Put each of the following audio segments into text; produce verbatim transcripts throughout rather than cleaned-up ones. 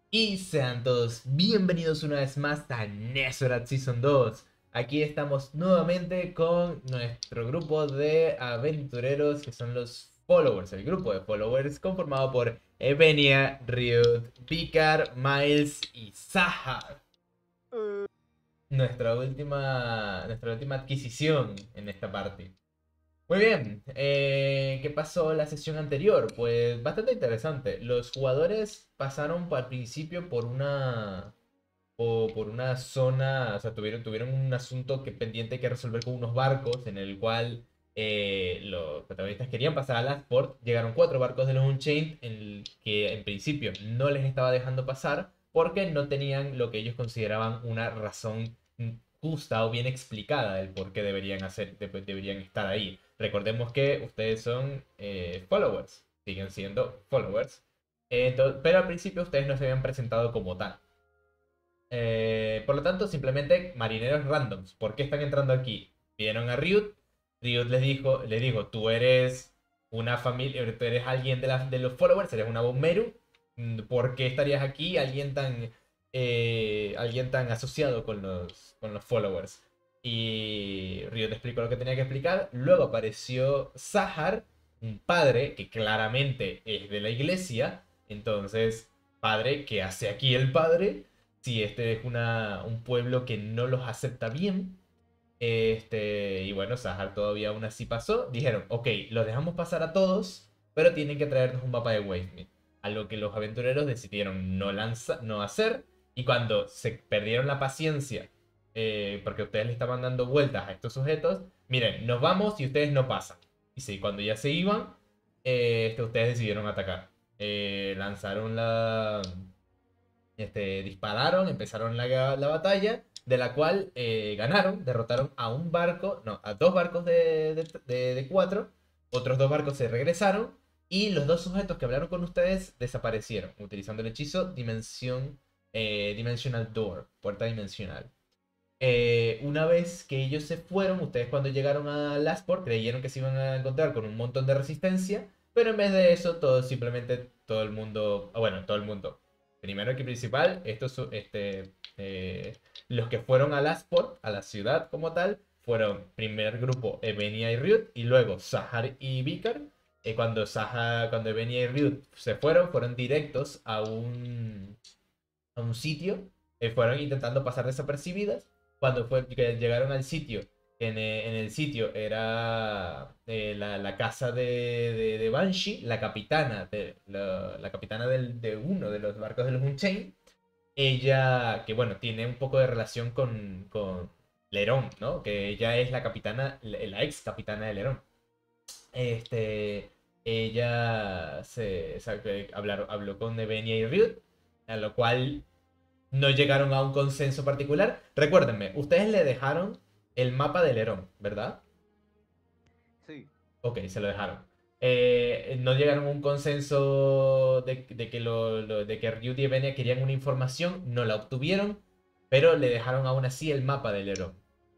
Y sean todos bienvenidos una vez más a Nesorat Season dos. Aquí estamos nuevamente con nuestro grupo de aventureros que son los followers. El grupo de followers conformado por Evenia, Ryut, Picard, Miles y Sahar. Nuestra última, nuestra última adquisición en esta parte. Muy bien, eh, ¿qué pasó la sesión anterior? Pues bastante interesante. Los jugadores pasaron al principio por una, o por una zona, o sea, tuvieron, tuvieron un asunto que pendiente que resolver con unos barcos en el cual eh, los protagonistas querían pasar a Lasport. Llegaron cuatro barcos de los Unchained en el que en principio no les estaba dejando pasar porque no tenían lo que ellos consideraban una razón justa o bien explicada del por qué deberían hacer, de- deberían estar ahí. Recordemos que ustedes son eh, followers, siguen siendo followers. Eh, ento- pero al principio ustedes no se habían presentado como tal. Eh, por lo tanto, simplemente marineros randoms. ¿Por qué están entrando aquí? Vieron a Ryut. Ryut les dijo, le dijo, tú eres una familia, tú eres alguien de, la- de los followers, eres una Bomeru. Mm, ¿Por qué estarías aquí? Alguien tan, eh, alguien tan asociado con los, con los followers. Y Ryut explicó lo que tenía que explicar. Luego apareció Sahar, un padre que claramente es de la iglesia. Entonces, padre, ¿qué hace aquí el padre? Si este es una, un pueblo que no los acepta bien. Este, y bueno, Sahar todavía aún así pasó. Dijeron, ok, los dejamos pasar a todos, pero tienen que traernos un mapa de Wavemid. Algo que los aventureros decidieron no, lanza, no hacer. Y cuando se perdieron la paciencia, eh, porque ustedes le estaban dando vueltas a estos sujetos, miren, nos vamos y ustedes no pasan. Y sí, cuando ya se iban, eh, este, ustedes decidieron atacar. Eh, lanzaron la, este, dispararon, empezaron la, la batalla, de la cual eh, ganaron, derrotaron a un barco, no, a dos barcos de, de, de- de cuatro, otros dos barcos se regresaron y los dos sujetos que hablaron con ustedes desaparecieron, utilizando el hechizo Dimensión, eh, Dimensional Door, puerta dimensional. Eh, una vez que ellos se fueron, ustedes cuando llegaron a Lasport creyeron que se iban a encontrar con un montón de resistencia, pero en vez de eso, todo simplemente, todo el mundo, ah, bueno, todo el mundo. Primero que principal, estos, su- este, eh, los que fueron a Lasport, a la ciudad como tal, fueron primer grupo Evenia y Ryut, y luego Sahar y Vikar. Eh, cuando Sahar, cuando Evenia y Ryut se fueron, fueron directos a un, a un sitio, eh, fueron intentando pasar desapercibidas. Cuando fue, que llegaron al sitio, en, eh, en el sitio era eh, la, la casa de, de, de Banshee, la capitana, de, la, la capitana del- de uno de los barcos de los Unchained. Ella, que bueno, tiene un poco de relación con, con Lerón, ¿no? Que ella es la capitana, la la ex capitana de Lerón. Este, ella se, se- que hablaron- habló con Nevenia y Ryut, a lo cual no llegaron a un consenso particular. Recuérdenme, ustedes le dejaron el mapa de Lerón, ¿verdad? Sí. Ok, se lo dejaron. Eh, no llegaron a un consenso de, de que, lo, lo- de que Ryut y Venia querían una información, no la obtuvieron, pero le dejaron aún así el mapa de Lerón.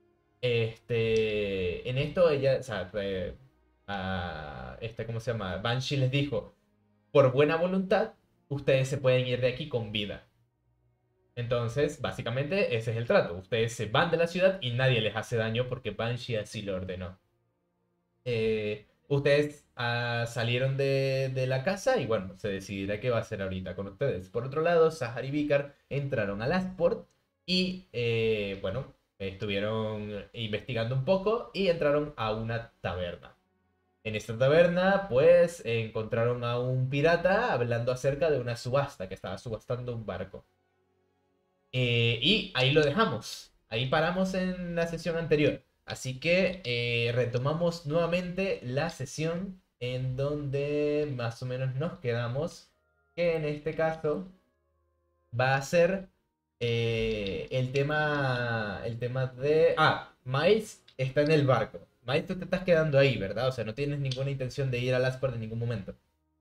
Este, en esto ella, o sea, eh, a- este, ¿cómo se llama? Banshee les dijo, por buena voluntad, ustedes se pueden ir de aquí con vida. Entonces, básicamente, ese es el trato. Ustedes se van de la ciudad y nadie les hace daño porque Banshee así lo ordenó. Eh, ustedes ah, salieron de, de la casa y bueno, se decidirá qué va a hacer ahorita con ustedes. Por otro lado, Sahar y Vikar entraron a Lasport y eh, bueno, estuvieron investigando un poco y entraron a una taberna. En esta taberna, pues, encontraron a un pirata hablando acerca de una subasta, que estaba subastando un barco. Eh, y ahí lo dejamos. Ahí paramos en la sesión anterior. Así que eh, retomamos nuevamente la sesión en donde más o menos nos quedamos. Que en este caso va a ser eh, el tema. El tema de. Ah, Miles está en el barco. Miles, tú te estás quedando ahí, ¿verdad? O sea, no tienes ninguna intención de ir a Lasport en ningún momento.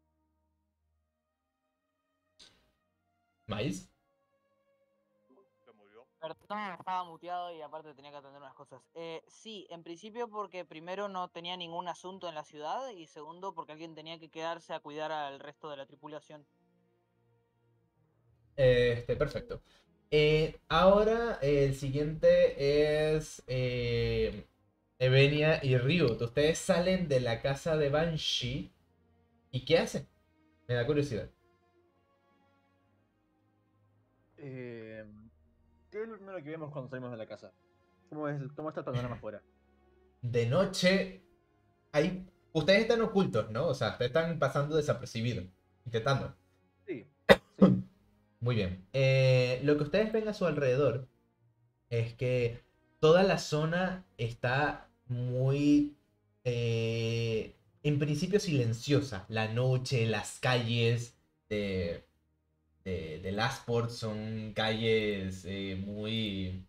Miles. ¿Se murió? Perdón, estaba muteado y aparte tenía que atender unas cosas. Eh, sí, en principio porque primero no tenía ningún asunto en la ciudad y segundo porque alguien tenía que quedarse a cuidar al resto de la tripulación. Este, perfecto. Eh, ahora eh, el siguiente es eh, Evenia y Ryut. Ustedes salen de la casa de Banshee. ¿Y qué hacen? Me da curiosidad. Eh, ¿Qué es lo primero que vemos cuando salimos de la casa? ¿Cómo, es, cómo está el panorama afuera? De noche, hay... ustedes están ocultos, ¿no? O sea, ustedes están pasando desapercibidos. Intentando. Sí, sí. Muy bien. Eh, lo que ustedes ven a su alrededor es que toda la zona está muy, eh, en principio, silenciosa. La noche, las calles de, de, de Lasport son calles eh, muy,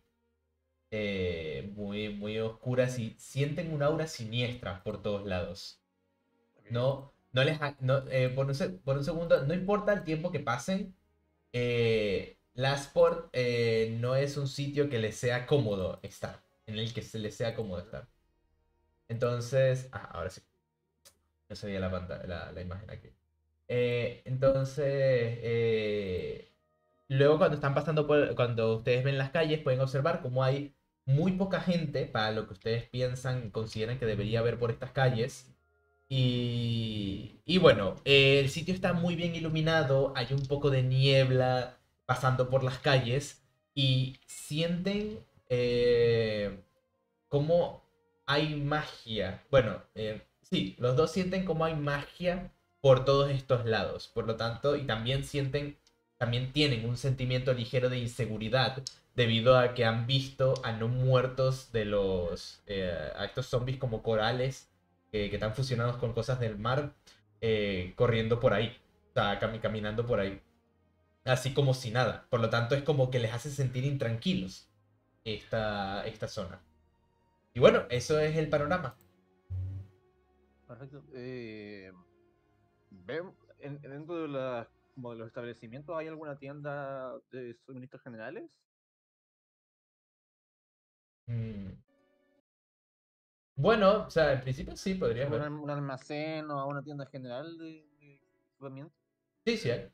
eh, muy, muy oscuras y sienten un aura siniestra por todos lados. Ok. No, no les, ha- no, eh, por un, se- por un segundo, no importa el tiempo que pasen, eh, Lasport eh, no es un sitio que les sea cómodo estar, en el que se les sea cómodo estar. Entonces, ah, ahora sí, no se veía la pantalla, la, la imagen aquí. Eh, entonces, eh, luego cuando están pasando por, cuando ustedes ven las calles, pueden observar cómo hay muy poca gente para lo que ustedes piensan, consideran que debería haber por estas calles. Y, y bueno, eh, el sitio está muy bien iluminado, hay un poco de niebla pasando por las calles y sienten eh, cómo hay magia. Bueno, eh, sí, los dos sienten cómo hay magia por todos estos lados. Por lo tanto, y también sienten, también tienen un sentimiento ligero de inseguridad debido a que han visto a no muertos de los, eh, a estos zombies como corales eh, que están fusionados con cosas del mar eh, corriendo por ahí, o sea, cami- caminando por ahí, así como si nada. Por lo tanto, es como que les hace sentir intranquilos esta, esta zona. Y bueno, eso es el panorama. Perfecto. Eh, ¿ven- en- dentro de, las- como de los establecimientos hay alguna tienda de suministros generales? Mm. Bueno, o sea, en principio sí podrías ¿Como un, ver. alm- un almacén o una tienda general de, de equipamiento? Sí, sí hay.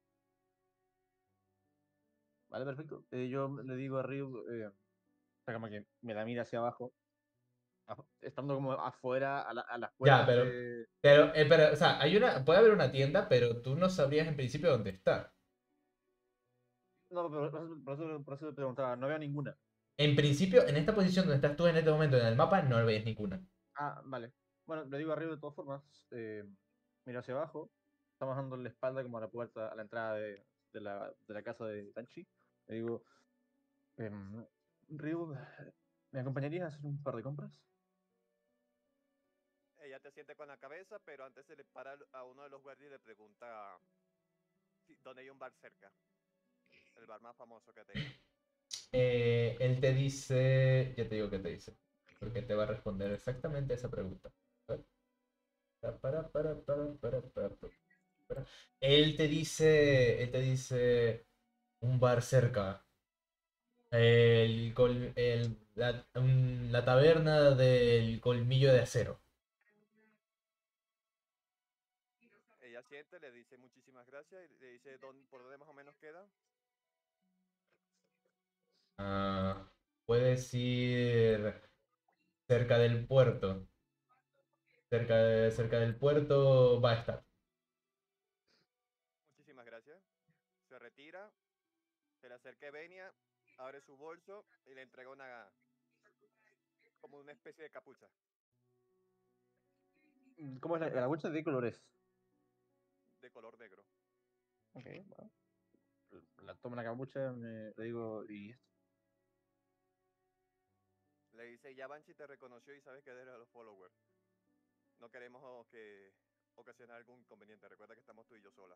Vale, perfecto. Eh, yo le digo a Ryu, eh, o sea, como que me la mira hacia abajo, af- estando como afuera, a, la- a las Ya, puertas pero, de... pero, eh, pero, o sea, hay una, puede haber una tienda, pero tú no sabrías en principio dónde está. No, pero por eso, por eso- por eso te preguntaba, no veo ninguna. En principio, en esta posición donde estás tú en este momento en el mapa, no ves ninguna. Ah, vale. Bueno, le digo a Ryu de todas formas, eh, mira hacia abajo, estamos dando la espalda como a la puerta, a la entrada de, de la, de la casa de Tanchi. Le digo, em, Ryu, ¿me acompañarías a hacer un par de compras? Ella te siente con la cabeza, pero antes se le para a uno de los guardias y le pregunta si- dónde hay un bar cerca. El bar más famoso que tenga. Eh, él te dice, ya te digo qué te dice, porque te va a responder exactamente esa pregunta. A ver. Para, para, para, para, para, para, para. Él te dice, él te dice un bar cerca. El, col- el- la, un- la taberna del colmillo de acero. Ella siente, le dice muchísimas gracias y le dice dónde, por dónde más o menos queda. Ah, puedes ir cerca del puerto. Cerca, de- cerca del puerto va a estar. Muchísimas gracias. Se retira, se le acerca a Evenia, abre su bolso y le entrega una como una especie de capucha Mm, ¿Cómo es la, la bolsa de colores? de color negro. Ok, bueno. La tomo la capucha, me, le digo, ¿y esto? Le dice, ya Banshee te reconoció y sabes que eres de los followers. No queremos que ocasionar algún inconveniente. Recuerda que estamos tú y yo solas.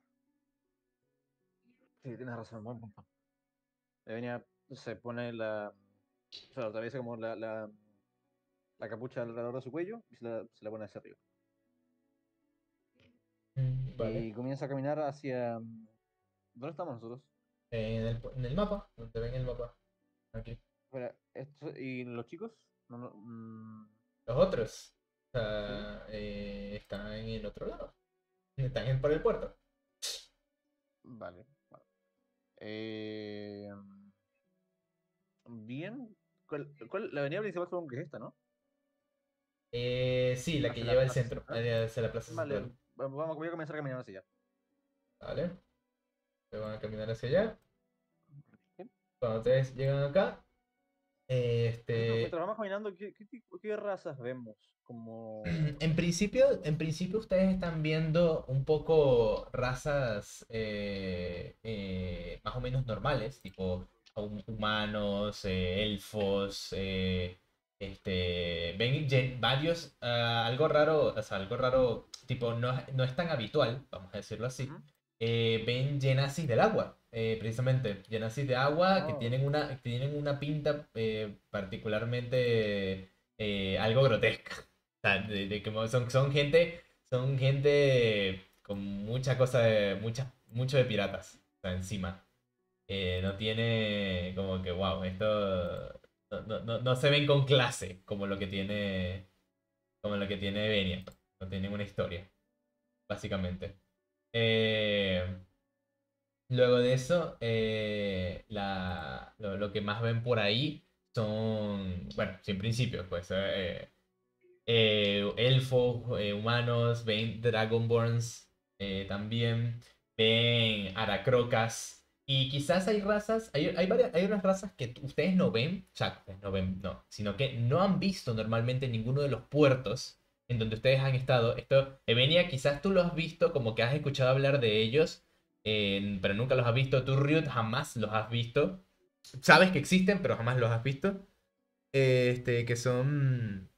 Sí, tienes razón, buen punto. Le venía, se pone la, o sea, atraviesa como la, la, la capucha alrededor de su cuello y se la, se la pone hacia arriba. Mm, Vale. Y comienza a caminar hacia... ¿Dónde estamos nosotros? En el, en el mapa, donde ven el mapa. Aquí. Espera, esto, ¿y los chicos? No, no, mm, Los otros. O sí. sea, eh, están en el otro lado. Están en- por el puerto. Vale. Vale. Eh, bien. ¿Cuál, cuál- la avenida principal supongo que es esta, ¿no? Eh, sí, la que Hacia la lleva al plaza centro, central. eh, hacia la plaza Vale, central. va- vamos, voy a comenzar a caminar hacia allá. ¿Vale? Se van a caminar hacia allá. Bien. Cuando ustedes llegan acá, Mientras, este, mientras vamos caminando, ¿qué, qué, tipo- qué razas vemos? Como... en principio, en principio ustedes están viendo un poco razas eh, eh, más o menos normales, tipo hum- humanos, eh, elfos, eh, este, ven gen- varios, ah, algo raro, o sea, algo raro, tipo no, es- no es tan habitual, vamos a decirlo así. Ujú. Eh, ven Genasis del agua, eh, precisamente, Genasis de agua que Oh, tienen una, que tienen una pinta eh, particularmente eh, algo grotesca sea, de, de que son, son gente, son gente con mucha cosa de, muchas, mucho de piratas, o sea, encima. Eh, no tiene como que, wow, esto no, no, no- no se ven con clase como lo que tiene, como lo que tiene Venia. No tienen una historia, básicamente. Eh, luego de eso, eh, la, lo, lo que más ven por ahí son, bueno, sin principios, pues, eh, eh, elfos, eh, humanos, ven Dragonborns eh, también, ven Aracrocas. Y quizás hay razas, hay, hay, varias, hay unas razas que t- ustedes no ven, o sea, ustedes no ven, no, sino que no han visto normalmente en ninguno de los puertos en donde ustedes han estado. Esto, Evenia, quizás tú lo has visto, como que has escuchado hablar de ellos, eh, pero nunca los has visto. Tú, Riot, jamás los has visto. Sabes que existen, pero jamás los has visto. Este, que son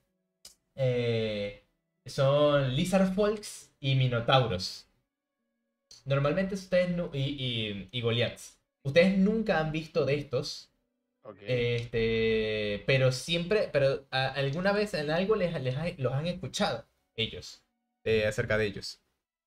eh, son Lizard Folks y Minotauros. Normalmente ustedes nu- y, y, y Goliaths. Ustedes nunca han visto de estos. ok. Este, pero siempre, pero a- alguna vez en algo les, les ha- los han escuchado ellos, eh, acerca de ellos.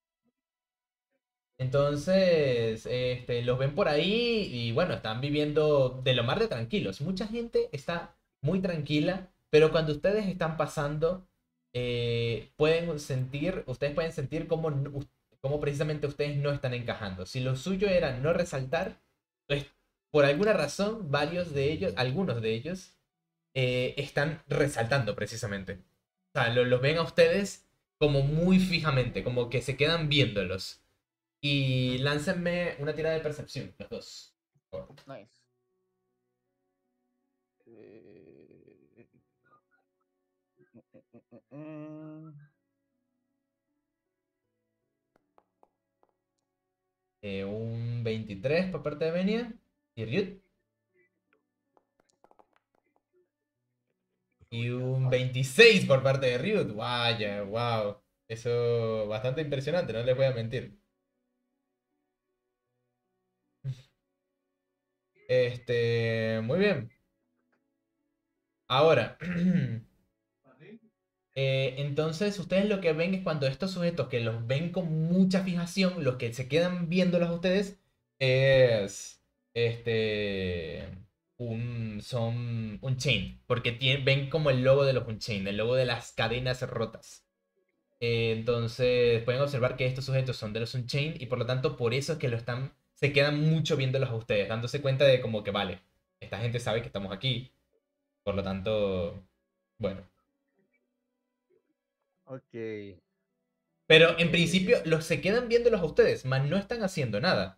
Entonces, este, los ven por ahí y bueno, están viviendo de lo más de tranquilos. Mucha gente está muy tranquila, pero cuando ustedes están pasando, eh, pueden sentir, ustedes pueden sentir cómo, n- cómo precisamente ustedes no están encajando. Si lo suyo era no resaltar, pues por alguna razón, varios de ellos, algunos de ellos, eh, están resaltando precisamente. O sea, lo- los ven a ustedes como muy fijamente, como que se quedan viéndolos. Y Ujú. láncenme una tirada de percepción, los dos. Por favor. Nice. Eh, mm, mm, mm, mm. Eh, un veintitrés por parte de Benia. Y Ryut. Y un veintiséis por parte de Ryut. Vaya, wow. Eso bastante impresionante, no les voy a mentir. Este, muy bien. Ahora, eh, entonces ustedes lo que ven es cuando estos sujetos que los ven con mucha fijación, los que se quedan viéndolos a ustedes, es este un son un chain, porque tienen, ven como el logo de los Unchained, el logo de las cadenas rotas. Eh, entonces pueden observar que estos sujetos son de los Unchained y por lo tanto por eso es que lo están se quedan mucho viéndolos a ustedes, dándose cuenta de como que vale, esta gente sabe que estamos aquí, por lo tanto, bueno. Ok. Pero en principio Eh, los se quedan viéndolos a ustedes, mas no están haciendo nada.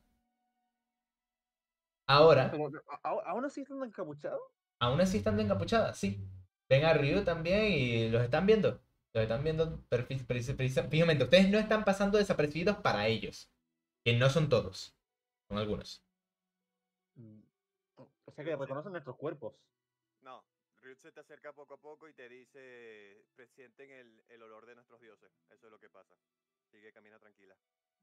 Ahora, pero a- a- aún así están encapuchados. aún así están encapuchadas, sí. Ven a Ryu también y los están viendo. Los están viendo perfi- preci- preci- fijamente. Ustedes no están pasando desapercibidos para ellos. Que no son todos. Son algunos. Mm, O sea que reconocen nuestros cuerpos. No, Ryut se te acerca poco a poco y te dice, presienten el, el olor de nuestros dioses. Eso es lo que pasa. Sigue, camina tranquila.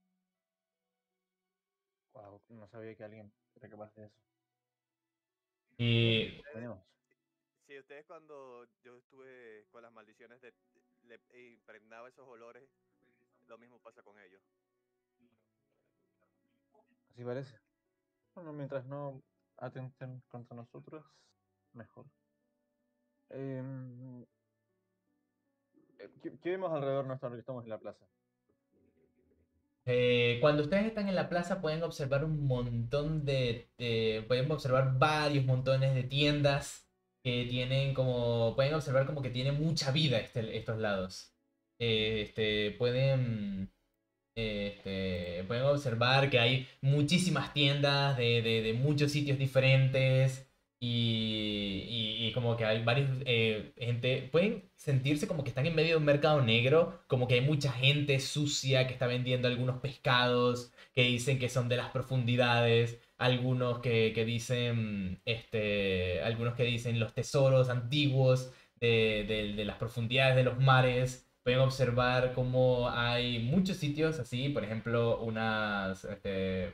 Wow, no sabía que alguien era capaz de eso. Bien, Y Ustedes, caminemos. si ustedes cuando yo estuve con las maldiciones de, le impregnaba esos olores, lo mismo pasa con ellos. Así parece. Bueno, mientras no atenten contra nosotros, mejor. Em, eh, ¿qué, qué vemos alrededor nuestro ahora que estamos en la plaza? Eh, cuando ustedes están en la plaza pueden observar un montón de, de- pueden observar varios montones de tiendas que tienen como, pueden observar como que tiene mucha vida este- estos lados. Eh, este, pueden, este, pueden observar que hay muchísimas tiendas de, de- de muchos sitios diferentes y, y- y como que hay varios eh, gente. Pueden sentirse como que están en medio de un mercado negro, como que hay mucha gente sucia que está vendiendo algunos pescados que dicen que son de las profundidades. Algunos que, que dicen, este, algunos que dicen los tesoros antiguos de, de- de las profundidades de los mares. Pueden observar cómo hay muchos sitios así, por ejemplo, unas, este,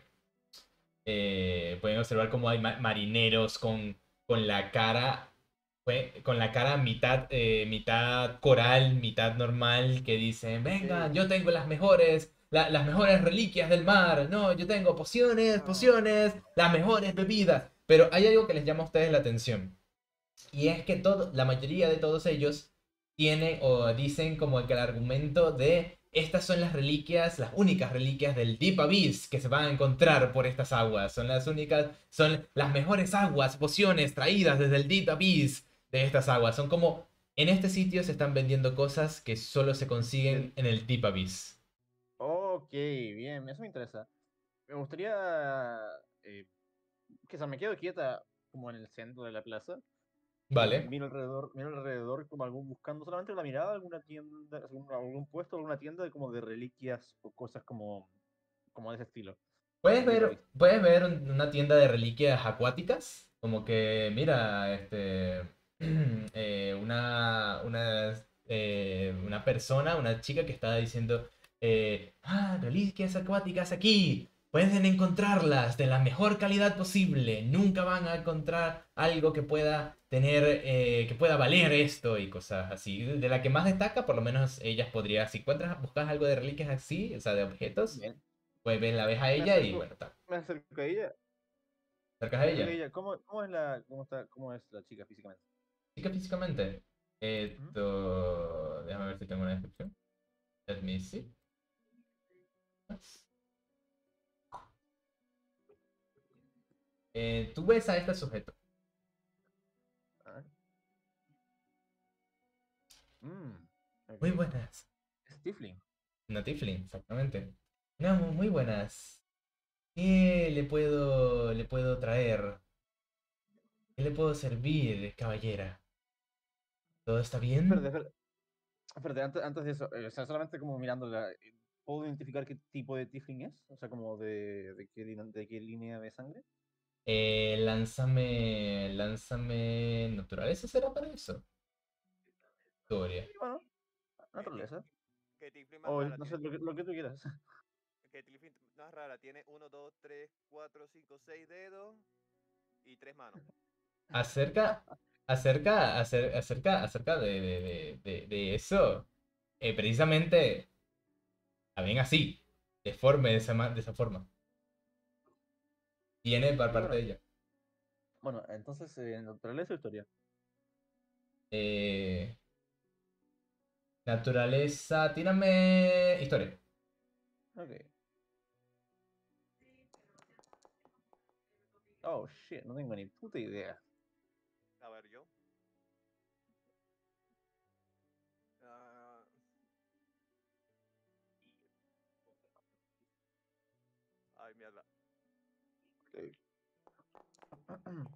eh, pueden observar cómo hay ma- marineros con, con la cara, pue- con la cara mitad, eh, mitad coral, mitad normal, que dicen, vengan, Sí. yo tengo las mejores, la- las mejores reliquias del mar, no, yo tengo pociones, pociones, No. las mejores bebidas. Pero hay algo que les llama a ustedes la atención. Y es que todo, la mayoría de todos ellos tienen o dicen como que el argumento de estas son las reliquias, las únicas reliquias del Deep Abyss que se van a encontrar por estas aguas. Son las únicas, son las mejores aguas, pociones traídas desde el Deep Abyss de estas aguas. Son como, en este sitio se están vendiendo cosas que solo se consiguen Del- en el Deep Abyss. Ok, bien, eso me interesa. Me gustaría eh, que se me quedo quieta como en el centro de la plaza. Y Vale. miro alrededor, miro alrededor como algún, buscando solamente la mirada, alguna tienda, algún, algún puesto, alguna tienda de como de reliquias o cosas como, como de ese estilo. Puedes Del tipo ver, ahí. puedes ver un- una tienda de reliquias acuáticas, como que, mira, este, eh, una, una, eh, una persona, una chica que estaba diciendo, eh, ah, reliquias acuáticas aquí, pueden encontrarlas de la mejor calidad posible, nunca van a encontrar algo que pueda tener, eh, que pueda valer esto y cosas así. De la que más destaca, por lo menos ellas podrían, si encuentras, buscas algo de reliquias así, o sea, de objetos. Bien. Pues ven, la ves a Me ella y acerco, bueno, tal. me acerco a ella, ¿Cercas a me acerco a ella? ella. ¿Cómo, cómo es la, cómo está, cómo es la chica físicamente? Chica físicamente. Ujú. Esto. Déjame ver si tengo una descripción. Let me see. Eh, tú ves a este sujeto. A ver. Mm, Muy ok. buenas. Es Tifling. Una tiefling, exactamente. No, mu- muy buenas. ¿Qué le puedo, le puedo traer? ¿Qué le puedo servir, caballera? ¿Todo está Espérate, bien? espérate, espérate, antes, antes de eso, eh, o sea, solamente como mirándola, eh, ¿puedo identificar qué tipo de Tifling es? O sea, como de, de qué, lin- de qué línea de sangre. Eh, lánzame. Lánzame. ¿Naturaleza será para eso? Historia. Sí, bueno, ¿Qué, ti- naturaleza. qué tiflin más O rara no sé, tiene? lo que, lo que tú quieras. ¿Qué tiflin más rara tiene? Uno, dos, tres, cuatro, cinco, seis dedos y tres manos. Acerca, acerca, acer- acerca, acerca de, de, de, de- de eso, eh, precisamente la ven así, deforme de esa, ma- de esa forma. Viene por Y parte bueno, de ella. bueno, entonces, eh, naturaleza o historia. Eh, naturaleza, tírame historia. Ok. Oh, shit, no tengo ni puta idea. A ver, yo. Ah, ay, mierda. Ok.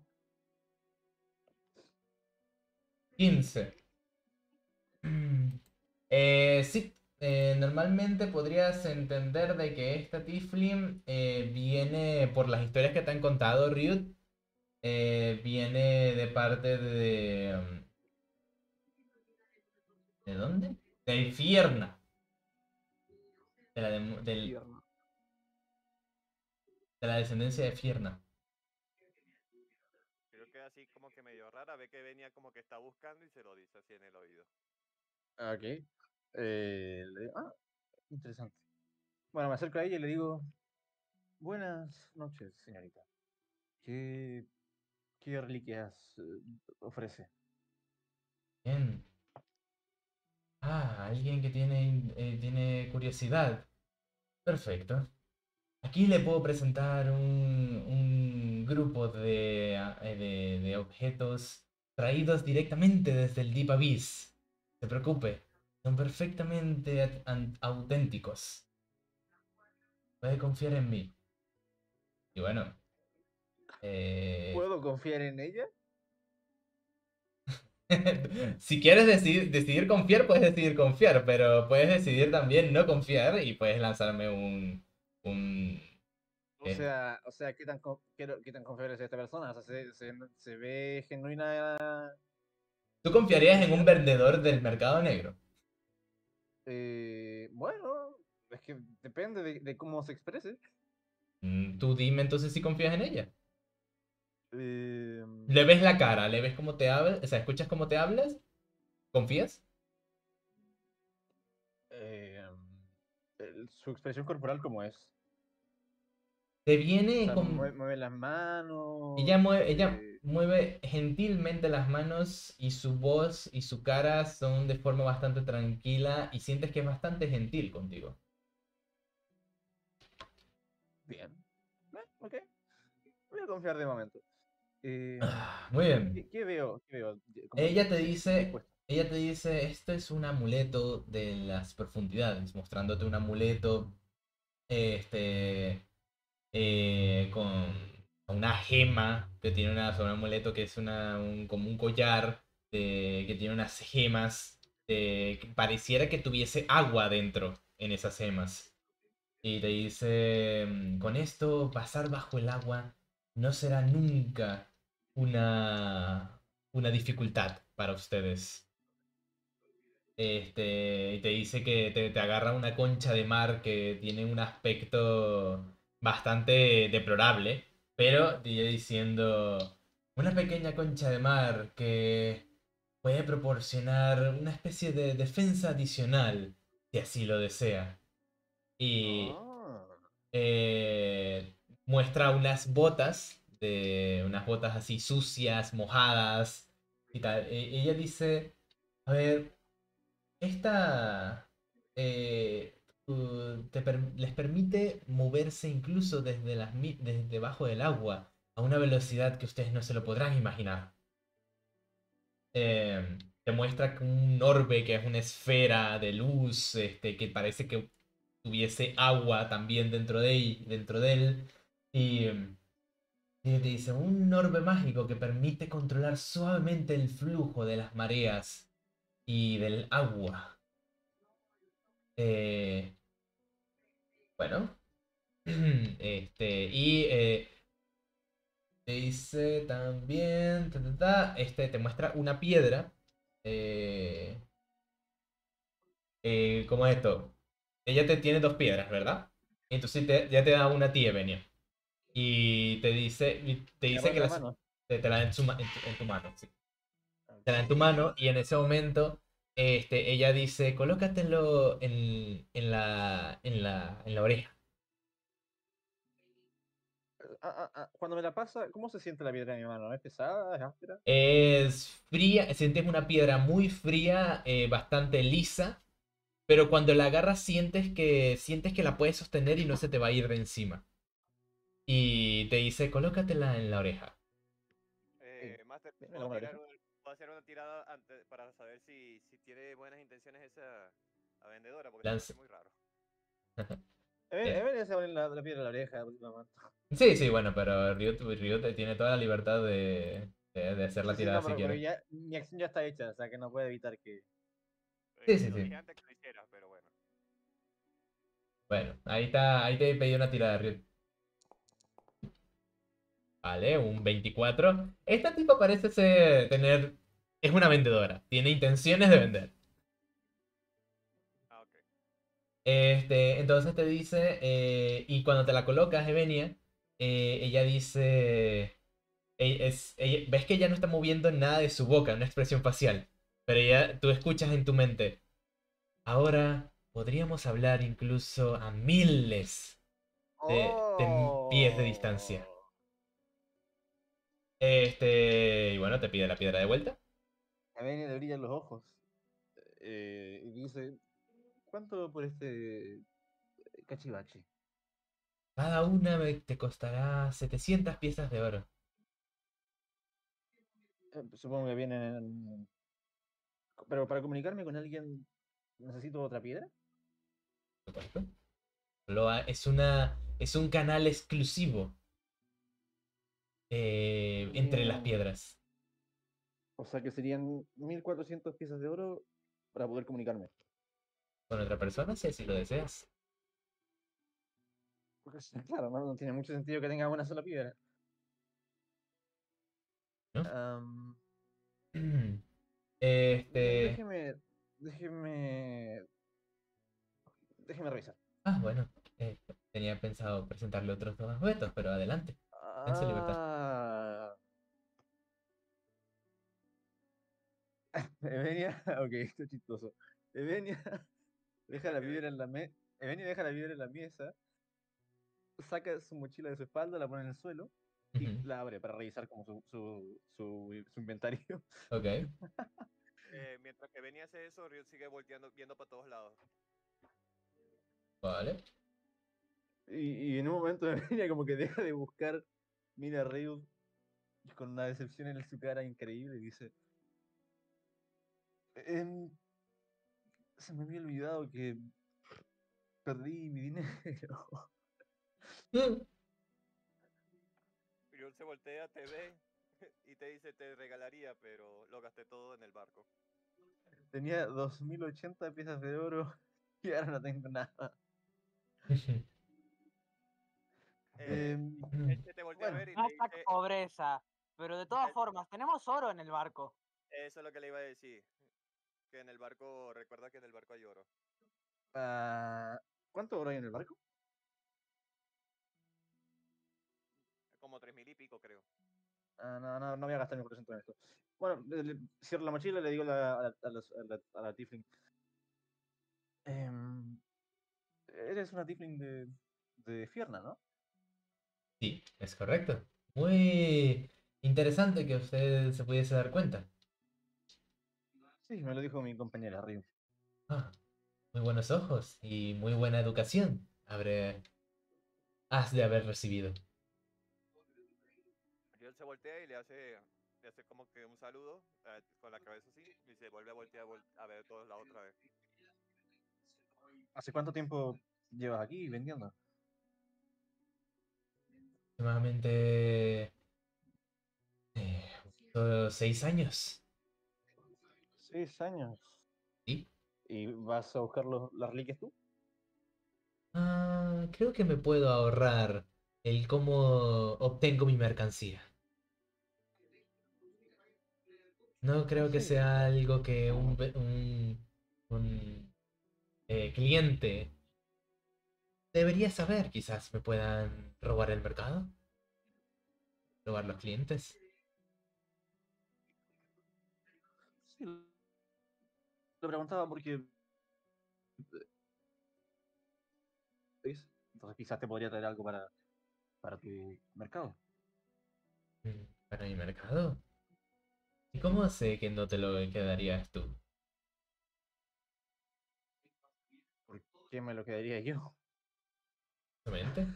Quince. Eh, sí, eh, normalmente podrías entender de que esta Tiflin eh, viene por las historias que te han contado, Ryut. Eh, viene de parte de... um, ¿De dónde? De Fierna. De la, de, del- Infierno. de la descendencia de Fierna. Creo que así como que medio rara. Ve que venía como que está buscando y se lo dice así en el oído. Ok. Eh, le digo, ah, interesante. Bueno, me acerco a ella y le digo, buenas noches, señorita. ¿Qué, qué reliquias eh, ofrece? Bien. Ah, alguien que tiene, eh, tiene curiosidad. Perfecto. Aquí le puedo presentar un, un grupo de, a- eh, de, de objetos traídos directamente desde el Deep Abyss. No se preocupe, son perfectamente at- an- auténticos. Puede confiar en mí. Y bueno, eh, ¿Puedo confiar en ella? si quieres decidir, decidir confiar, puedes decidir confiar, pero puedes decidir también no confiar y puedes lanzarme un, un, O eh, sea, o sea, ¿qué tan, co- qué, qué tan confiable es esta persona? O sea, ¿se, se, se ve genuina ¿tú su confiarías en un intención? vendedor del mercado negro? Eh, bueno, es que depende de, de cómo se exprese. Mm, Tú dime entonces si confías en ella. Eh, Le ves la cara, le ves cómo te hablas, o sea, escuchas cómo te hablas, ¿confías? eh, el- su expresión corporal, ¿cómo es? Te O viene sea, con... mueve, mueve las manos. Ella mueve, ella eh, mueve gentilmente las manos y su voz y su cara son de forma bastante tranquila y sientes que es bastante gentil contigo. bien. Eh, ok, voy a confiar de momento. Eh, Ah, muy bien. ¿qué, qué veo? ¿Qué veo? Como Ella te dis- dice, dispuesto. ella te dice, esto es un amuleto de las profundidades, mostrándote un amuleto, este, eh, con una gema que tiene una, o sea, un amuleto que es una, un, como un collar de- que tiene unas gemas de- que pareciera que tuviese agua dentro en esas gemas. Y te dice, mm, con esto pasar bajo el agua no será nunca una, una dificultad para ustedes. Este, y te dice que te, te agarra una concha de mar que tiene un aspecto bastante deplorable, pero te iba diciendo una pequeña concha de mar que puede proporcionar una especie de defensa adicional, si así lo desea. Y Ah, eh, muestra unas botas, de unas botas así sucias, mojadas y tal. E- ella dice, a ver, esta eh, uh, te per- les permite moverse incluso desde, las, mi- desde debajo del agua a una velocidad que ustedes no se lo podrán imaginar. Eh, te muestra que un orbe que es una esfera de luz, este, que parece que tuviese agua también dentro de él, dentro de él. Y, y te dice, un orbe mágico que permite controlar suavemente el flujo de las mareas y del agua. Eh, bueno, este, y eh, te dice también, ta, ta, ta, este, te muestra una piedra. Eh, eh, ¿cómo es esto? Ella te tiene dos piedras, ¿verdad? Entonces te- ya te da una a ti, Evenia. Y te dice, y te ¿me la dice pone que en la las, mano? te, te la da en, su ma- en tu, en tu mano, sí. Te la da en tu Ok. mano y en ese momento este, ella dice, colócatelo en, en la, en la, en la oreja. Ah, ah, ah, cuando me la pasa, ¿cómo se siente la piedra en mi mano? ¿Es pesada? ¿Es áspera? Es fría, sientes una piedra muy fría, eh, bastante lisa, pero cuando la agarras sientes que, sientes que la puedes sostener y no se te va a ir de encima. Y te dice, colócatela en la oreja. Eh, Eh, Master, ¿me la ¿puedo pongo en la tirar oreja? un- puedo hacer una tirada antes para saber si, si tiene buenas intenciones esa la vendedora? Porque se me Lanza- hace muy raro. Evelyn, Bien. Evelyn se pone la, la piedra en la oreja últimamente. Sí, sí, bueno, pero Ryut, Ryut tiene toda la libertad de, de, de hacer la Sí, sí, tirada no, si pero, pero quiere. ya mi acción ya está hecha, o sea que no puede evitar que. Sí, Eh, sí, lo sí. dije antes que lo hiciera, pero bueno. Bueno, ahí está, ahí te pedí una tirada, Ryut. Vale, un veinticuatro. Esta tipa parece ser, tener... Es una vendedora. Tiene intenciones de vender. Ah, ok. Este, entonces te dice, eh, y cuando te la colocas, Evenia, eh, ella dice, e- es, ella- ves que ella no está moviendo nada de su boca, una expresión facial, pero ella, tú escuchas en tu mente, ahora podríamos hablar incluso a miles de, de pies de distancia. ¡Oh! Este, y bueno, te pide la piedra de vuelta. A Evelyn le brillan los ojos. Eh, y dice: ¿Cuánto por este cachivache? Cada una me- te costará setecientas piezas de oro. Eh, supongo que vienen en... Pero para comunicarme con alguien necesito otra piedra. ¿Supuesto? Lo ha- es una. Es un canal exclusivo eh, entre las Mm, piedras. o sea que serían mil cuatrocientas piezas de oro para poder comunicarme. Con otra persona, si así lo deseas. Pues, claro, no, no tiene mucho sentido que tenga una sola piedra. ¿No? Am, de- Este. déjeme, déjeme, déjeme revisar. Ah, bueno. eh, tenía pensado presentarle otros dos objetos, pero adelante. En su libertad. Ah, Evenia, ok, esto es chistoso. Evenia deja la piedra en la mesa. Evenia deja la piedra en la mesa, saca su mochila de su espalda, la pone en el suelo y Ujú. la abre para revisar como su, su, su, su inventario. Ok. Eh, mientras que venía hace eso, Ryu sigue volteando, viendo para todos lados. Vale. Y, y en un momento Evenia como que deja de buscar, mira a Ryu con una decepción en su cara increíble y dice, "Em, se me había olvidado que perdí mi dinero." Mm. Ryu se voltea, te ve y te dice, te regalaría, pero lo gasté todo en el barco. Tenía dos mil ochenta piezas de oro y ahora no tengo nada. Eh, Em, este te voltea a bueno, ver y te Hashtag dice, pobreza. Pero de todas "Eh, formas, tenemos oro en el barco. eso es lo que le iba a decir, que en el barco, recuerda que en el barco hay oro. ah, ¿cuánto oro hay en el barco? Como tres mil y pico, creo. Ah, no, no, no voy a gastar mi cuatrocientos en esto. Bueno, le- le- cierro la mochila y le digo a la, a la, a la, a la- a la tiefling. Em, eres una tiefling de, de Fierna, ¿no? Sí, es correcto. Muy interesante que usted se pudiese dar cuenta. Sí, me lo dijo mi compañera Ryu. Ah, muy buenos ojos y muy buena educación. Habré... Has de haber recibido. Ryu se voltea y le hace, le hace como que un saludo eh, con la cabeza así y se vuelve a voltear vol- a ver todos lados otra vez. ¿Hace cuánto tiempo llevas aquí vendiendo? Aproximadamente... eh, unos seis años. Seis años. ¿Sí? ¿Y vas a buscar los, las reliquias tú? Ah, creo que me puedo ahorrar el cómo obtengo mi mercancía. No creo que Sí, sea algo que un, ve- un, un, eh, cliente debería saber. Quizás me puedan robar el mercado, robar los clientes. sí, lo preguntaba porque ¿ves? Entonces quizás te podría traer algo para, para tu mercado. Mm, ¿Para mi mercado? ¿Y cómo sé que no te lo quedarías tú? ¿Por qué me lo quedaría yo? ¿Solamente?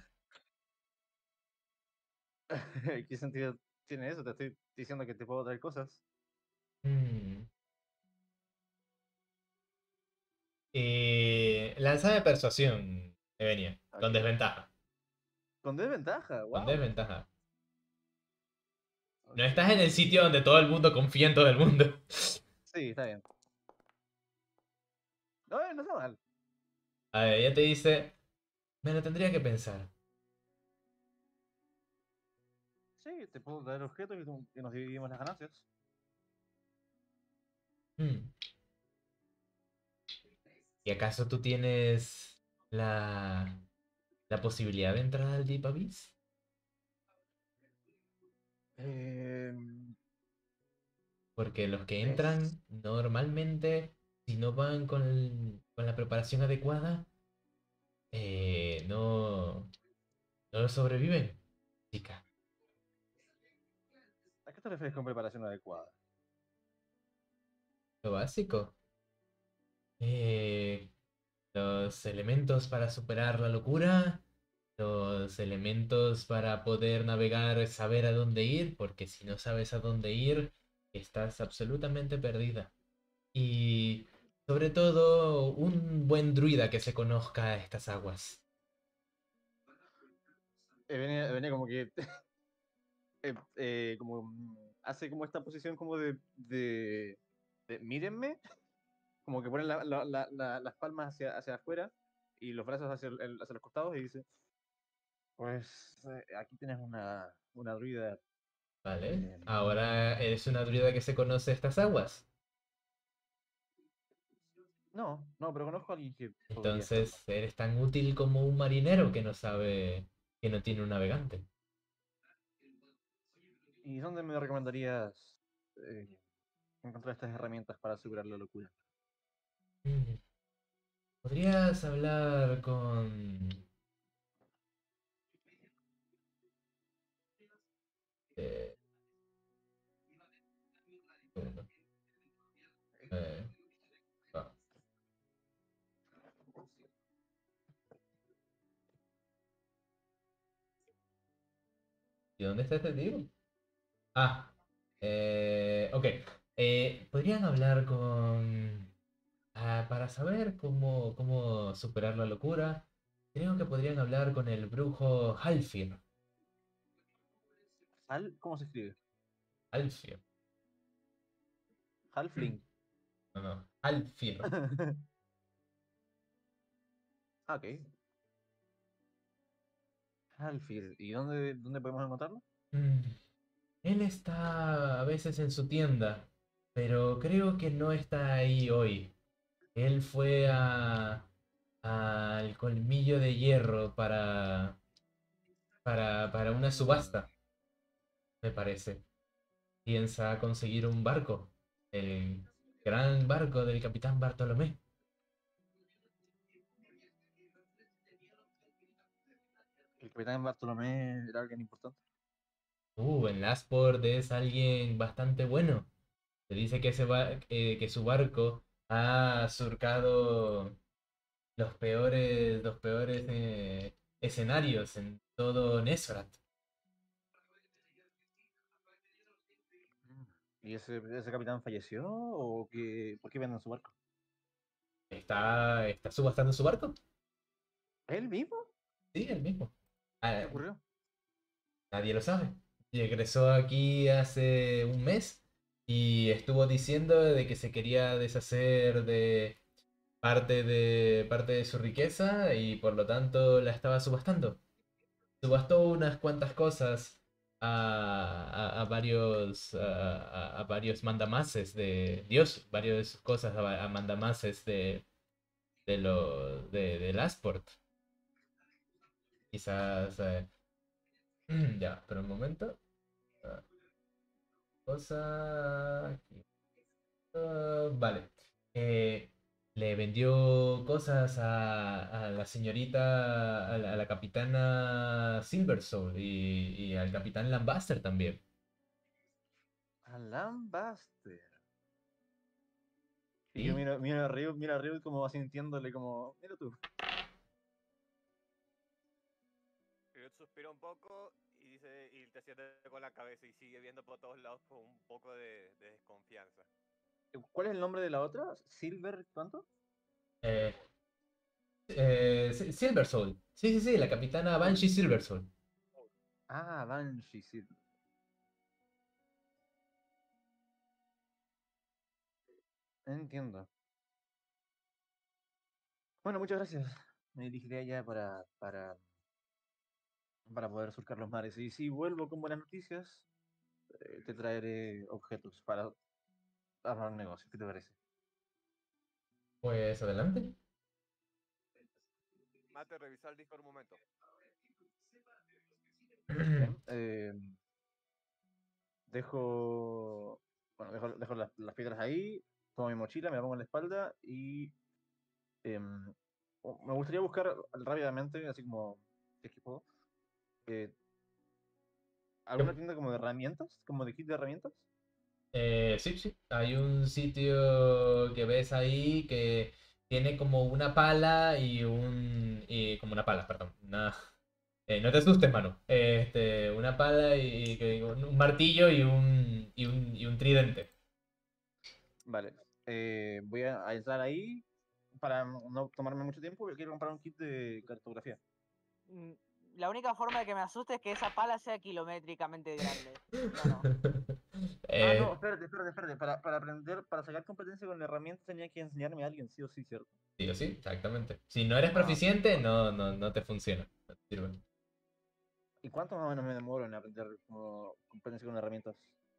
¿Qué sentido tiene eso? Te estoy diciendo que te puedo traer cosas. Mm. Eh, lánzame persuasión, Evenia, con Ok. desventaja. Con desventaja, Con wow. desventaja. No Ok. estás en el sitio donde todo el mundo confía en todo el mundo. Sí, está bien. No, no está mal. A ver, ella te dice, me lo tendría que pensar. Sí, te puedo traer objetos y, tú- y nos dividimos las ganancias. Hmm. ¿Y acaso tú tienes la, la posibilidad de entrar al Deep Abyss? Em, Porque los que es- entran normalmente, si no van con, el- con la preparación adecuada, eh, no, no sobreviven, chica. ¿A qué te refieres con preparación adecuada? Lo básico. Eh, Los elementos para superar la locura, los elementos para poder navegar, saber a dónde ir, porque si no sabes a dónde ir, estás absolutamente perdida. Y sobre todo, un buen druida que se conozca estas aguas. Eh, venía, venía como que eh, eh, como mm, hace como esta posición como de, de, de mírenme, como que pone la- la- la- la- las palmas hacia, hacia afuera y los brazos hacia, el- el- hacia los costados y dice, pues eh, aquí tienes una, una druida. ¿Vale? eh, Ahora eres una druida que se conoce estas aguas. no, no, pero conozco a alguien que podría Entonces saberlo. eres tan útil como un marinero que no sabe, que no tiene un navegante. ¿Y dónde me recomendarías eh, encontrar estas herramientas para asegurar la locura? Mm, ¿Podrías hablar con... eh, segundo. Eh, ah, ¿Y dónde está este tío? Ah, eh, ok. Eh, ¿podrían hablar con... ah, para saber cómo, cómo superar la locura? Creo que podrían hablar con el brujo Halfir. Hal, ¿cómo se escribe? Halfir. Halfling. No, no. Halfir. Ah, ok. Halfir. ¿Y dónde, dónde podemos encontrarlo? Mm, Él está a veces en su tienda, pero creo que no está ahí hoy. Él fue a al Colmillo de Hierro para para para una Mm, subasta, me parece. Piensa conseguir un barco, el gran barco del Capitán Bartolomé. el capitán Bartolomé era alguien importante. Uh, en Lasport es alguien bastante bueno. Se dice que ese ba- eh, que su barco ha surcado los peores, los peores eh, escenarios en todo Nesorat. Mm. ¿Y ese, ese capitán falleció o qué, por qué venden su barco? ¿Está, está subastando su barco? ¿Él mismo? Sí, el mismo. ¿Qué Ah, ocurrió? nadie lo sabe. Regresó aquí hace un mes y estuvo diciendo de que se quería deshacer de parte de parte de su riqueza y por lo tanto la estaba subastando. Subastó unas cuantas cosas a, a- a varios a, a- a varios mandamases de Dios, varias cosas a, a mandamases de de lo de del Asport. Quizás eh, ya, pero un momento. Ah, cosa aquí. Ah, vale. Eh, Le vendió cosas a, a la señorita, a la, a la capitana Silversoul y, y al capitán Lambaster también. Alan Buster. Y yo ¿Sí? miro, miro a Ryu, miro a Ryu como asintiéndole como, mira tú. Ryut suspira un poco y dice y te siente con la cabeza y sigue viendo por todos lados con un poco de, de desconfianza. ¿Cuál es el nombre de la otra? ¿Silver cuánto? Eh, eh, Si- Silversoul. Sí, sí, sí, la capitana Soul. Banshee Silversoul. Ah, Banshee, Silver. Entiendo. Bueno, muchas gracias. Me dirigiré allá para, para, para poder surcar los mares. Y si vuelvo con buenas noticias, eh, te traeré objetos para armar un negocio. ¿Qué te parece? Pues adelante. Mate, revisa el disco un momento. Bien. eh, dejo, bueno, dejo, dejo las, las piedras ahí, tomo mi mochila, me la pongo en la espalda y em, o- me gustaría buscar rápidamente, así como si es que puedo, eh, alguna tienda como de herramientas, como de kit de herramientas. Eh, sí, sí, hay un sitio que ves ahí que tiene como una pala y un... y como una pala, perdón. Una... eh, no te asustes, mano. Este, una pala y, que digo, un martillo y un, y un, y un tridente. Vale. Eh, voy a, a entrar ahí para no tomarme mucho tiempo. Yo quiero comprar un kit de cartografía. Mm, La única forma de que me asuste es que esa pala sea kilométricamente grande. No, no. Ah, no, Eh, espérate, espérate, espérate. Para, para aprender, para sacar competencia con herramientas tenía que enseñarme a alguien, sí o sí, ¿cierto? sí o sí, exactamente. Si no eres Ah, proficiente, no, no, no te funciona. No te sirve. ¿y cuánto más o menos me demoro en aprender como competencia con herramientas?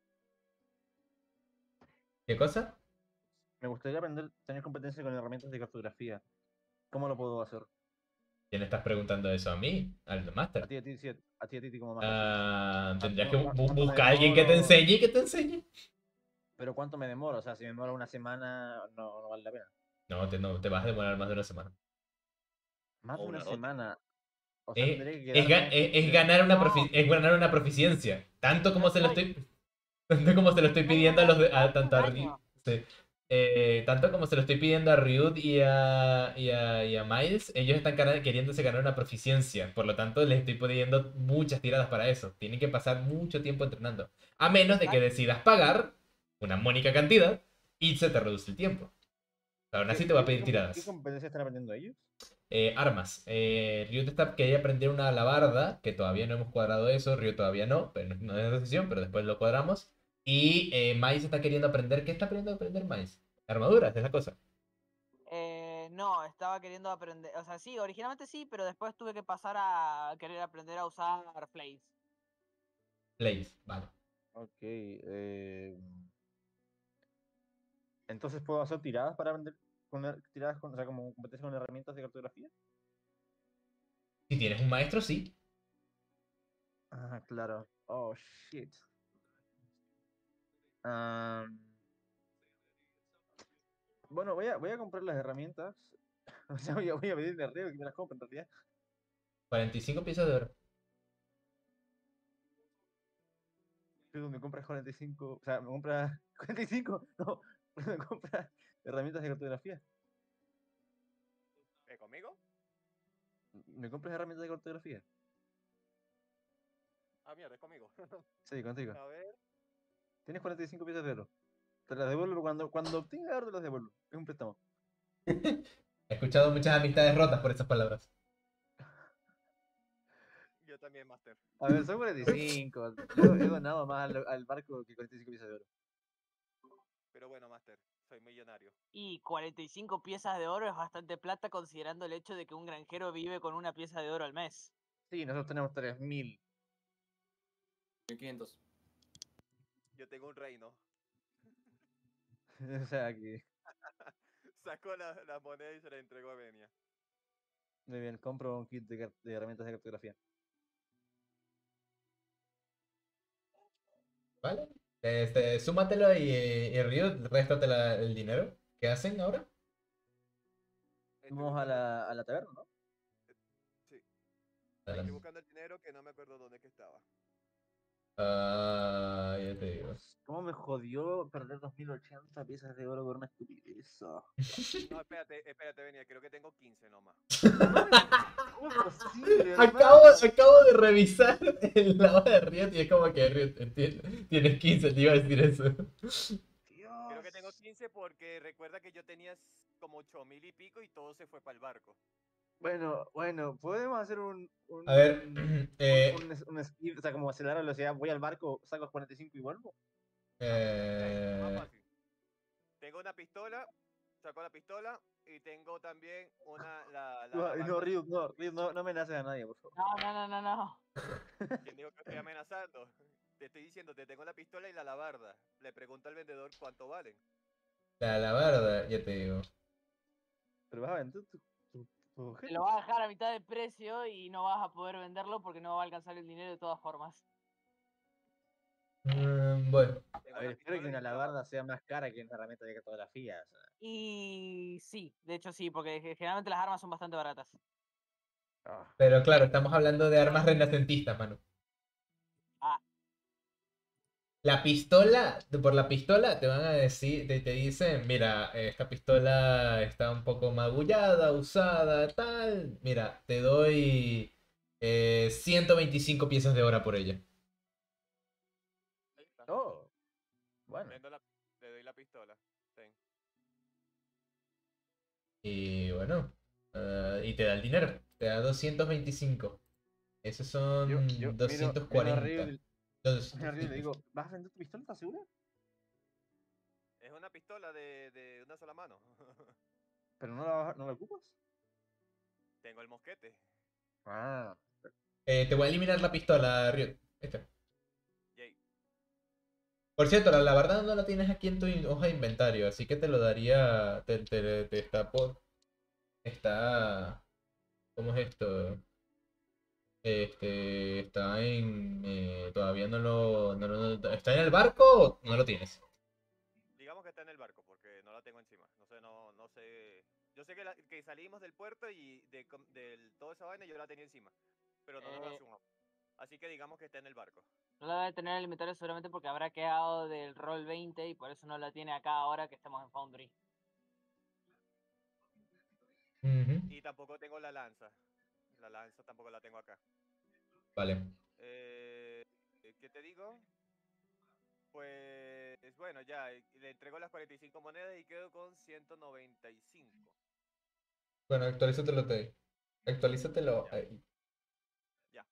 ¿Qué cosa? Me gustaría aprender, tener competencia con herramientas de cartografía. ¿Cómo lo puedo hacer? ¿Quién estás preguntando eso a mí? ¿Al A máster? ti, a ti, sí, a ti, a ti como máster, sí. Ah, Ah, tendrías que ¿cu- bu- cu- bu- ¿Cuánto me buscar a alguien que te demoro? enseñe y que te enseñe. Pero ¿cuánto me demoro? O sea, si me demoro una semana, no, no vale la pena. No te, no, te vas a demorar más de una semana. Más O de una una nota. semana. O sea, Es, tendría que es, ga- quedarme. es- es de- ganar una No. profi- es ganar una proficiencia. Tanto como Yo se lo estoy- estoy. Tanto como se lo estoy estoy en pidiendo a una- los de, a, hace tanto un a Ryut. año. Sí. Eh, tanto como se lo estoy pidiendo a Ryut y a, y a, y a Miles, ellos están gana- queriéndose ganar una proficiencia. Por lo tanto, les estoy pidiendo muchas tiradas para eso. Tienen que pasar mucho tiempo entrenando. A menos de que Exacto. decidas pagar una mónica cantidad y se te reduce el tiempo. Aún así ¿Qué, te va a qué- pedir qué- tiradas. qué competencias están aprendiendo ellos? Eh, armas. Eh, Ryu está, quería aprender una alabarda, que todavía no hemos cuadrado eso. Ryu todavía no, pero no, no es decisión, pero después lo cuadramos. Y eh, Mais está queriendo aprender. ¿Qué está queriendo aprender Mais? Armaduras, es la cosa. Eh, no, estaba queriendo aprender. O sea, sí, originalmente sí, pero después tuve que pasar a querer aprender a usar Flays. Blaze, vale. Ok. eh, Entonces puedo hacer tiradas para aprender con her- tiradas con, o sea, como competencia con herramientas de cartografía. Si tienes un maestro, sí. Ah, claro. Oh, shit. Am, bueno, voy a, voy a comprar las herramientas. O sea, voy a, voy a pedirle a Río que me las compre en realidad. cuarenta y cinco piezas de oro. Río, me compras cuarenta y cinco. O sea, me compra cuarenta y cinco. No, me compra herramientas de cartografía. ¿Eh, conmigo? ¿Me compras herramientas de cartografía? Ah, mierda, es conmigo. Sí, contigo. A ver. Tienes cuarenta y cinco piezas de oro. Te las devuelvo cuando, cuando obtenga oro, te las devuelvo. Es un préstamo. He escuchado muchas amistades rotas por esas palabras. Yo también, Master. A ver, son cuarenta y cinco. Yo he donado más al, al barco que cuarenta y cinco piezas de oro. Pero bueno, Master, soy millonario. Y cuarenta y cinco piezas de oro es bastante plata considerando el hecho de que un granjero vive con una pieza de oro al mes. Sí, nosotros tenemos tres mil. mil quinientos. Yo tengo un reino. O sea que. Sacó la, la moneda y se la entregó a Benia. Muy bien, compro un kit de, car- de herramientas de cartografía. ¿Vale? Este, súmatelo y, y Ryu, réstate la- el dinero. ¿Qué hacen ahora? Estoy Vamos a buscando- la, a la taberna, ¿no? Sí, Adelante. estoy buscando el dinero que no me acuerdo dónde que estaba. Ah, ya te digo. ¿Cómo me jodió perder dos mil ochenta piezas de oro por una estupidez? No, espérate, espérate, Benia, creo que tengo quince nomás. ¿Cómo es posible, Acabo, hermano? acabo de revisar el lado de Riot y es como que Riot, enti- tienes quince, te iba a decir eso. Creo que tengo Dios. quince porque recuerda que yo tenía s- como ocho mil y pico y todo se fue para el barco. Bueno, bueno, podemos hacer un. un A ver, un, eh, un, un skip, o sea, como acelerar la velocidad. Voy al barco, saco los cuarenta y cinco y vuelvo. Sí, más eh, fácil. Tengo una pistola, saco la pistola y tengo también una. La, la, No, alabarda. no, Ryu, no, Ryu, no, no amenaces a nadie, por favor. No, no, no, no, no. ¿Quién dijo que estoy amenazando? Te estoy diciendo, te tengo la pistola y la alabarda. Le pregunto al vendedor cuánto valen. la alabarda, ya te digo. Pero vas a vender tu, tu, tu Te objeto. lo vas a dejar a mitad de precio y no vas a poder venderlo porque no va a alcanzar el dinero de todas formas. Mm, bueno, Tengo A la ver, espero pistola que y una la alabarda. alabarda sea más cara que una herramienta de cartografía. O sea. Y sí, de hecho sí, porque ge- generalmente las armas son bastante baratas. Ah. pero claro, estamos hablando de armas renacentistas, mano. Ah. La pistola, por la pistola te van a decir, te, te dicen, mira, esta pistola está un poco magullada, usada, tal. Mira, te doy eh, ciento veinticinco piezas de hora por ella. Ahí está. Oh, bueno. Vendo la, le doy la pistola. Ten. Y bueno, eh, y te da el dinero. Te da doscientos veinticinco. Esos son Yo, yo miro, doscientos miro a Ryu cuarenta. y, Dos- miro a Ryu y le digo, ¿vas a vender tu pistola? ¿Estás segura? Es una pistola de, de una sola mano. ¿Pero no la, vas- no la ocupas? Tengo el mosquete. Ah, Eh, te voy a eliminar la pistola, Riot. Ahí está. Yay. Por cierto, la, la verdad no la tienes aquí en tu in- hoja de inventario, así que te lo daría. Te, te, te está por. Está. ¿Cómo es esto? Este. Está en. eh, todavía no lo, no lo- no- ¿Está en el barco o no lo tienes? Digamos que está en el barco porque no la tengo encima. No sé, no, no sé. Yo sé que, la- que salimos del puerto y de, com- del toda esa vaina yo la tenía encima. Pero no nos la Eh, sumamos. Así que digamos que está en el barco. No la debe tener en el inventario seguramente porque habrá quedado del rol veinte y por eso no la tiene acá ahora que estamos en Foundry. Ujú. Y tampoco tengo la lanza. La lanza tampoco la tengo acá. Vale. Eh, ¿Qué te digo? Pues bueno, ya, eh, le entrego las cuarenta y cinco monedas y quedo con ciento noventa y cinco. Bueno, actualízatelo te. Actualízatelo Ya, ahí. ya.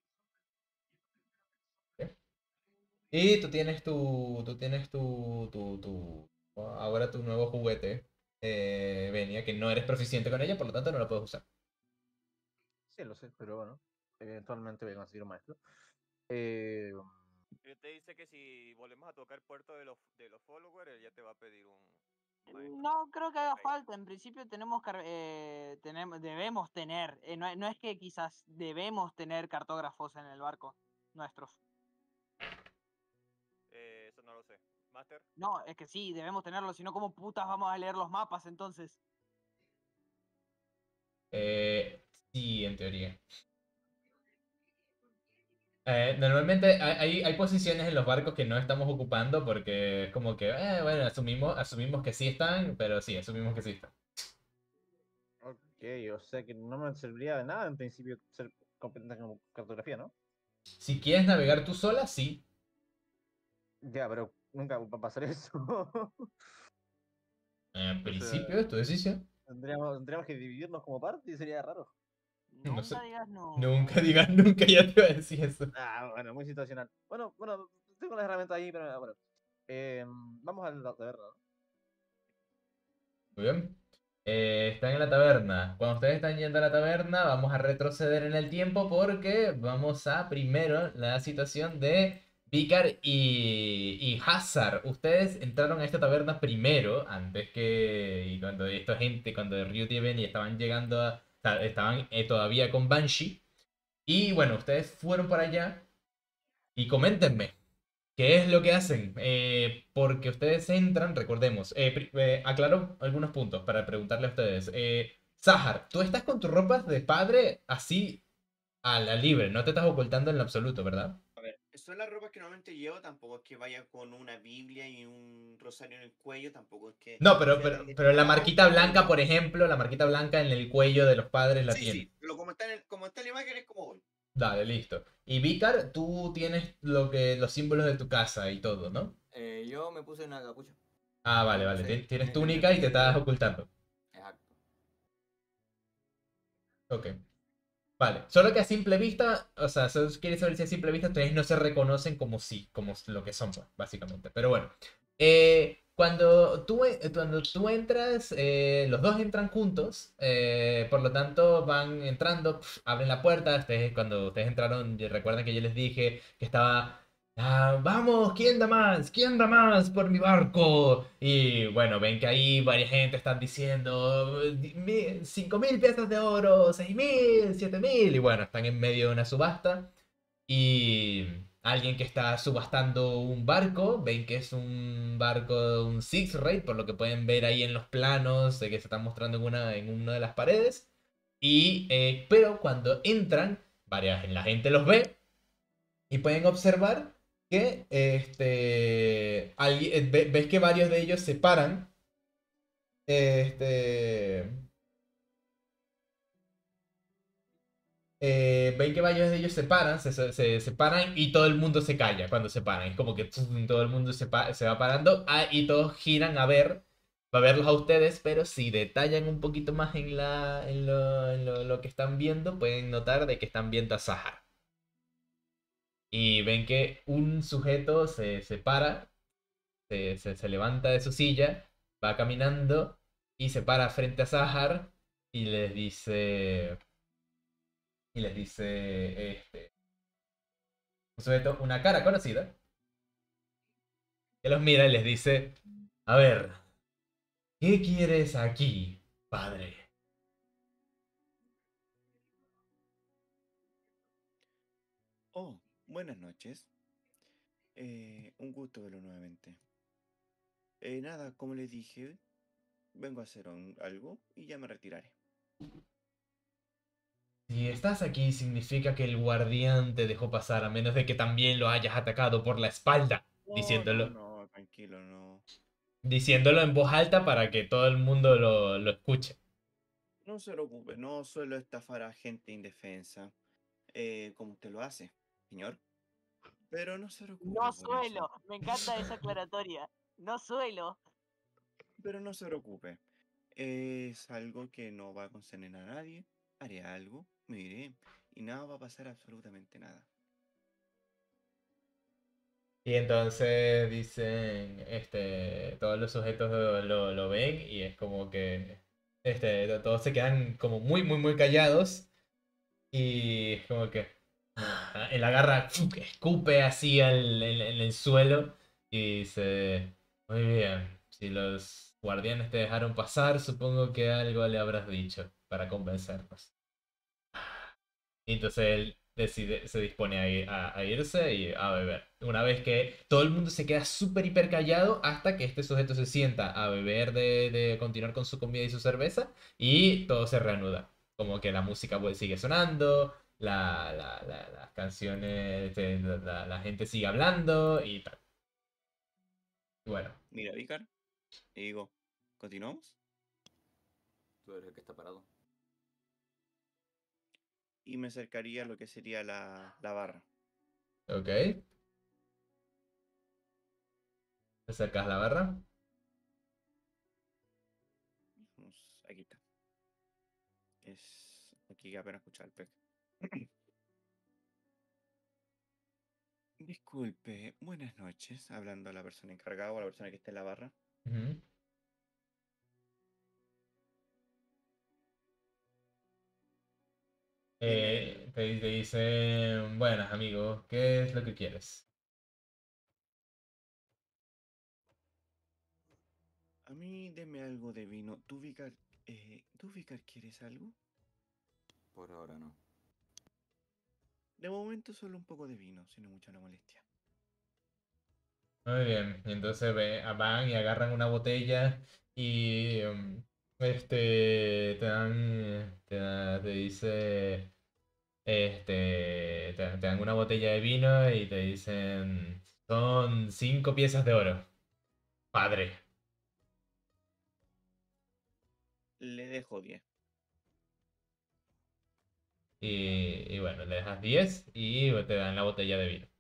¿Ok? Y tú tienes tu. Tú tienes tu. tu, tu ahora tu nuevo juguete. Eh, Venia, que no eres proficiente con ella, por lo tanto no lo puedes usar. sí, lo sé, pero bueno, eventualmente voy a conseguir un maestro. Eh, Él te dice que si volvemos a tocar puerto de los, de los followers, él ya te va a pedir un maestro. No creo que haga Ok. falta. En principio tenemos, car- eh, tenemos debemos tener. eh, no, no es que quizás debemos tener cartógrafos en el barco nuestros. Eh, eso no lo sé. Master, No, es que sí, debemos tenerlos. Si no, ¿cómo putas vamos a leer los mapas entonces? Eh, sí, en teoría. Eh, normalmente hay, hay, hay posiciones en los barcos que no estamos ocupando porque es como que, eh, bueno, asumimos, asumimos que sí están, pero sí, asumimos que sí están. ok, o sea que no me serviría de nada en principio ser competente con cartografía, ¿no? Si quieres navegar tú sola, sí. Ya, pero nunca va a pasar eso. En O sea, principio es tu decisión. tendríamos, tendríamos que dividirnos como parte y sería raro. No sé. Nunca digas no. Nunca digas nunca, ya te voy a decir eso. Ah, bueno, muy situacional. Bueno, bueno, tengo las herramientas ahí, pero bueno. Eh, vamos a la taberna, ¿no? Muy bien. Eh, están en la taberna. Cuando ustedes están yendo a la taberna, vamos a retroceder en el tiempo porque vamos a primero la situación de Vicar y, y Hazard. Ustedes entraron a esta taberna primero, antes que. Y cuando esta gente, cuando Ryut y Benny estaban llegando a. O sea, estaban eh, todavía con Banshee. Y bueno, ustedes fueron para allá. Y coméntenme. ¿Qué es lo que hacen? Eh, porque ustedes entran, recordemos, eh, pri- eh, aclaro algunos puntos para preguntarle a ustedes. Eh, Sahar, tú estás con tus ropas de padre así a la libre, no te estás ocultando en lo absoluto, ¿verdad? A ver, son las ropas que normalmente llevo, tampoco es que vaya con una Biblia y un rosario en el cuello, tampoco es que No, pero, sea pero, tan pero la descarado, marquita pero blanca, igual. por ejemplo, la marquita blanca en el cuello de los padres la Sí, tiene. sí, pero como está en, el- como está en la imagen es como voy. Dale, listo. Y Vicar, tú tienes lo que, los símbolos de tu casa y todo, ¿no? Eh, yo me puse una capucha. Ah, vale, Me vale. puse Tien- Tienes en- en túnica y te estás el- ocultando. Exacto. Ok. Vale, solo que a simple vista, o sea, solo quiere saber si a simple vista ustedes no se reconocen como sí, como lo que son, pues, básicamente. Pero bueno, eh, cuando, tú, e- cuando tú entras, eh, los dos entran juntos, eh, por lo tanto van entrando, pf, abren la puerta, ustedes, cuando ustedes entraron, y recuerden que yo les dije que estaba... "Ah, vamos, ¿quién da más? ¿Quién da más por mi barco?" Y bueno, ven que ahí varias gente están diciendo "Di- mi- cinco mil piezas de oro, seis mil, siete mil", y bueno, están en medio de una subasta. Y alguien que está subastando un barco, ven que es un barco, un Six Ray, por lo que pueden ver ahí en los planos de que se están mostrando en una, en una de las paredes. Y, eh, pero cuando entran, varias, la gente los ve y pueden observar que este, alguien- eh, ve- ves que varios de ellos se paran. Este, eh, ven que varios de ellos se paran, se, se, se- se paran y todo el mundo se calla cuando se paran. Es como que ¡tum! Todo el mundo se, pa- se va parando ah, y todos giran a ver, a verlos a ustedes, pero si detallan un poquito más en, la, en, lo, en lo- lo que están viendo, pueden notar de que están viendo a Sahar. Y ven que un sujeto se, se para, se, se, se levanta de su silla, va caminando y se para frente a Sahar y les dice... Y les dice, este, un sujeto, una cara conocida, que los mira y les dice, a ver, ¿qué quieres aquí, padre? Oh, buenas noches. Eh, un gusto verlo nuevamente. Eh, nada, como les dije, vengo a hacer un- algo y ya me retiraré. Si estás aquí significa que el guardián te dejó pasar a menos de que también lo hayas atacado por la espalda, No, no, diciéndolo, no, tranquilo, no. diciéndolo en voz alta para que todo el mundo lo, lo escuche. No se preocupe, no suelo estafar a gente indefensa, eh, como usted lo hace, señor. Pero no se preocupe No por eso. suelo. Me encanta esa aclaratoria. No suelo. Pero no se preocupe. Es algo que no va a concerner a nadie. Haré algo, me iré y nada va a pasar absolutamente nada. Y entonces dicen, este, todos los sujetos lo, lo- lo ven y es como que, este, to- todos se quedan como muy, muy, muy callados y es como que, ah, él agarra, ¡fuc! Escupe así al- en, en el suelo y dice, muy bien, si los guardianes te dejaron pasar, supongo que algo le habrás dicho para convencernos. Y entonces él decide, se dispone a, ir- a- a irse y a beber. Una vez que todo el mundo se queda súper hiper callado hasta que este sujeto se sienta a beber de, de continuar con su comida y su cerveza y todo se reanuda. Como que la música pues, sigue sonando, la, la- la- las canciones, este, la, la- la gente sigue hablando y tal. Y bueno, Mira, Vicar, y digo, ¿continuamos? Tú eres el que está parado. Y me acercaría a lo que sería la, la barra. ok. ¿Te acercas a la barra? Vamos, aquí está. Es aquí que apenas escuchar el pez. Disculpe, buenas noches. Hablando a la persona encargada o a la persona que está en la barra. Ujú. Deme el. Eh, te, te dicen, buenas amigos, ¿qué es lo que quieres? A mí, deme algo de vino. ¿Tú, Vicar, eh, ¿tú, Vicar, quieres algo? Por ahora no. De momento solo un poco de vino, si no mucha la molestia. Muy bien, y entonces ve- van y agarran una botella y um, este te dan, te, da- te dice, este, te, te dan una botella de vino y te dicen, son cinco piezas de oro, padre. Le dejo diez. Y, y bueno, le dejas diez y te dan la botella de vino.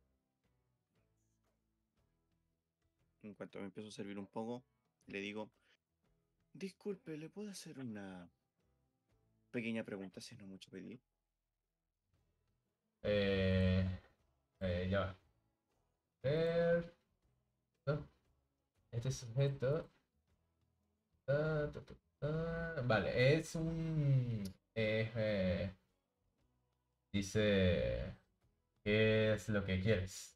En cuanto me empiezo a servir un poco, le digo, disculpe, ¿le puedo hacer una pequeña pregunta si no es mucho pedir? Eh, eh, ya va. Ver, ¿no? Este sujeto. Ta, ta, ta, ta. Vale, es un. es, eh, dice. ¿Qué es lo que quieres?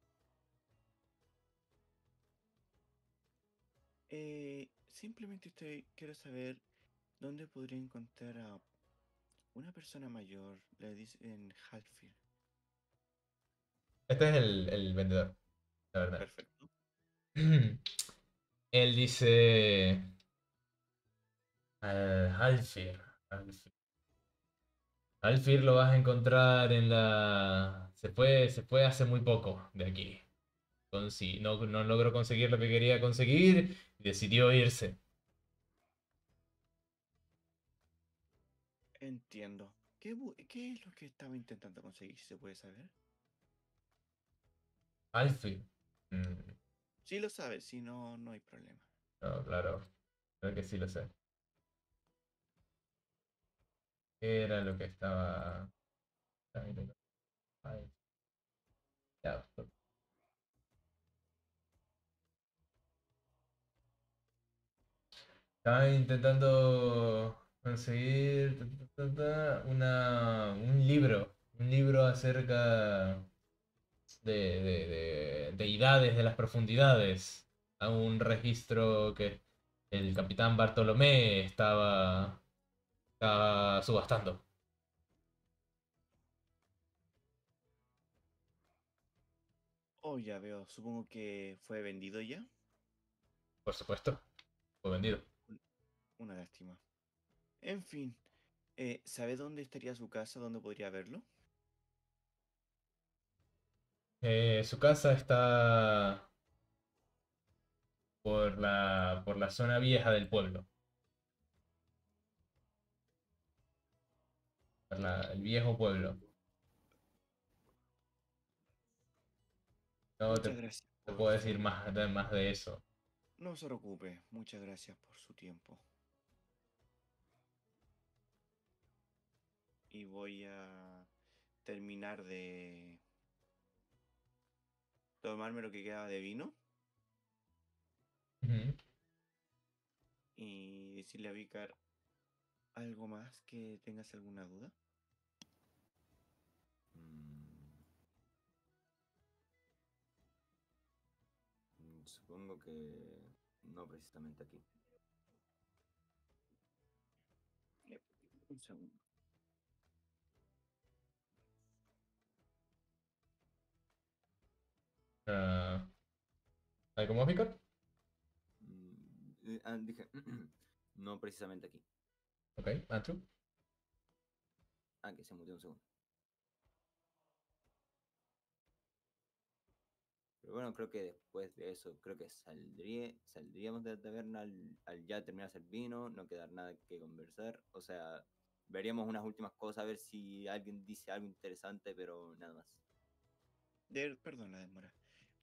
Eh, simplemente estoy, quiero saber dónde podría encontrar a una persona mayor, le dicen Halfir. Este es el, el vendedor, la verdad. Perfecto. Él dice. eh, Halfir. Halfir. Halfir lo vas a encontrar en la se fue, se fue hace muy poco de aquí. Consi- no, no logró conseguir lo que quería conseguir y decidió irse. Entiendo. ¿Qué, bu- qué es lo que estaba intentando conseguir, si se puede saber? Alfie. Mm, Si lo sabes, si no, no hay problema. no, claro, creo que sí lo sé. ¿Qué era lo que estaba... estaba intentando? Ay, ya, pues. Estaba intentando conseguir ta, ta, ta, ta, una, un libro, un libro acerca de, de, de deidades de las profundidades, a un registro que el capitán Bartolomé estaba, estaba subastando, Oh, ya veo. Supongo que fue vendido ya. por supuesto, fue vendido. Un- Una lástima. En fin, eh, ¿sabe dónde estaría su casa? ¿Dónde podría verlo? Eh, su casa está por la, por la zona vieja del pueblo, por la- el viejo pueblo. No te, Muchas gracias te por puedo decir su... más, de- más de eso. No se preocupe. Muchas gracias por su tiempo. Y voy a terminar de tomarme lo que queda de vino Ujú. y decirle a Vicar algo más que tengas alguna duda. Mm, mm, supongo que no precisamente aquí. Yep, un segundo. Ah, ¿algo más, Víctor? Mm, eh, ah, dije, no precisamente aquí. Ok, Andrew. Ah, que se murió un segundo. Pero bueno, creo que después de eso, creo que saldría, saldríamos de la taberna al, al ya terminarse el vino, no quedar nada que conversar. O sea, veríamos unas últimas cosas, a ver si alguien dice algo interesante, pero nada más. De- perdón la demora.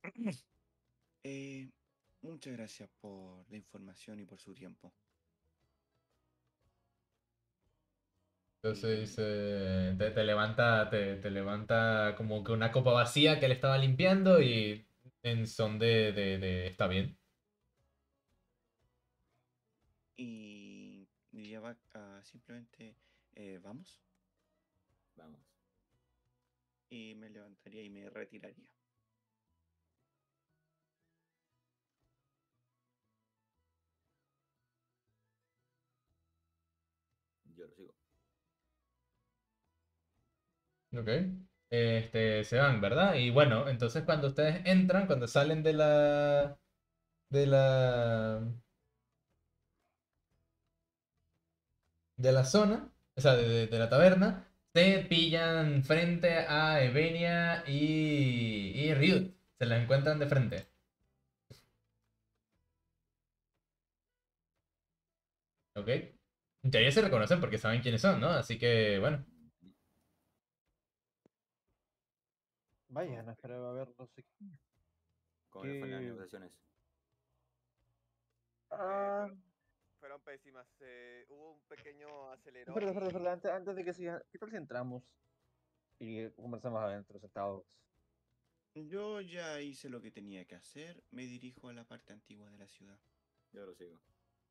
Eh, muchas gracias por la información y por su tiempo. Entonces Y dice, te, te levanta, te, te levanta como que una copa vacía que él estaba limpiando y en son de, de, de está bien. y diría va- ah, simplemente eh, vamos Vamos. y me levantaría y me retiraría. Yo lo sigo. Ok. Este, se van, ¿verdad? Y bueno, entonces cuando ustedes entran, cuando salen de la, de la, de la zona, o sea, de, de- de la taberna, se pillan frente a Evenia y, y Ryut. Se la encuentran de frente. ¿Ok? En teoría se reconocen porque saben quiénes son, ¿no? Así que, bueno. Vaya, ¿Cómo, no esperaba ver, no sé cómo le fueron las qué. negociaciones? Eh, Ah, fueron, fueron pésimas. Eh, hubo un pequeño acelerón espera, espera, y espera, antes, antes de que siga, ¿qué tal si entramos y conversamos adentro, sentados? Yo ya hice lo que tenía que hacer, me dirijo a la parte antigua de la ciudad. Yo lo sigo.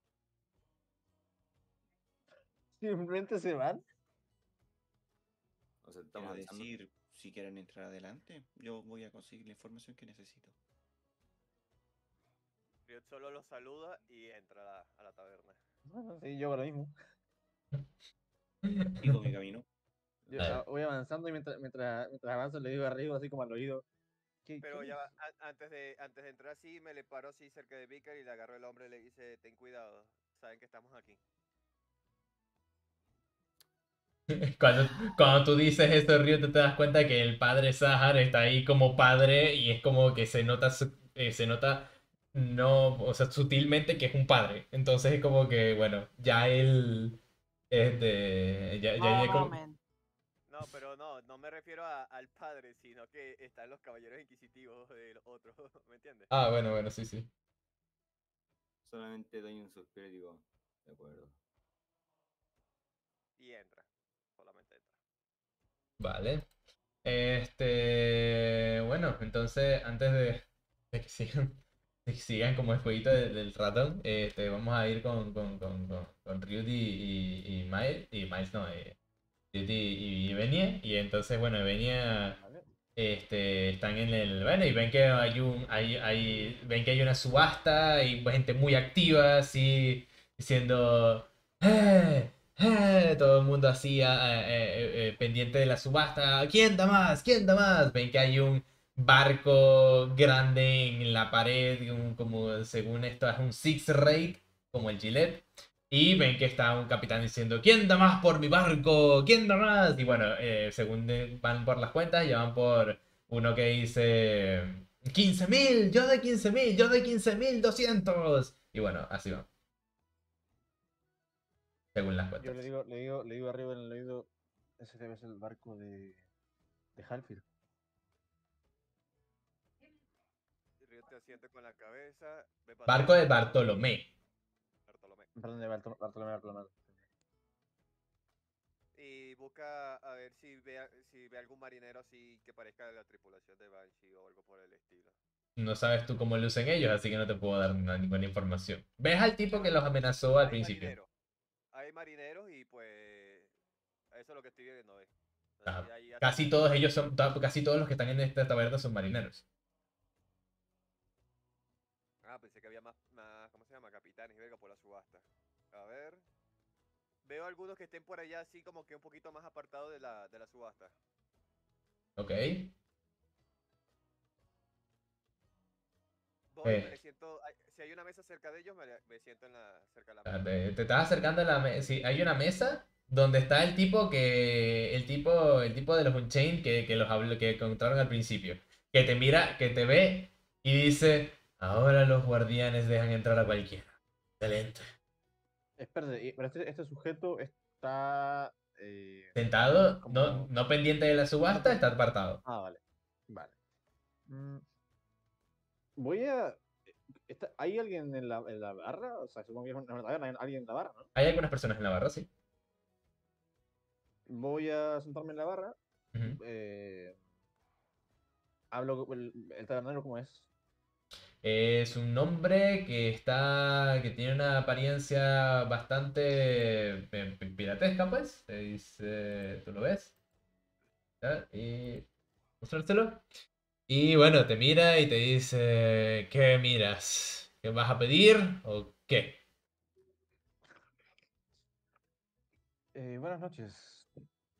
Simplemente se van. O sea, te estamos Quiero avisando. decir, si quieren entrar adelante, yo voy a conseguir la información que necesito. Riot solo los saluda y entra a la, a la taberna. Bueno, sí, yo ahora mismo. Sigo mi camino. Yo, A ah, ver. voy avanzando y mientras, mientras, mientras avanzo le digo arriba, así como al oído. ¿Qué, Pero quién ya es? va, a- antes de, antes de entrar así, me le paro así cerca de Vicar y le agarro el hombre y le dice, ten cuidado, saben que estamos aquí. Cuando, cuando tú dices esto, Ryu, te, te das cuenta que el padre Sahar está ahí como padre y es como que se nota, su- eh, se nota, no, o sea, sutilmente que es un padre. Entonces es como que, bueno, ya él, este, ya, ya, ya como... Nuevamente. No, pero no, no me refiero a- al padre, sino que están los caballeros inquisitivos del otro, ¿me entiendes? Ah, bueno, bueno, sí, sí. Solamente doy un suspiro y digo, de acuerdo. Y entra, solamente entra. Vale. Este, bueno, entonces antes de, de que sigan, de que sigan como el jueguito de- del ratón, este, vamos a ir con, con, con, con, con Ryuti y, y Miles, y Miles no, eh, Ryuti y Venia, y entonces, bueno, Venia, Vale. este, están en el, bueno, y ven que hay un, hay, hay, ven que hay una subasta y gente muy activa, así, diciendo, ¡eh! ¡Eh! Todo el mundo así, ah, eh, eh, eh, pendiente de la subasta, ¿quién da más? ¿Quién da más? Ven que hay un barco grande en la pared, un- como según esto es un six rate, como el Gillette. Y ven que está un capitán diciendo, ¿quién da más por mi barco? ¿Quién da más? Y bueno, eh, según de- van por las cuentas, ya van por uno que dice quince mil, yo doy quince mil, yo doy quince mil doscientos. Y bueno, así va, según las Yo cuentas. le digo, le digo, le digo arriba en el oído, ese debe ser el barco de, de Halfir. Río te asiente con la cabeza, ve para Barco atrás de y busca Bartolomé. Bartolomé. Perdón, de Bartol- Bartolomé, Bartolomé. Y busca a ver si ve, a- si ve algún marinero así que parezca de la tripulación de Banshee o algo por el estilo. No sabes tú cómo lucen ellos, así que no te puedo dar na- ninguna información. ¿Ves al tipo que los amenazó al Hay principio? marineros, hay marineros y pues eso es lo que estoy viendo, ¿ves? Ah, Así hay casi atracción. todos ellos son, ta- casi todos los que están en esta taberna son marineros. Ah, pensé que había más, más, ¿cómo se llama? Capitanes y verga por la subasta. A ver. Veo algunos que estén por allá así como que un poquito más apartados de la, de la subasta. Ok. Voy y Eh, me siento, ay, si hay una mesa cerca de ellos, me, me siento en la, cerca de la mesa. Espérate, te estás acercando a la mesa. Sí, hay una mesa donde está el tipo que. El tipo. El tipo de los Unchained que, que los habló, que encontraron al principio. Que te mira, que te ve y dice. Ahora los guardianes dejan entrar a cualquiera. Excelente. Espérate, y- pero este, este sujeto está eh, Sentado, no, como... no pendiente de la No, subasta, pero- está apartado. Ah, vale. Vale. Mm, voy a... está- ¿Hay alguien en la, en la barra? O sea, supongo que es una taberna, hay alguien en la barra, ¿no? Hay algunas personas en la barra, sí. Voy a sentarme en la barra. Ujú. eh, hablo con el, el tabernero, ¿cómo es? Es un hombre que está. Que tiene una apariencia bastante eh, pi- piratesca, pues. Te dice. ¿Tú lo ves? ¿Ya? Y mostrárselo. Y bueno, te mira y te dice, ¿qué miras? ¿Qué vas a pedir o qué? Eh, buenas noches.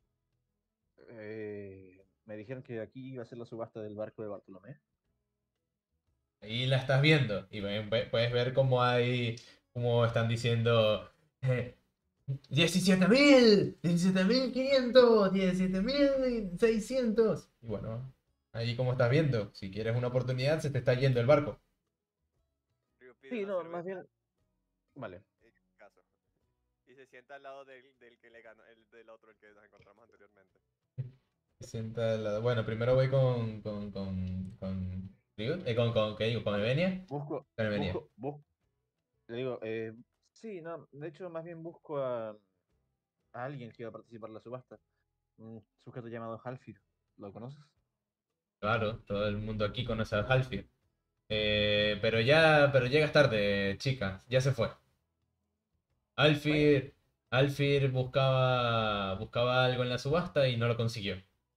Eh, me dijeron que aquí iba a ser la subasta del barco de Bartolomé. Ahí la estás viendo y ve- ve- puedes ver cómo hay, cómo están diciendo eh, diecisiete mil, diecisiete mil quinientos, diecisiete mil seiscientos. Y bueno, ahí como estás viendo, si quieres una oportunidad se te está yendo el barco. Río pide Sí, una no, más cerveza, bien... Vale. en caso. Y se sienta al lado del, del que le ganó, el del otro, el que nos encontramos anteriormente. Se sienta al lado- Bueno, primero voy con, con, con, con, Ryut, eh, con, con, ¿qué digo? Con Vale. Evenia. Busco, Con Evenia. busco, busco. Le digo, eh, sí, no, de hecho, más bien busco a, a alguien que iba a participar en la subasta. Un sujeto llamado Halfir. ¿Lo conoces? Claro, todo el mundo aquí conoce a Halfir. Eh, pero ya, pero llegas tarde, chica, ya se fue. ¿Fue? Alfir, Alfir buscaba, buscaba algo en la subasta y no lo consiguió.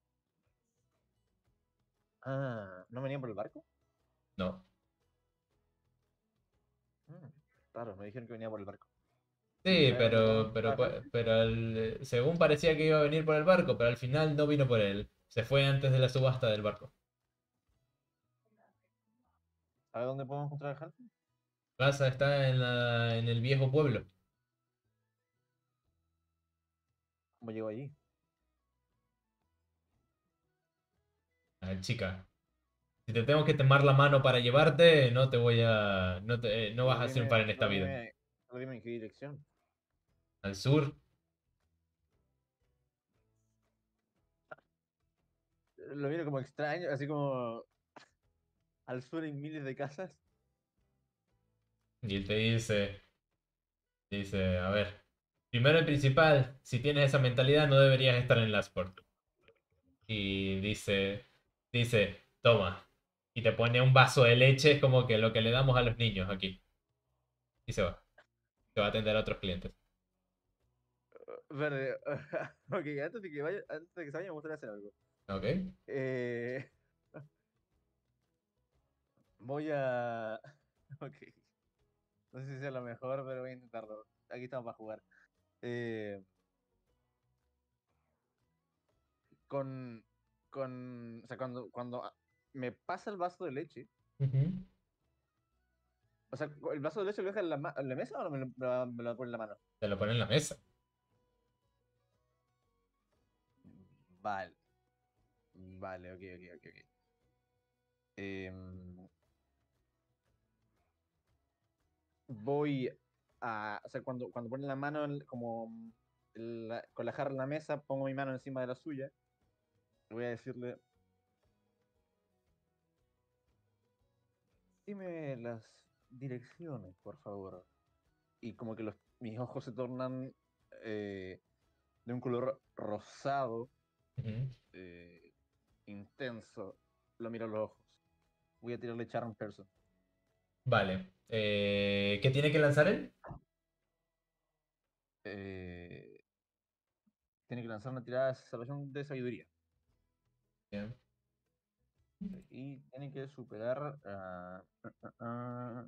Ah, ¿no venían por el barco? No. Mm, Claro, me dijeron que venía por el barco. ¿Y Sí, sabes dónde podemos pero, pero, encontrar a pa- Halfir? pero el- según parecía que iba a venir por el barco, pero al final no vino por él. Se fue antes de la subasta del barco. ¿Sabes dónde podemos encontrar a Halfir? Casa está en la, en el viejo pueblo. ¿Cómo llegó allí? Ah, chica, si te tengo que temar la mano para llevarte, no te voy a... No, te, eh, no vas Solo a dime, triunfar en esta solo vida. dime, solo dime en qué dirección. Al sur, Lo miro como extraño, así como al sur hay miles de casas. y él te dice, dice, a ver, primero y principal, si tienes esa mentalidad no deberías estar en Lasport. Y dice, dice, toma. Y te pone un vaso de leche, es como que lo que le damos a los niños aquí. Y se va. Se va a atender a otros clientes. Verde, ok, antes de que vaya, antes de que se vaya, me gustaría hacer algo. ¿Ok? Eh, voy a. Ok. No sé si sea lo mejor, pero voy a intentarlo. Aquí estamos para jugar. Eh, con. Con. O sea, cuando, cuando a- me pasa el vaso de leche. Ujú. O sea, ¿el vaso de leche lo deja en la, ma- en la mesa o me lo, me lo, me lo pone en la mano? Te lo pone en la mesa. Vale. Vale, ok, ok, ok, ok. Em, voy a. O sea, cuando, cuando pone la mano en- como. en la- con la jarra en la mesa, pongo mi mano encima de la suya. Voy a decirle. Dime las direcciones, por favor. Y como que los, mis ojos se tornan eh, de un color rosado, Ujú. eh, intenso. Lo miro a los ojos. Voy a tirarle Charm Person. Vale. Eh, ¿qué tiene que lanzar él? Eh, tiene que lanzar una tirada de salvación de sabiduría. Bien. Y tiene que superar. ah, ah, ah, ah,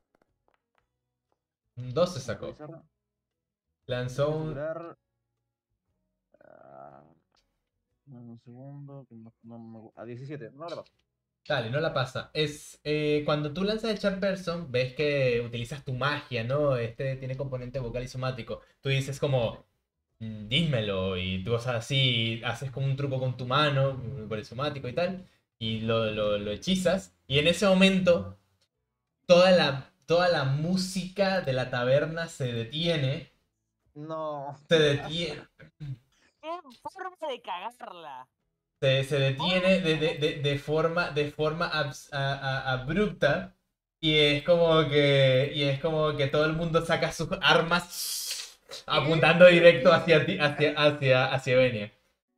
Un dos se déjame sacó. revisar. Tiene Lanzó que un... superar. ah, un segundo. Que no- no me- a diecisiete. No le paso. Dale, no la pasa. Es eh, cuando tú lanzas el Charm Person, ves que utilizas tu magia, ¿no? Este tiene componente vocal y somático. Tú dices como, "Mm, dímelo", y tú cosas así, haces como un truco con tu mano, mm, por el somático y tal, y lo, lo, lo hechizas. Y en ese momento, toda la, toda la música de la taberna se detiene. No. Se detiene. ¡Qué forma de cagarla! Se, se Forma detiene de de, de, cagarla. de, de forma, de forma abs- a- a- abrupta y es como que y es como que todo el mundo saca sus armas apuntando directo hacia ti, hacia, hacia, hacia Venia.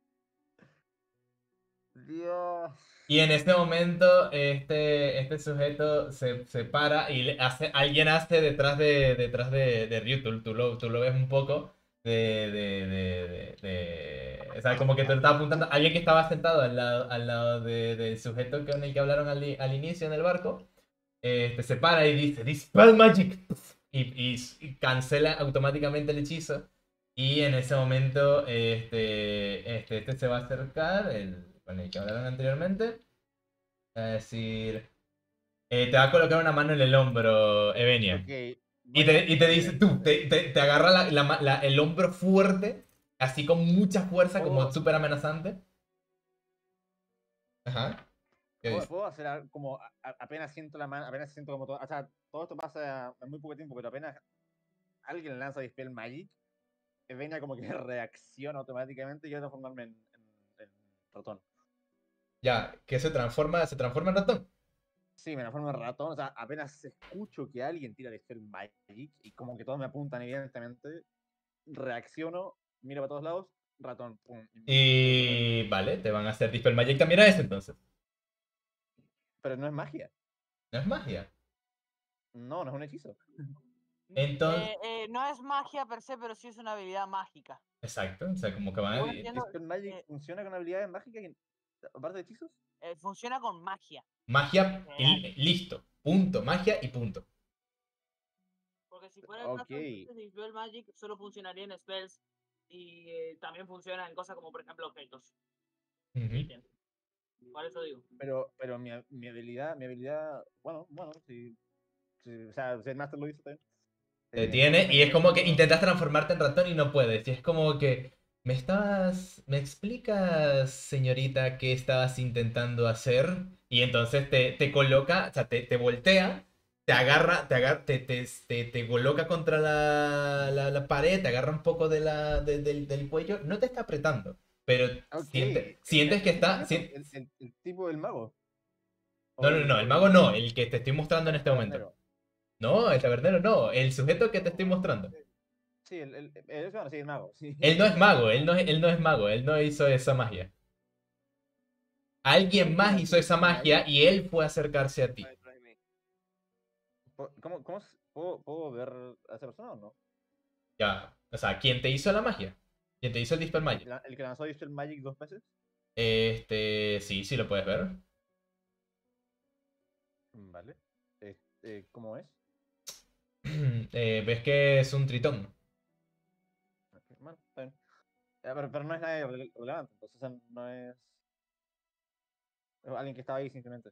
Dios. Y en este momento este, este sujeto se, se para y le hace, alguien hace detrás de, detrás de, de Ryu, tú, tú lo, tú lo ves un poco de, de, de, de, de- o sea, como que te estaba apuntando, alguien que estaba sentado al lado, al lado de- del sujeto con el que hablaron al, i- al inicio en el barco, este, se para y dice, Dispel Magic, y, y, y cancela automáticamente el hechizo. Y en ese momento, este, este, este se va a acercar, el con el que hablaron anteriormente. Va a decir, eh, te va a colocar una mano en el hombro, Evenia. Ok. Y Voy a. te, y te Ok. dice, tú, te, te, te agarra la, la ma- la- el hombro fuerte, así con mucha fuerza, como ¿Puedo, súper amenazante. Ajá. ¿Qué puedo, dice? puedo hacer algo como a- a- apenas siento la mano, apenas siento como todo, o sea, todo esto pasa en muy poco tiempo, pero apenas alguien lanza Dispel Magic, venga como que reacciona automáticamente y yo transformarme en, en, en ratón. Ya, que se transforma, se transforma en ratón. Sí, me transformo en ratón, o sea, apenas escucho que alguien tira Dispel Magic y como que todos me apuntan evidentemente, reacciono, miro para todos lados, ratón, pum, y me empiezo a correr. Y vale, te van a hacer Dispel Magic también a ese entonces. Pero no es magia, No es magia. no, no es un hechizo. Entonces, Eh, eh, no es magia per se, pero sí es una habilidad mágica. exacto, o sea, como que van a... Según entiendo, Dispel Magic eh, funciona con habilidades mágicas y- aparte de hechizos. eh, funciona con magia. Magia en y general. listo. Punto. Magia y punto. Porque si fuera el Ok. caso, entonces Dispel Magic solo funcionaría en spells y eh, también funciona en cosas como, por ejemplo, objetos, Ujú. ítems. Por eso digo. Pero, pero mi, mi habilidad, mi habilidad, bueno, bueno, si, si- o sea, si el Master lo hizo también. Te Eh, detiene entonces y es vendría como que siendo. intentas transformarte en ratón y no puedes. Y es como que ¿Me estabas, me explicas, señorita, qué estabas intentando hacer? Y entonces te, te coloca, o sea, te, te voltea, te agarra, te agarra, te, te, te, te coloca contra la, la, la pared, te agarra un poco de la, de- del, del cuello, no te está apretando, pero Ok. siente, ¿e- sientes que ¿Este quién está, es? ¿El, sien- el, el- el tipo del mago? no, ¿O no, el, no, el o mago el, no, el que te estoy mostrando en el este momento. tabernero? No, el tabernero no, el sujeto que te estoy No, mostrando. eh, sí, el, el, el- bueno, sí, el mago. Sí, Él no es sí, mago, el él no, mago. es- él no es mago, él no hizo esa magia. Alguien ¿Quién, quién, más hay- hizo quién, esa quién hay ahí? magia y él fue a acercarse a ti. Ahí detrás de mí. Po- ¿Cómo, cómo s- puedo, puedo ver a esa persona o no? Ya, o sea, ¿quién te hizo la magia? ¿Quién te hizo el Dispel ¿El, Magic? la- el que lanzó Dispel Magic dos veces? Este, sí, sí lo puedes ver. Vale. Este, ¿cómo es? Eh, ves que es un tritón. Ok, bueno, está bien. Eh, pero, pero no es nadie rele- relevante, entonces o sea, no es, es alguien que estaba ahí simplemente.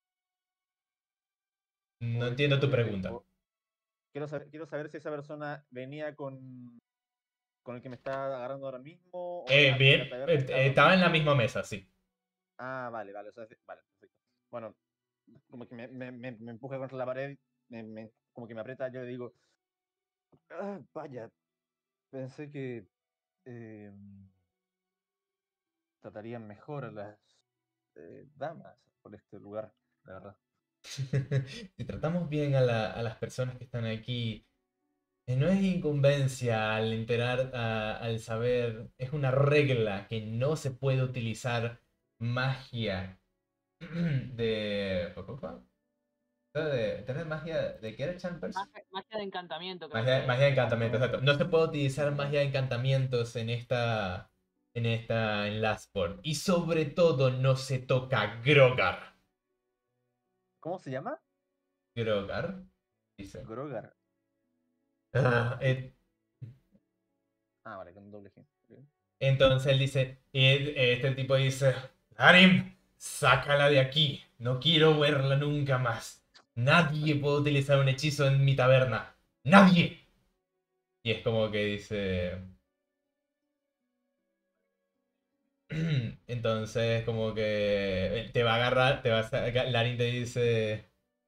No O, entiendo tu o- pregunta. o- quiero saber, quiero saber si esa persona venía con, con el que me está agarrando ahora mismo o Eh, antes de la bien, taberna eh, eh, estaba. estaba en la misma mesa, sí. Ah, vale, vale, o sea, sí, vale, perfecto. Bueno, como que me, me, me, me empuja contra la pared, me, me- como que me aprieta, yo le digo, "Ah, vaya, pensé que eh, tratarían mejor a las eh, damas por este lugar, la verdad. Si tratamos bien a, la- a las personas que están aquí, eh, no es incumbencia al enterar, a- al saber, es una regla que no se puede utilizar magia de... ¿pa, pa, pa? de tener magia de qué era Champers? Magia, magia de encantamiento, creo Magia, que magia de es. encantamiento, exacto. No se puede utilizar magia de encantamientos en esta. En esta. En Lastport. Y sobre todo no se toca Grogar. ¿Cómo se llama? Grogar. Dice. Grogar. Ah, Sí. eh, Ah, vale, con doble G. Ok. entonces él dice. Y él- este tipo dice. Darim, sácala de aquí. No quiero verla nunca más. Nadie puede utilizar un hechizo en mi taberna. Nadie. Y es como que dice. Entonces, como que te va a agarrar, te va a sacar, Larin te dice,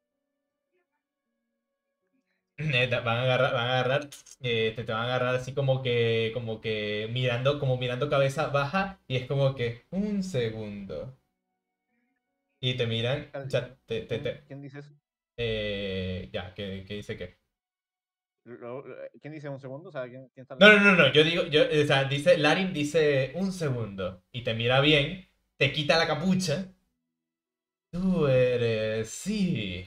eh, te van a agarrar, van a agarrar, eh, te, te van a agarrar así como que, como que mirando, como mirando cabeza baja y es como que un segundo. Y te miran, Al- ya, te, te, ¿Quién, te, quién dice eso? eh, ya, que, que dice que. Lo- lo- ¿Quién dice un segundo? O sea, ¿quién, quién está No, no, hablando? no, no, yo digo, yo, o sea, dice, Larin dice un segundo y te mira bien, te quita la capucha. Tú eres, sí.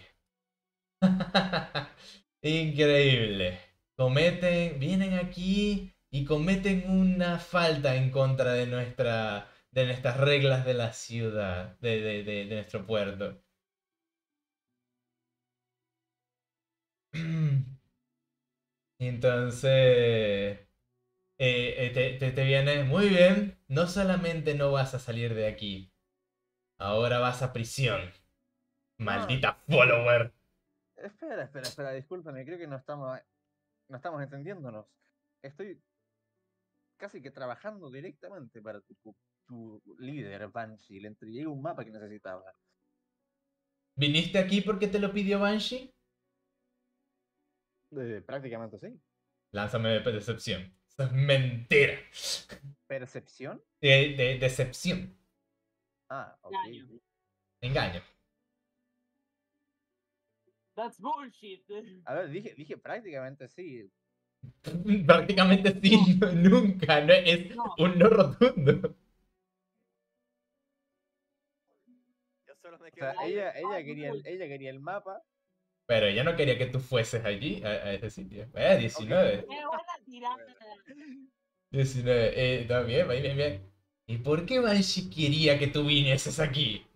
Increíble. Cometen, vienen aquí y cometen una falta en contra de nuestra, de nuestras reglas de la ciudad, de, de, de, de nuestro puerto. Entonces, eh, eh, te, te, te viene muy bien. No solamente no vas a salir de aquí, ahora vas a prisión. No, Maldita espera, follower. espera, espera, espera, discúlpame, creo que no estamos, no estamos entendiéndonos. Estoy casi que trabajando directamente para tu, tu líder, Banshee. Le entregué un mapa que necesitaba. ¿Viniste aquí porque te lo pidió Banshee? Eh, prácticamente sí. Lánzame de decepción. Eso es mentira. ¿Percepción? De, de decepción. Ah, ok. Engaño. Engaño. That's bullshit. A ver, dije, dije prácticamente sí. Prácticamente sí, no, nunca. No, es No. un no rotundo. Yo solo me O sea, quedo. Ay, ella, ay, ella, quería el, bullshit. ella quería el mapa. Pero ella no quería que tú fueses allí, a, a ese sitio. Eh, diecinueve. ¡Qué buena tirada! diecinueve. Eh, está bien, bien, bien, bien. ¿Y por qué Banshee quería que tú vinieses aquí?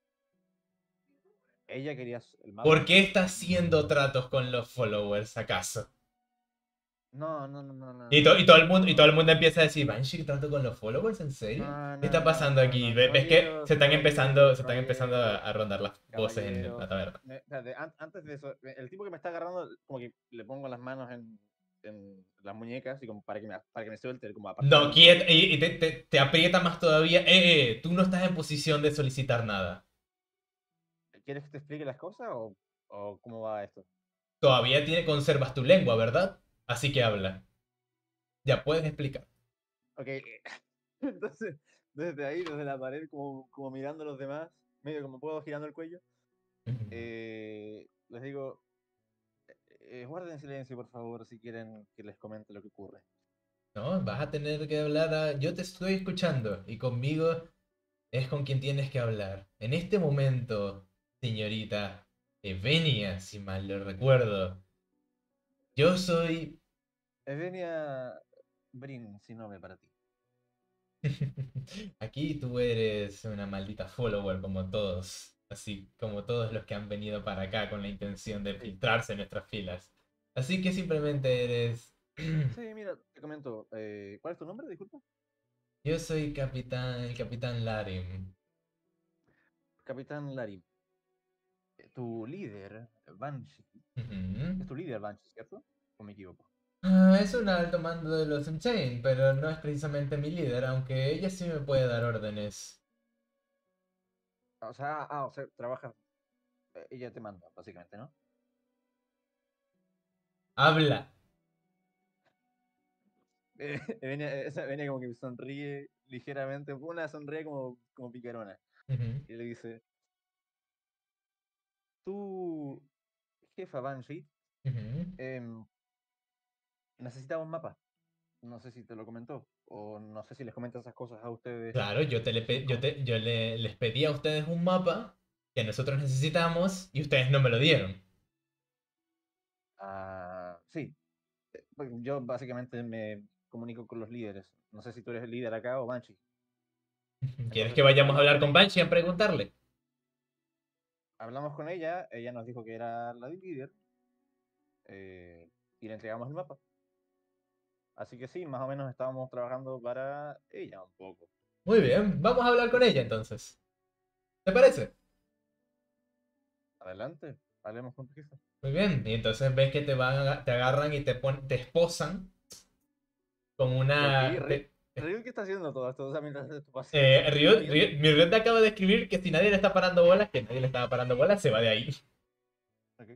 Ella quería el mapa. ¿Por qué estás haciendo tratos con los followers, acaso? No, no, no, no, no. Y, to- y todo el mundo, y todo el mundo empieza a decir, ¿Banshee trato con los followers? ¿En serio? No, ¿Qué está no, pasando no, aquí? no, Ve- ¿Ves que caballeros, se están empezando, caballeros, se están empezando a, caballeros, a rondar las voces en la caballeros. taberna? Me- espérate, an- antes de eso, el tipo que me está agarrando, como que le pongo las manos en, en las muñecas y como para que me, para que me suelte. Como a No, quiet, y, y te, te, te aprieta más todavía. Eh, eh, tú no estás en posición de solicitar nada. ¿Quieres que te explique las cosas o, o cómo va esto? Todavía tiene, conservas tu lengua, ¿verdad? Así que habla. Ya puedes explicar. Ok, entonces, desde ahí, desde la pared, como, como mirando a los demás, medio como puedo girando el cuello, eh, les digo, eh, guarden silencio, por favor, si quieren que les comente lo que ocurre. No, vas a tener que hablar a... Yo te estoy escuchando y conmigo es con quien tienes que hablar. En este momento, señorita Evenia, si mal lo recuerdo, yo soy... Evenia Brin, sin nombre para ti. Aquí tú eres una maldita follower como todos, así como todos los que han venido para acá con la intención de filtrarse en nuestras filas. Así que simplemente eres... Sí, mira, te comento, eh, ¿cuál es tu nombre? Disculpa. Yo soy capitán, el capitán Larim. Capitán Larry. Eh, Tu líder, Banshee. Ujú. Es tu líder, Banshee, ¿cierto? ¿O me equivoco? Ah, es un alto mando de los Unchained, pero no es precisamente mi líder, aunque ella sí me puede dar órdenes. Ah, O sea, ah, o sea, trabaja. eh, Ella te manda, básicamente, ¿no? ¡Habla! Eh, Evenia, esa Evenia como que sonríe ligeramente, una sonríe como, como picarona. Ujú, Y le dice, tú, jefa Banshee, ujú. em, necesitaba un mapa. No sé si te lo comentó, o no sé si les comenta esas cosas a ustedes. Claro, yo, te le pe- yo, te- yo le- les pedí a ustedes un mapa que nosotros necesitamos y ustedes no me lo dieron. Ah, sí, eh, pues yo básicamente me comunico con los líderes. No sé si tú eres el líder acá o Banshee. ¿Quieres Entonces, que vayamos a hablamos hablar con con ella, Banshee a preguntarle? hablamos con ella, ella nos dijo que era la líder, eh, y le entregamos el mapa. Así que sí, más o menos estábamos trabajando para ella un poco. Muy bien, vamos a hablar con ella entonces. ¿Te parece? Adelante, hablemos con tu jefa. Muy bien, y entonces ves que te van a- te agarran y te pon- te esposan con Y aquí, una... Ry- te- Ryu, ¿qué está haciendo todo esto? O sea, mientras esto pasa. eh, ¿Está Riot, viendo? Riot- mi Riot te acaba de escribir que si nadie le está parando bolas, que nadie le estaba parando bolas, se va de ahí. Ok.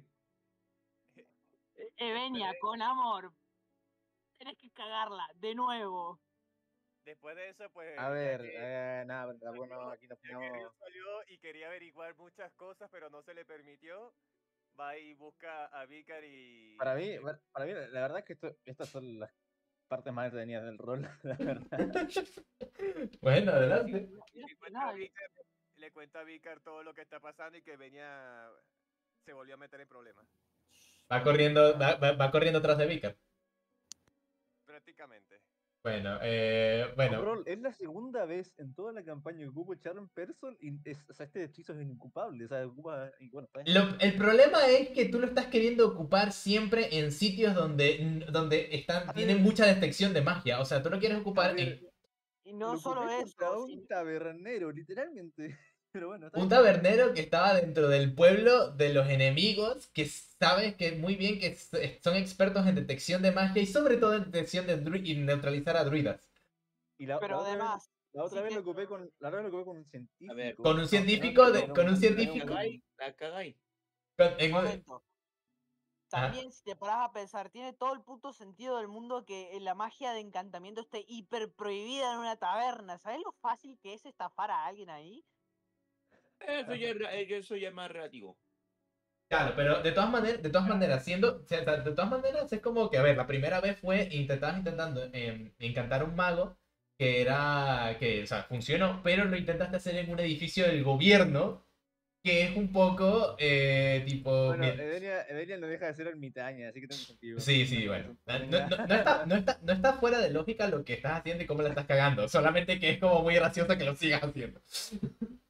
E- Evenia, Después de- con amor. Tienes que cagarla, de nuevo. Después de eso, pues. A ya ver, que- eh, nada, ya bueno, que- aquí nos ya que Ryu pongamos. salió y quería averiguar muchas cosas, pero no se le permitió, va y busca a Vicar y. Para mí, y- para para mí, la verdad es que esto, estas son las partes más entretenidas del rol, la verdad. Bueno, y- adelante. y le cuenta a Vicar, le cuenta a Vicar todo lo que está pasando y que venía. Se volvió a meter en problemas. Va corriendo, va, va- va corriendo atrás de Vicar. Prácticamente. Bueno, eh, bueno. Overall, es la segunda vez en toda la campaña que ocupo Charm Person y es, o sea, este hechizo es incupable. O sea, ocupa. Y bueno, está bien. Lo- el problema es que tú lo estás queriendo ocupar siempre en sitios donde, donde están, A tienen ver. mucha detección de magia. O sea, tú lo quieres A ocupar ver, en Y no lo solo ocupé eso, contra un sino- tabernero, literalmente. Pero bueno, está un bien. tabernero que estaba dentro del pueblo de los enemigos, que sabes que muy bien que s- son expertos en detección de magia y sobre todo en detección de dru- y neutralizar a druidas. Y la, pero la otra vez, además, la otra sí vez que- lo ocupé con, la otra vez lo ocupé con un científico. Con un No, científico no, de- no, con un no, científico- no, cagáis, la cagáis. Con- en- momento. Ah. También, si te paras a pensar, tiene todo el puto sentido del mundo que la magia de encantamiento esté hiper prohibida en una taberna. ¿Sabes lo fácil que es estafar a alguien ahí? Eso ya, es ra- eh, eso ya es más relativo. Claro, pero de todas maneras, de todas maneras, siendo, o sea, de todas maneras es como que, a ver, la primera vez fue, intentabas intentando eh, encantar a un mago, que era, que, o sea, funcionó, pero lo intentaste hacer en un edificio del gobierno, que es un poco, eh, tipo, Bueno, mira, Edenia, Edenia no deja de ser ermitaña, así que tiene sentido. sí, sí, bueno, no, no- no está, no, está, no está fuera de lógica lo que estás haciendo y cómo la estás cagando, solamente que es como muy gracioso que lo sigas haciendo. Sí.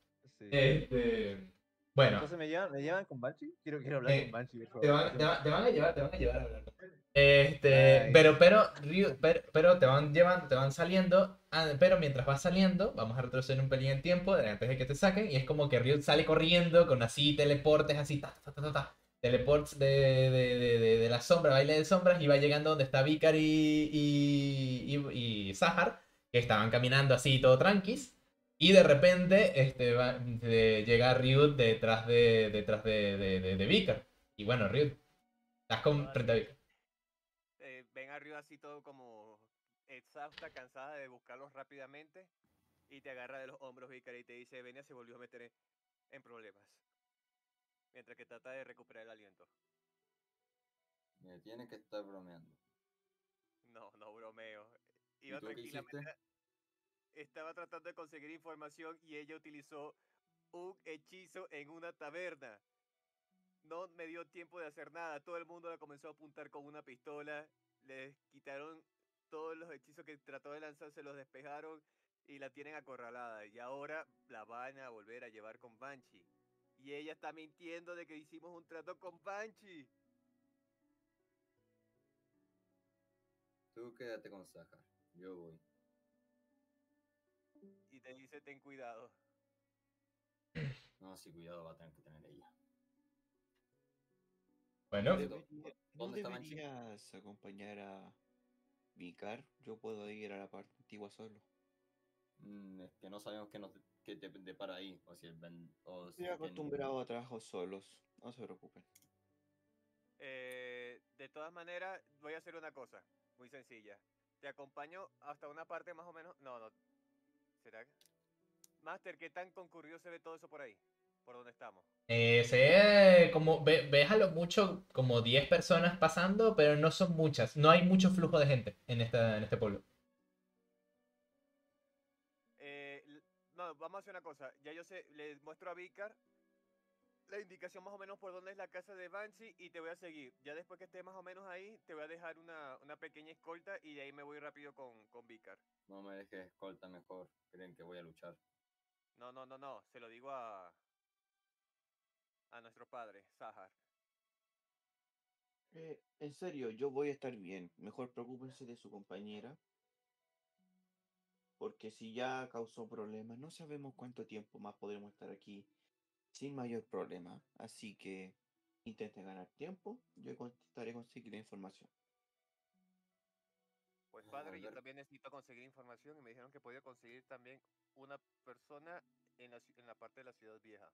Este, bueno. Entonces me llevan, me llevan con Banshee. Quiero, quiero hablar Eh, con Banshee, por favor. Te van, te, van, te van a llevar, te van a llevar a hablar. Este, Nice. pero, pero, Ryu- pero, pero te van llevando, te van saliendo, ah, pero mientras vas saliendo, vamos a retroceder un pelín en tiempo, de- antes de que te saquen, y es como que Ryu sale corriendo con así teleportes, así, ta, ta, ta, ta, ta, teleports de, de, de, de, de la sombra, baile de sombras, y va llegando donde está Vicar y, y, y, y Sahar, que estaban caminando así todo tranquis. Y de repente este, va, de, llega Ryut detrás de, detrás de, de, de, de Vicar. Y bueno, Ryut, estás con Todas frente a así, Vicar. eh, ven arriba así todo como exhausta, cansada de buscarlos rápidamente. Y te agarra de los hombros, Vicar, y te dice, Venia se volvió a meter en, en problemas. Mientras que trata de recuperar el aliento. Me tiene que estar bromeando. No, no bromeo. ¿Y Iba tú qué tranquilamente. hiciste? Estaba tratando de conseguir información y ella utilizó un hechizo en una taberna. No me dio tiempo de hacer nada. Todo el mundo la comenzó a apuntar con una pistola. Les quitaron todos los hechizos que trató de lanzar, se los despejaron y la tienen acorralada. Y ahora la van a volver a llevar con Banshee. Y ella está mintiendo de que hicimos un trato con Banshee. Tú quédate con Sahar. Yo voy. Y te dice, ten cuidado. No, sí, cuidado va a tener que tener ella. Bueno, Cierto. Debería- ¿No ¿Dónde está Banshee? deberías acompañar a Vicar? Yo puedo ir a la parte antigua solo. Mm, es que no sabemos qué, nos, qué te depara ahí. O si el ven- o si Estoy es que en- acostumbrado a trabajos solos. No se preocupen. Eh, de todas maneras, voy a hacer una cosa muy sencilla. Te acompaño hasta una parte más o menos. No, no. ¿Será? que- Master, ¿qué tan concurrido se ve todo eso por ahí? ¿Por dónde estamos? eh, se ve como, ve, ves a lo mucho como diez personas pasando, pero no son muchas. No hay mucho flujo de gente en, esta, en este pueblo. Eh, l- no, vamos a hacer una cosa. Ya yo sé, les muestro a Vicar la indicación más o menos por dónde es la casa de Banshee y te voy a seguir. Ya después que esté más o menos ahí, te voy a dejar una, una pequeña escolta y de ahí me voy rápido con, con Vicar. no me dejes escolta mejor. Creen que voy a luchar. No, no, no, no. Se lo digo a, a nuestro padre, Sahar. Eh, en serio, yo voy a estar bien. Mejor preocúpense de su compañera. Porque si ya causó problemas, no sabemos cuánto tiempo más podremos estar aquí sin mayor problema. Así que intenten ganar tiempo. Yo intentaré conseguir la información. Pues A padre, yo ver. también necesito conseguir información y me dijeron que podía conseguir también una persona en la, ci- en la parte de la ciudad vieja.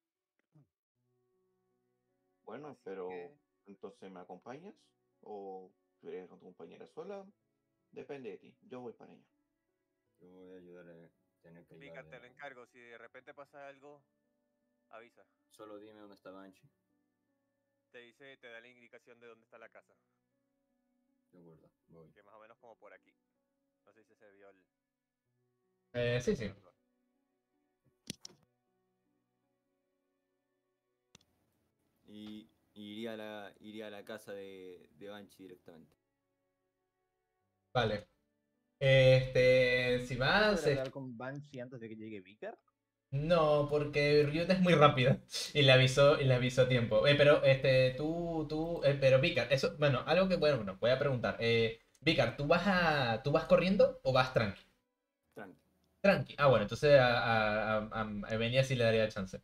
Bueno, Así pero que, entonces ¿me acompañas? ¿O quieres con tu compañera sola? Depende de ti. Yo voy para allá. Yo voy a ayudar a tener que ayudar Vicar, de te lo nuevo. encargo. Si de repente pasa algo, avisa. Solo dime dónde está Banshee. Te dice, te da la indicación de dónde está la casa. De acuerdo, voy. Que más o menos como por aquí. No sé si se vio el... Eh, sí, sí. Y iría a la, iría a la casa de, de Banshee directamente. Vale. Este, si ¿No vas... podrá es- hablar con Banshee antes de que llegue Vicar? No, porque Ryut es muy rápida y le avisó y le avisó a tiempo. Eh, pero este, tú, tú, eh, pero Vicar, eso, bueno, algo que bueno, bueno, voy a preguntar. Eh, Vicar, ¿tú vas a, tú vas corriendo o vas tranqui? Tranqui. Tranqui. Ah, bueno, entonces a, a, a, a Evenia sí le daría chance.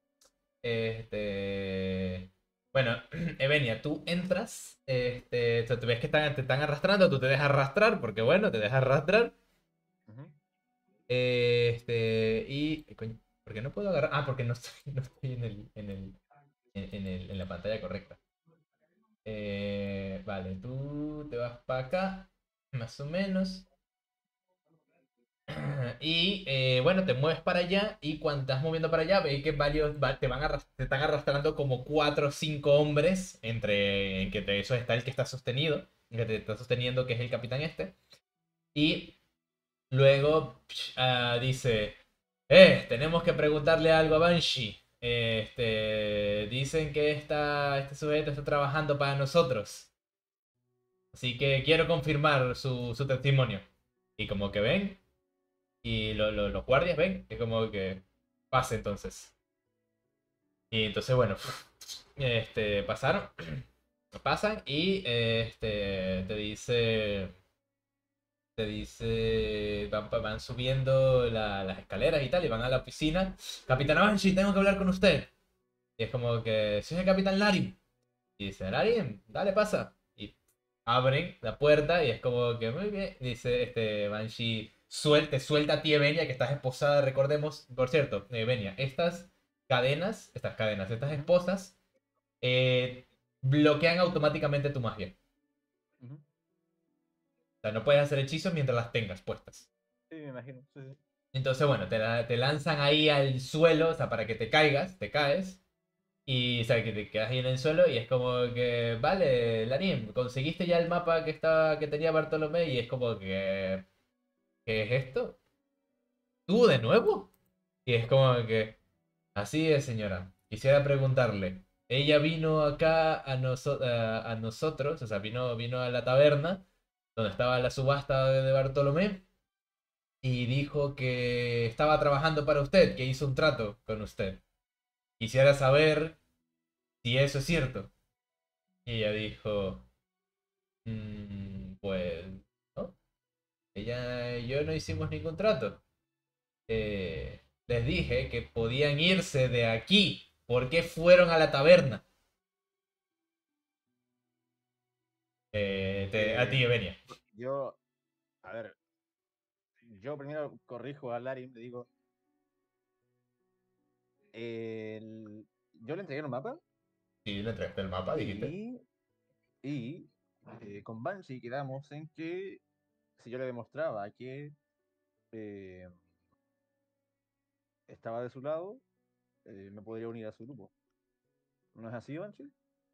Este, bueno, Evenia, tú entras, este, o sea, tú ves que están, te están arrastrando, tú te dejas arrastrar, porque bueno, te dejas arrastrar. Ujú. Este, y. Coño, ¿por qué no puedo agarrar? Ah, porque no estoy, no estoy en, el, en, el, en, en el- en la pantalla correcta. Eh, vale, tú te vas para acá, más o menos. Y eh, bueno, te mueves para allá. Y cuando estás moviendo para allá, veis que varios va- te, van arras- te están arrastrando como cuatro o cinco hombres. Entre que te, eso está el que está sostenido, que te está sosteniendo, que es el capitán este. Y luego psh, ah, dice. Eh, tenemos que preguntarle algo a Banshee. Este, dicen que esta, este sujeto está trabajando para nosotros. Así que quiero confirmar su, su testimonio. Y como que ven, y lo- lo- los guardias ven, es como que pase entonces. Y entonces, bueno, este, pasaron, pasan y este, te dice, te dice, van, van subiendo la- las escaleras y tal, y van a la oficina. Capitán Banshee, tengo que hablar con usted. Y es como que, soy el Capitán Larim. Y dice, ¿alguien? Dale, pasa. Y abren la puerta y es como que muy bien. Dice este Banshee, suelte, suelta a ti, Evenia, que estás esposada, recordemos. Por cierto, Evenia, estas cadenas, estas cadenas, estas esposas, eh, bloquean automáticamente tu magia. Ujú. O sea, no puedes hacer hechizos mientras las tengas puestas. Sí, me imagino. Sí, sí. Entonces, bueno, te, la- te lanzan ahí al suelo, o sea, para que te caigas, te caes. Y, o sea, que te quedas ahí en el suelo y es como que, vale, Larim, conseguiste ya el mapa que estaba, que tenía Bartolomé y es como que, ¿qué es esto? ¿Tú de nuevo? Y es como que, así es, señora. Quisiera preguntarle, ella vino acá a, noso- a, a nosotros, o sea, vino, vino a la taberna donde estaba la subasta de, de Bartolomé y dijo que estaba trabajando para usted, que hizo un trato con usted. Quisiera saber si eso es cierto. Y ella dijo, "Mm, pues, ¿no? Ella y yo no hicimos ningún trato. Eh, les dije que podían irse de aquí. ¿Por qué fueron a la taberna? Eh, te- a ti, Eh, Evenia. yo, a ver, yo primero corrijo a Larim, le digo, el- yo le entregué el mapa Sí, le entregaste el mapa, dijiste. y, y eh, con Banshee quedamos en que si yo le demostraba que eh, estaba de su lado, eh, me podría unir a su grupo. ¿No es así, Banshee?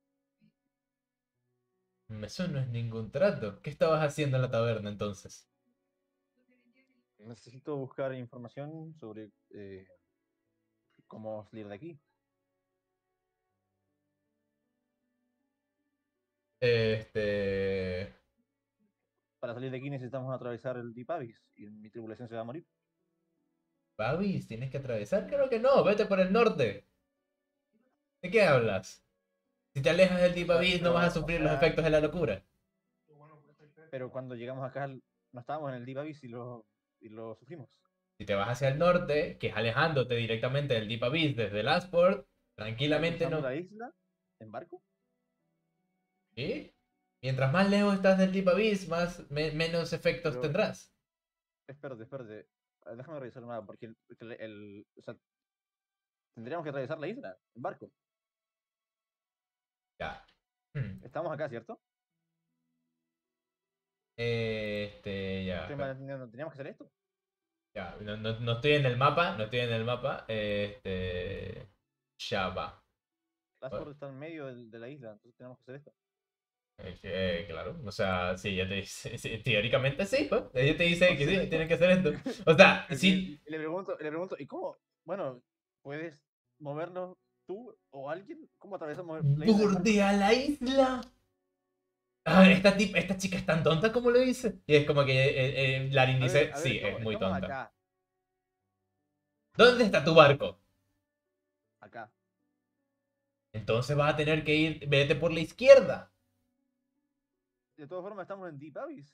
Eso no es ningún trato. ¿Qué estabas haciendo en la taberna entonces? Necesito buscar información sobre eh, cómo salir de aquí. Este... Para salir de aquí necesitamos atravesar el Deep Abyss y mi tripulación se va a morir. Babis, ¿tienes que atravesar? Creo que no, vete por el norte. ¿De qué hablas? Si te alejas del O Deep sea, Abyss no vas a pero, o sufrir los sea, efectos de la locura. pero cuando llegamos acá no estábamos en el Deep Abyss y lo, y lo sufrimos. Si te vas hacia el norte, que es alejándote directamente del Deep Abyss desde Lastport, O sea, tranquilamente cruzando no. la isla en barco. ¿Sí? Mientras más lejos estás del Deep Abyss, más, me- menos efectos Pero, tendrás. espérate, espérate. Ah, déjame revisar el mapa porque el, el- el- o sea, tendríamos que atravesar la isla en barco. Ya. Hmm. Estamos acá, ¿cierto? Este, No ya. estoy mal entendiendo. ¿Teníamos que hacer esto? Ya. No, no- no estoy en el mapa, no estoy en el mapa. Este. Ya va. Lastport está en medio del- de la isla, entonces tenemos que hacer esto. Eh, eh, claro, o sea, sí, ya te dice, sí, teóricamente sí, pues, ella te dice O que sea, sí, tienen que hacer esto. O sea, y- sí, y le pregunto, y le pregunto, ¿y cómo? Bueno, ¿puedes movernos tú o alguien? ¿Cómo atravesamos la isla en barco? bordea la isla. Ah, esta, tip- esta chica es tan tonta como lo dice. Y es como que eh, eh, Larin A dice, ver, a ver, sí, estamos, es muy estamos tonta. acá, ¿Dónde está tu barco? acá. Entonces vas a tener que ir, vete por la izquierda. De todas formas, estamos en Deep Abyss.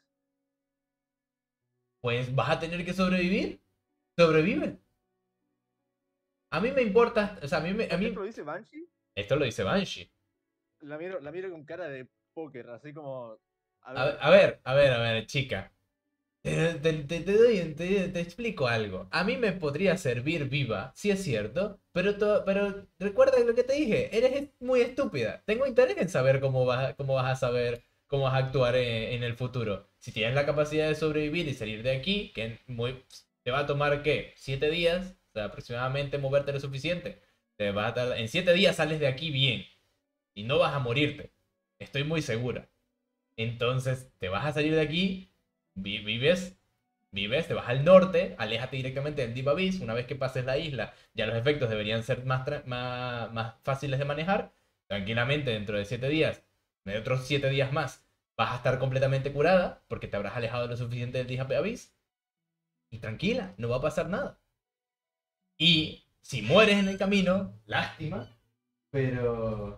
Pues vas a tener que sobrevivir. Sobrevive. A mí me importa, o sea, a mí, me- a mí, ¿Esto lo dice Banshee? esto lo dice Banshee. La miro, la miro con cara de póker, así como... A A, ver, a ver, a ver, a ver, chica. Te, te- te- te doy, te, te explico algo. A mí me podría servir viva, sí es cierto, pero, to- pero recuerda lo que te dije, eres es- muy estúpida. Tengo interés en saber cómo vas, a- cómo vas a saber cómo vas a actuar en, en el futuro. Si tienes la capacidad de sobrevivir y salir de aquí, que en muy, te va a tomar, ¿qué? Siete días, o sea, aproximadamente moverte lo suficiente. Te va a tardar- en siete días sales de aquí bien y no vas a morirte. Estoy muy segura. Entonces, te vas a salir de aquí, vi- vives, vives, te vas al norte, aléjate directamente del Deep Abyss. Una vez que pases la isla, ya los efectos deberían ser más, tra- más, más fáciles de manejar. Tranquilamente, dentro de siete días, de otros siete días más, vas a estar completamente curada porque te habrás alejado lo suficiente del Deep Abyss. Y tranquila, no va a pasar nada. Y si mueres en el camino, lástima, pero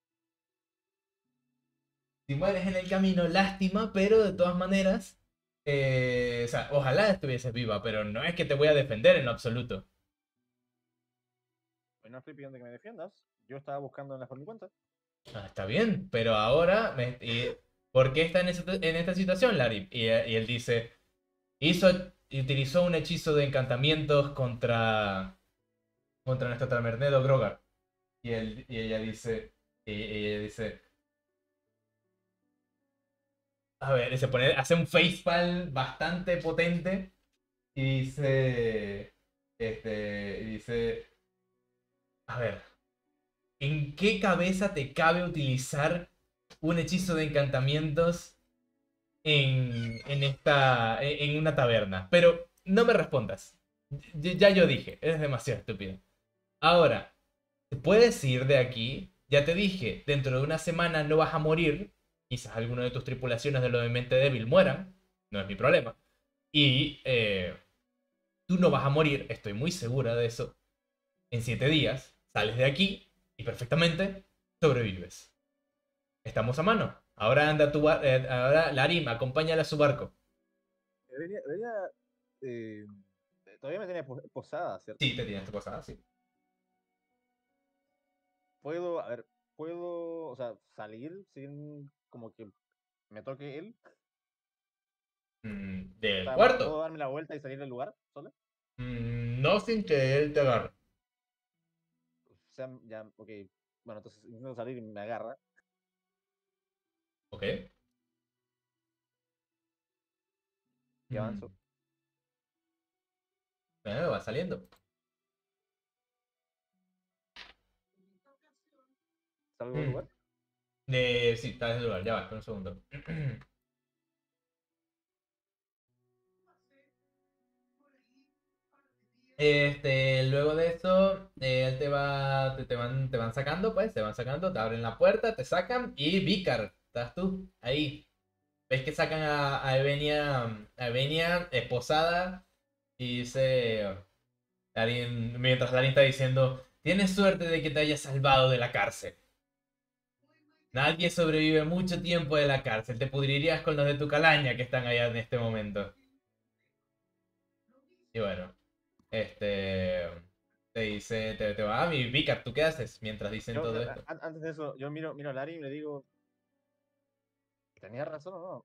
si mueres en el camino, lástima, pero de todas maneras, eh, o sea, ojalá estuvieses viva, pero no es que te voy a defender en lo absoluto. pues no estoy pidiendo que me defiendas. Yo estaba buscando en la por mi cuenta. Ah, está bien, pero ahora, me- y- ¿por qué está en, esa- en esta situación, Larry? Y, eh, y él dice, hizo, utilizó un hechizo de encantamientos contra, contra nuestro tabernedo Grogar. Y, él, y ella dice, y, y ella dice, a ver, y se pone, hace un facepalm bastante potente y dice, este, y dice, a ver, ¿en qué cabeza te cabe utilizar un hechizo de encantamientos en, en esta, en en una taberna? Pero no me respondas. Y- Ya yo dije, eres demasiado estúpido. Ahora, ¿te puedes ir de aquí? Ya te dije, dentro de una semana no vas a morir. Quizás alguno de tus tripulaciones de lo de mente débil mueran. No es mi problema. Y eh, tú no vas a morir, estoy muy segura de eso. En siete días sales de aquí y perfectamente sobrevives. Estamos a mano. Ahora anda tu bar- eh, ahora Larim, acompáñala a su barco. Debería, debería, eh, todavía me tiene pos- posada, ¿cierto? Sí, te tienes que pasar así. Puedo, a ver, puedo, o sea, salir sin como que me toque él. Mm, O del sea, ¿puedo, puedo cuarto. darme la vuelta y salir del lugar solo? Mm, no sin que él te agarre. O sea, ya, ok. Bueno, entonces intento salir y me agarra ¿Ok? y Mm, avanzo. bueno, va saliendo. Salgo del Mm, lugar. eh, sí, está en el lugar. Ya va, espera un segundo. Este, luego de eso, eh, él te va, te, te van, te van sacando, pues, te van sacando, te abren la puerta, te sacan y Vicar, estás tú, ahí. Ves que sacan a, a Evenia, a Evenia esposada y dice, Darín- mientras Darín está diciendo, tienes suerte de que te hayas salvado de la cárcel. Nadie sobrevive mucho tiempo de la cárcel, te pudrirías con los de tu calaña que están allá en este momento. Y bueno, este, te dice, te, te va, ah, mi Vicar, ¿tú qué haces? Mientras dicen Yo, todo a- esto. a- antes de eso, yo miro, miro a Larry y le digo, ¿tenías razón o no?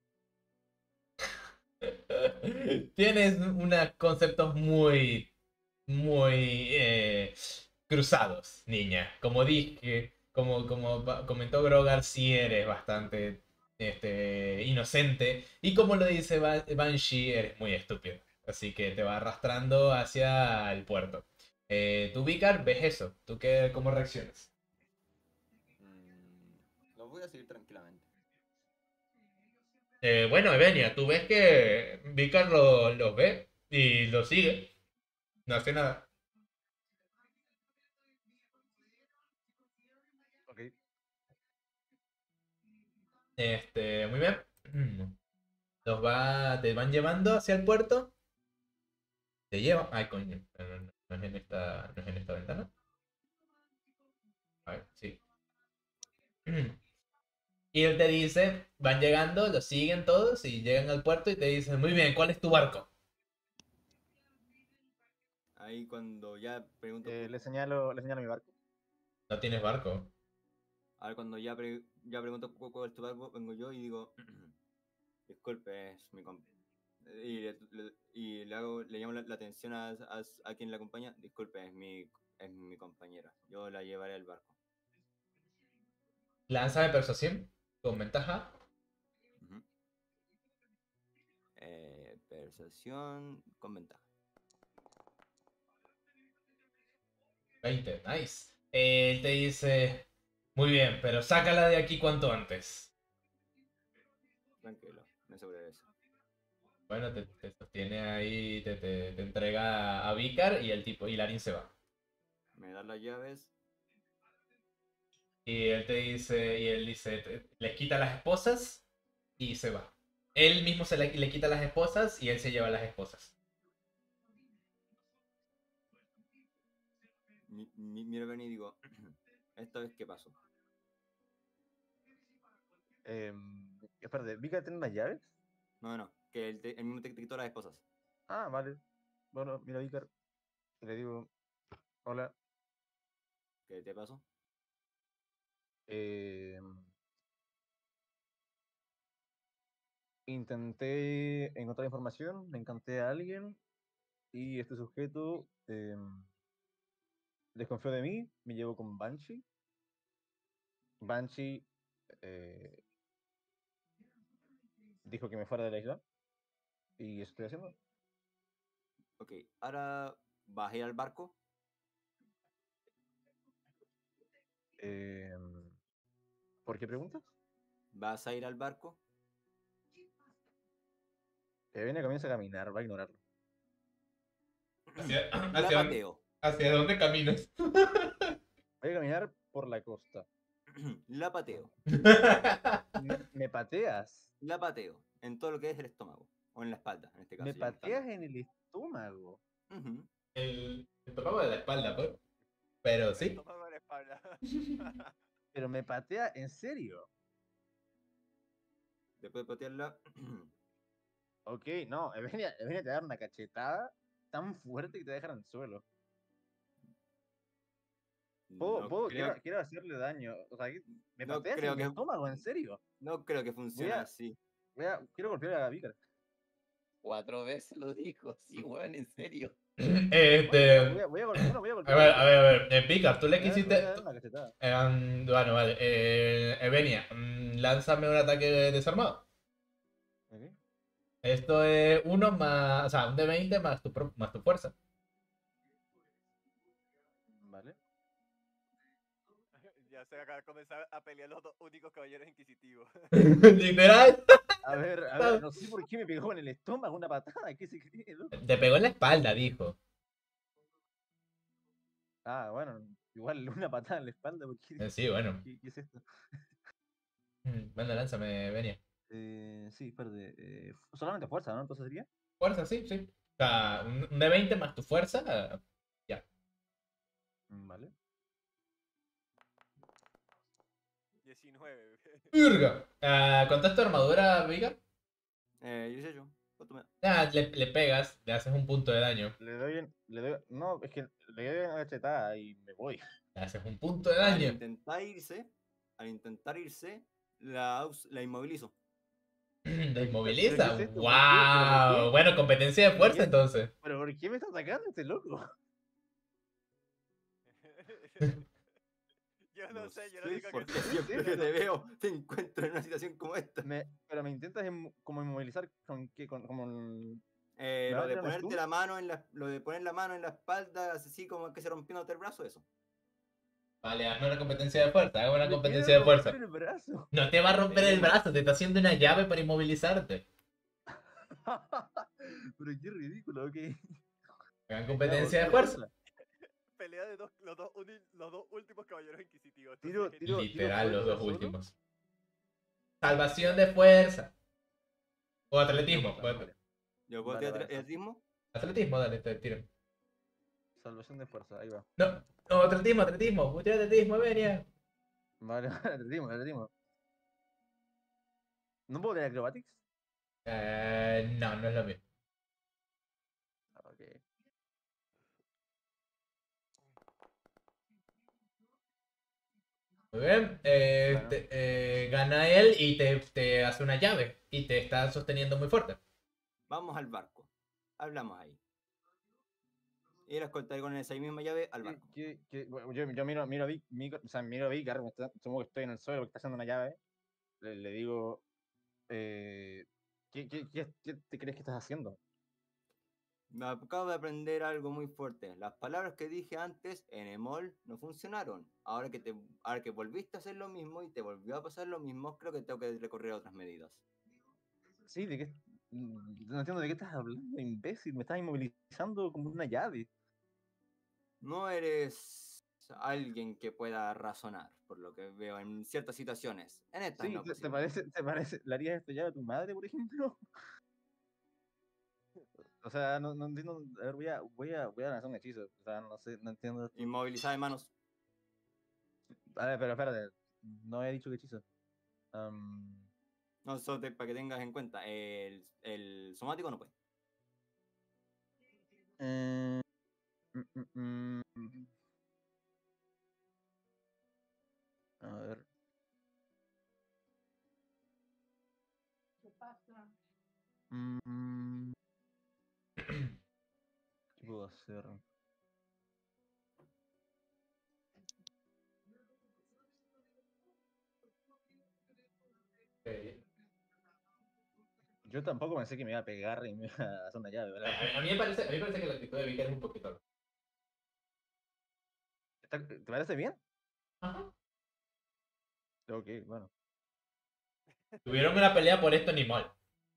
Tienes unos conceptos muy, muy eh, cruzados, niña. Como dije, como, como ba- comentó Grogar, sí eres bastante este, inocente. Y como lo dice Ba- Banshee, eres muy estúpido. Así que te va arrastrando hacia el puerto. Eh, tú, Vicar, ves eso. ¿Tú qué, cómo reaccionas? Mm, los voy a seguir tranquilamente. Eh, bueno, Evenia, tú ves que Vicar lo, los ve y lo sigue. No hace nada. Ok. Este, muy bien. Los va, te van llevando hacia el puerto. Te llevan. Ay, coño. No, no, no, no es en esta, no es en esta ventana. A ver, sí. Y él te dice, van llegando, los siguen todos y llegan al puerto y te dicen, muy bien, ¿cuál es tu barco? Ahí cuando ya pregunto, Eh, cu- le señalo, le señalo mi barco. No tienes barco. a ver, cuando ya, pre- ya pregunto cu- cuál es tu barco, vengo yo y digo, disculpe, es mi comp. Y le, le- y le hago, le llamo la, la atención a, a, a quien la acompaña, disculpe, es mi, es mi compañera, yo la llevaré al barco. Lánzame persuasión con ventaja. Ujú. Eh, persuasión con ventaja. veinte, nice. Él te dice, muy bien, pero sácala de aquí cuanto antes. Tranquilo, me sobre eso. Bueno, te, te sostiene ahí, te, te, te entrega a Vicar y el tipo, y Larin se va. Me da las llaves. Y él te dice, y él dice, te- les quita las esposas y se va. Él mismo se le, le quita las esposas y él se lleva las esposas. Mi, mi- miro a Benny y digo, ¿esta vez qué pasó? Eh, espérate, ¿Vika tiene unas llaves? No, no, que él, te- él mismo te te quitó las esposas. Ah, vale. Bueno, mira a Vicar y le digo, hola, ¿Qué te pasó? Eh, intenté encontrar información, le encanté a alguien y este sujeto em, desconfió de mí, me llevó con Banshee. Banshee eh, dijo que me fuera de la isla y eso estoy haciendo. Ok, ahora vas a ir al barco. Em, ¿por qué preguntas? Vas a ir al barco. Evenia comienza a caminar, va a ignorarlo. ¿Hacia, La hacia, dónde- pateo. hacia dónde caminas? Voy a caminar por la costa. La pateo. ¿Me, me pateas? La pateo. En todo lo que es el estómago. O en la espalda, en este caso. ¿Me ya no pateas espalda. en el estómago? Ujú. el, el estómago de la espalda, pues. Pero El sí. estómago de la espalda. ¿Pero me patea en serio? Después de patearla. Ok, no, Evenia, Evenia te va a dar una cachetada tan fuerte que te va a dejar en el suelo. Puedo, No puedo, creo, quiero, quiero hacerle daño. O sea, ¿me no pateas creo en mi que, estómago? ¿En serio? no creo que Voy funcione a, así. voy a, quiero golpear a Vícar. Cuatro veces lo dijo, sí, weón, en serio. Bueno, Este. voy a, voy a, gol- bueno, voy a A golpear a ver, a Vícar. ver, a ver. Eh, Picard, tú le Le voy a- le voy a quisiste. dar tú- una cachetada. em, bueno, vale. Eh, Evenia, mm, lánzame un ataque desarmado. Ok, Esto es uno más. O sea, un de veinte más tu, pro- más tu fuerza. vale. Ya se acaba de comenzar a pelear los dos únicos caballeros inquisitivos. Literal. A ver, a ver, no sé por qué me pegó en el estómago una patada. ¿Qué se cree, loco? Te pegó en la espalda, dijo. Ah, bueno, igual una patada en la espalda. ¿Por qué? Eh, Sí, bueno. ¿Qué, qué es esto? Mm, Bueno, lánzame, Evenia. Eh, sí, espérate. eh, solamente fuerza, ¿no? Entonces sería. Fuerza, sí, sí. O sea, un un de veinte más tu fuerza. Ya. Mm, Vale. diecinueve. ¡Virga! Ah, ¿cuánto es tu armadura, Viga? Eh, yo sé yo. ¿Cuánto me da? Ah, le, le pegas, le haces un punto de daño. Le doy, en- le doy, no, es que le doy una cachetada y me voy. Le haces un punto de Al daño. intentar irse, al intentar irse, la, aus- la inmovilizo. ¿Te ¿Pero inmoviliza? qué es esto? ¿Por qué? ¿Pero por ¡Wow! qué? Bueno, competencia de ¿Pero fuerza qué? entonces. ¿Pero por qué me está atacando este loco? Yo no No sé, yo lo sé único por que qué sé. siempre que te veo te encuentro en una situación como esta. Me, pero me intentas inmo- como inmovilizar con qué, con, como el- Eh, ¿Me lo va a de tirar un ponerte stun? la mano en la, lo de poner la mano en la espalda, así como que se rompiéndote el brazo, eso. Vale, hazme una competencia de fuerza, hago una Me quiere competencia de fuerza. romper el brazo. No te va a romper el Eh, brazo, te está haciendo una llave para inmovilizarte. Pero qué ridículo, ok. Hagan Ya, competencia de tiro fuerza. Pelea de dos, los, dos uni- los dos últimos caballeros inquisitivos. Esto sí Tiro, es genial. tiro, tiro Literal, los fuerza dos solo. últimos. Salvación de fuerza. O atletismo. Fuerza, bueno, vale. Yo puedo Vale, tirar vale, atletismo. Atletismo, dale, te tiro. Salvación de fuerza, ahí va. No, no, atletismo, atletismo. Voy a tirar atletismo, Evenia. Vale, atletismo, atletismo. ¿No puedo tirar acrobatics? Eh, no, no es lo mismo. Ok. Muy bien. eh, Bueno. te- eh, gana él y te, te hace una llave. Y te está sosteniendo muy fuerte. Vamos al barco. Hablamos ahí. Y la escoltaré con esa misma llave al ¿Qué- barco. qué- qué- bueno, yo, yo miro, miro a Vic, Mico- o sea, miro a Vicar, me está- supongo que estoy en el suelo porque está haciendo una llave. Le, le digo, eh, ¿qué, qué, qué- qué te crees que estás haciendo? Me acabo de aprender algo muy fuerte. Las palabras que dije antes en Emol no funcionaron. Ahora que, te, ahora que volviste a hacer lo mismo y te volvió a pasar lo mismo, creo que tengo que recorrer otras medidas. Sí, ¿de qué? mm, No entiendo de qué estás hablando, imbécil. Me estás inmovilizando como una llave. No eres alguien que pueda razonar, por lo que veo en ciertas situaciones. En estas Sí, no, ¿te, te posiblemente. parece, te parece, le harías esto ya a tu madre, por ejemplo? O sea, no, no entiendo. A ver, voy a, voy a, voy a lanzar un hechizo. O sea, no sé, no entiendo esto. Inmovilizada de manos. A ver, pero espérate. No he dicho que hechizo. Am, No, solo te- para que tengas en cuenta. El, el somático no puede. eh, mm, mm, mm, A ver. Mm, ¿Qué puedo hacer? Ok. Yo tampoco pensé que me iba a pegar y me iba a hacer una llave, A, ¿verdad? a- a mí me parece, a mí me parece que la actitud de Vicar es un poquito. ¿Está- ¿Te parece bien? Ajá. Ok, bueno. Tuvieron una pelea por esto ni mal.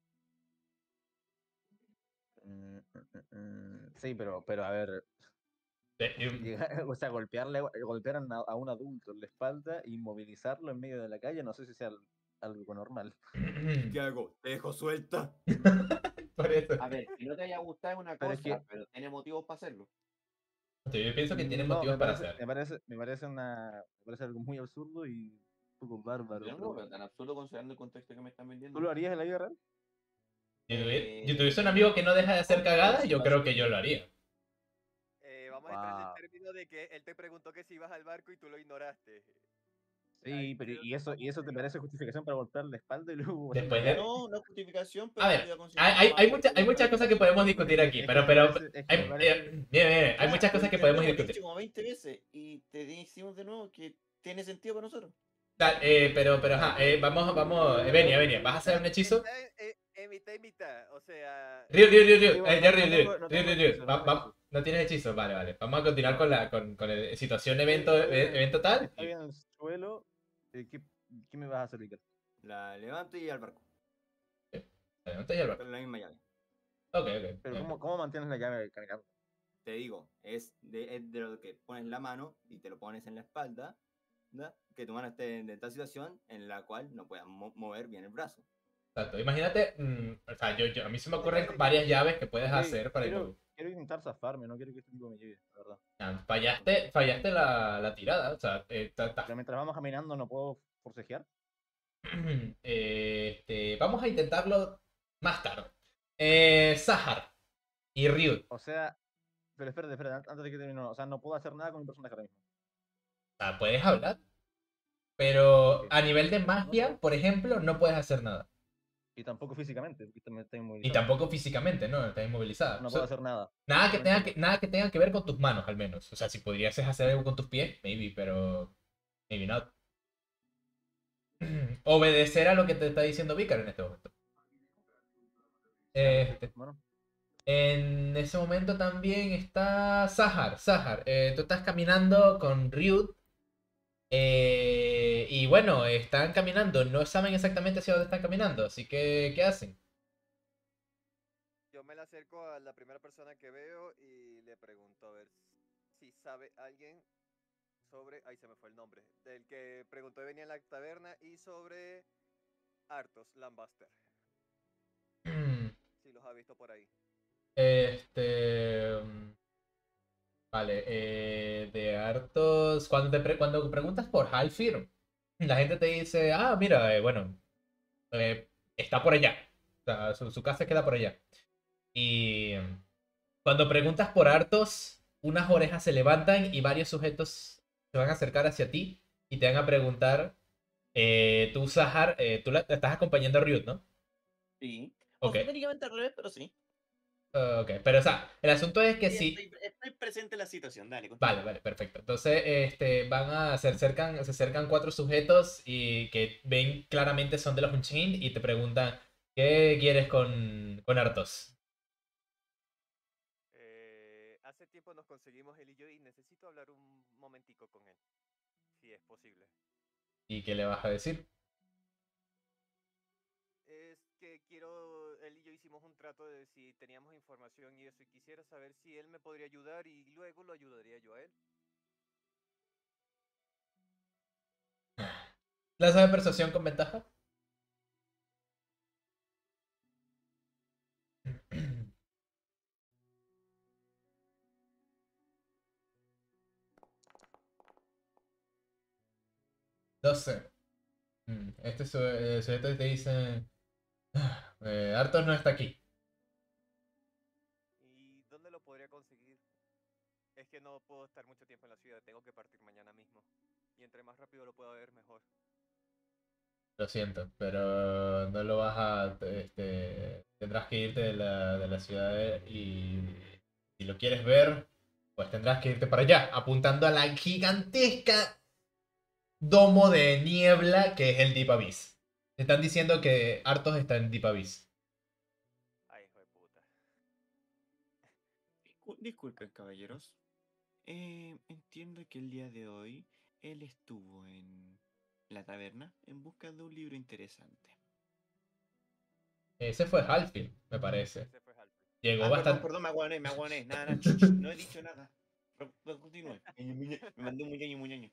Mm, mm, mm, Sí, pero, pero a ver, De- de- llegar- o sea, golpearle, golpear a, una- a un adulto en la espalda, inmovilizarlo en medio de la calle, no sé si sea al- algo normal. ¿Qué hago? ¿Te dejo suelta? Por eso. A ver, que no te haya gustado es una Pero es cosa, que- pero tiene motivos para hacerlo. Yo pienso que tiene No, motivos me para parece, hacer. me parece, me parece una, me parece algo muy absurdo y un poco bárbaro. Yo no pero lo bueno. veo tan absurdo considerando el contexto que me están ¿Tú vendiendo. lo harías en la vida real? Si tuviese, Eh, si tuviese un amigo que no deja de hacer cagadas, yo creo que yo lo haría. Eh, vamos a entrar en el Wow. término de que él te preguntó que si ibas al barco y tú lo ignoraste. Sí, Ahí pero quedó ¿y eso, y eso te parece justificación para golpear la espalda y luego hacer una Después de- llave? No, no es justificación, pero A no ver, te voy a hay, considerar hay, hay, más mucha- hay muchas cosas que podemos discutir aquí, Es que pero, me pero parece- es que hay, me eh, parece- bien, bien, bien, hay Ya, muchas lo cosas que podemos hemos discutir. dicho como veinte veces y te decimos de nuevo que tiene sentido para nosotros. Da- eh, pero, pero, ajá, eh, vamos, vamos, eh, Venia, Venia, ¿vas a hacer un hechizo? Está en, en- en mitad y mitad, o sea... Ryu, Ryu, Ryu, Sí, Ryu, bueno, eh, ya no- Ryu, no Ryu, tengo- no Ryu, tengo Ryu, Ryu, hechizo, no va- tengo va- hechizo. no tienes hechizo, vale, vale. Vamos a continuar con la, con, con el situación evento, Estoy- estoy eh, en- evento tal. Estoy en el suelo. eh, ¿Qué, qué me vas a hacer, Víctor? La levanto y al barco. Adelante, ya lo- Con la misma llave. Ok, ok. Pero ok. ¿cómo, ¿cómo mantienes la llave cargando? Te digo, es de, es de lo que pones la mano y te lo pones en la espalda, ¿verdad? Que tu mano esté en esta situación en la cual no puedas mo- mover bien el brazo. Exacto. Imagínate, mm, o sea, yo, yo- a mí se me Una ocurren llave de varias llave. llaves que puedes Ok, hacer para quiero, inmovilizar. quiero intentar zafarme, no quiero que este tipo me lleve, la verdad. Ah, Fallaste, fallaste la, la tirada, o sea, eh, ta- ta- Pero mientras vamos caminando no puedo forcejear. eh, este, vamos a intentarlo más tarde. Eh, Sahar y Ryut. O sea, pero espérate, espérate, an- antes de que termine, o sea, no puedo hacer nada con mi personaje ahora mismo. O sea, puedes hablar, pero Ok. a nivel de magia, por ejemplo, no puedes hacer nada. Y tampoco físicamente, porque también estoy muy Y tampoco físicamente, ¿no? Estás inmovilizada. No So- puedo hacer nada. nada, que tenga Solamente- que, nada que tenga que ver con tus manos, al menos. O sea, si pudieses hacer algo con tus pies, maybe, pero maybe not. Obedecer a lo que te está diciendo Vicar en este momento. Este, Bueno, en ese momento también está Sahar. Sahar, eh, tú estás caminando con Ryut. eh, y bueno, están caminando. No saben exactamente hacia dónde están caminando. Así que, ¿qué hacen? Yo me le acerco a la primera persona que veo y le pregunto a ver si sabe alguien sobre... Ahí se me fue el nombre. Del que preguntó y venía en la taberna y sobre Arthos Lambaster. Si los ha visto por ahí. Este. mm, Vale, eh, de hartos. Cuando, te pre- cuando preguntas por Halfir, la gente te dice: Ah, mira, eh, bueno, eh, está por allá. O sea, su, su casa queda por allá. Y mm, cuando preguntas por hartos, unas orejas se levantan y varios sujetos se van a acercar hacia ti y te van a preguntar: eh, Tú, Sahar, eh, tú la, estás acompañando a Ryut, ¿no? Sí. Ok. O técnicamente al revés, pero sí. Ah, ok, pero o sea, el asunto es que Sí, si. Estoy, estoy presente en la situación, dale. continúa. Vale, vale, perfecto. Entonces, este, van a se acercan, se acercan cuatro sujetos y que ven claramente son de los Unchin y te preguntan: ¿Qué quieres con, con Arthos? Eh, hace tiempo nos conseguimos él y yo y necesito hablar un momentico con él. Si es posible. ¿Y qué le vas a decir? Es que quiero, él y yo hicimos un trato de si teníamos información y eso, y quisiera saber si él me podría ayudar y luego lo ayudaría yo a él. ¿La sabe persuasión con ventaja? doce. Mm, Este su- eh, sujeto te dice: "Ah, eh, Arthos no está aquí. ¿Y dónde lo podría conseguir? Es que no puedo estar mucho tiempo en la ciudad, tengo que partir mañana mismo. Y entre más rápido lo pueda ver, mejor. Lo siento, pero no lo vas a... Este, tendrás que irte de la, de la ciudad y si lo quieres ver, pues tendrás que irte para allá, apuntando a la gigantesca domo de niebla que es el Deep Abyss. Te están diciendo que Arthos está en Deep Abyss. Ay, hijo de puta. Discul- Disculpen, caballeros. Eh, entiendo que el día de hoy él estuvo en la taberna en busca de un libro interesante. Ese fue Halfield, me parece. Ese fue Halpy. Llegó Ah, perdón, bastante... perdón, me aguané, me aguané. Nada, nada, ch, ch, no he dicho nada. Pero, pero continúe. Muñe, muñe, Me mandé un muñeño, muñeño.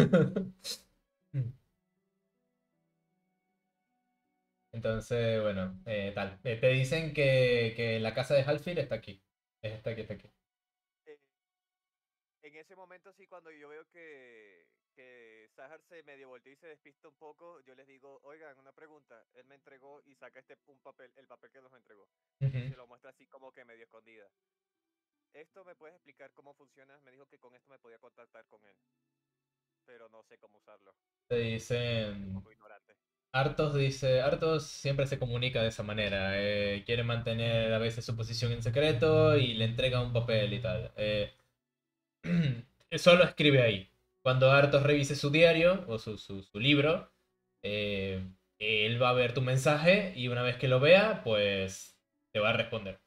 Entonces, bueno, eh, tal. Eh, te dicen que, que la casa de Halfield está aquí. Es esta aquí, está aquí. Eh, en ese momento sí, cuando yo veo que, que Sahar se medio volteó y se despista un poco, yo les digo, oigan, una pregunta. Él me entregó y saca este un papel, el papel que nos entregó. Y Ujú. se lo muestra así como que medio escondida. ¿Esto me puedes explicar cómo funciona? Me dijo que con esto me podía contactar con él. Pero no sé cómo usarlo. Te Un dicen... poco ignorante. Arthos dice, Arthos siempre se comunica de esa manera, eh, quiere mantener a veces su posición en secreto y le entrega un papel y tal. Eh, solo escribe ahí. Cuando Arthos revise su diario o su, su, su libro, eh, él va a ver tu mensaje y una vez que lo vea, pues te va a responder.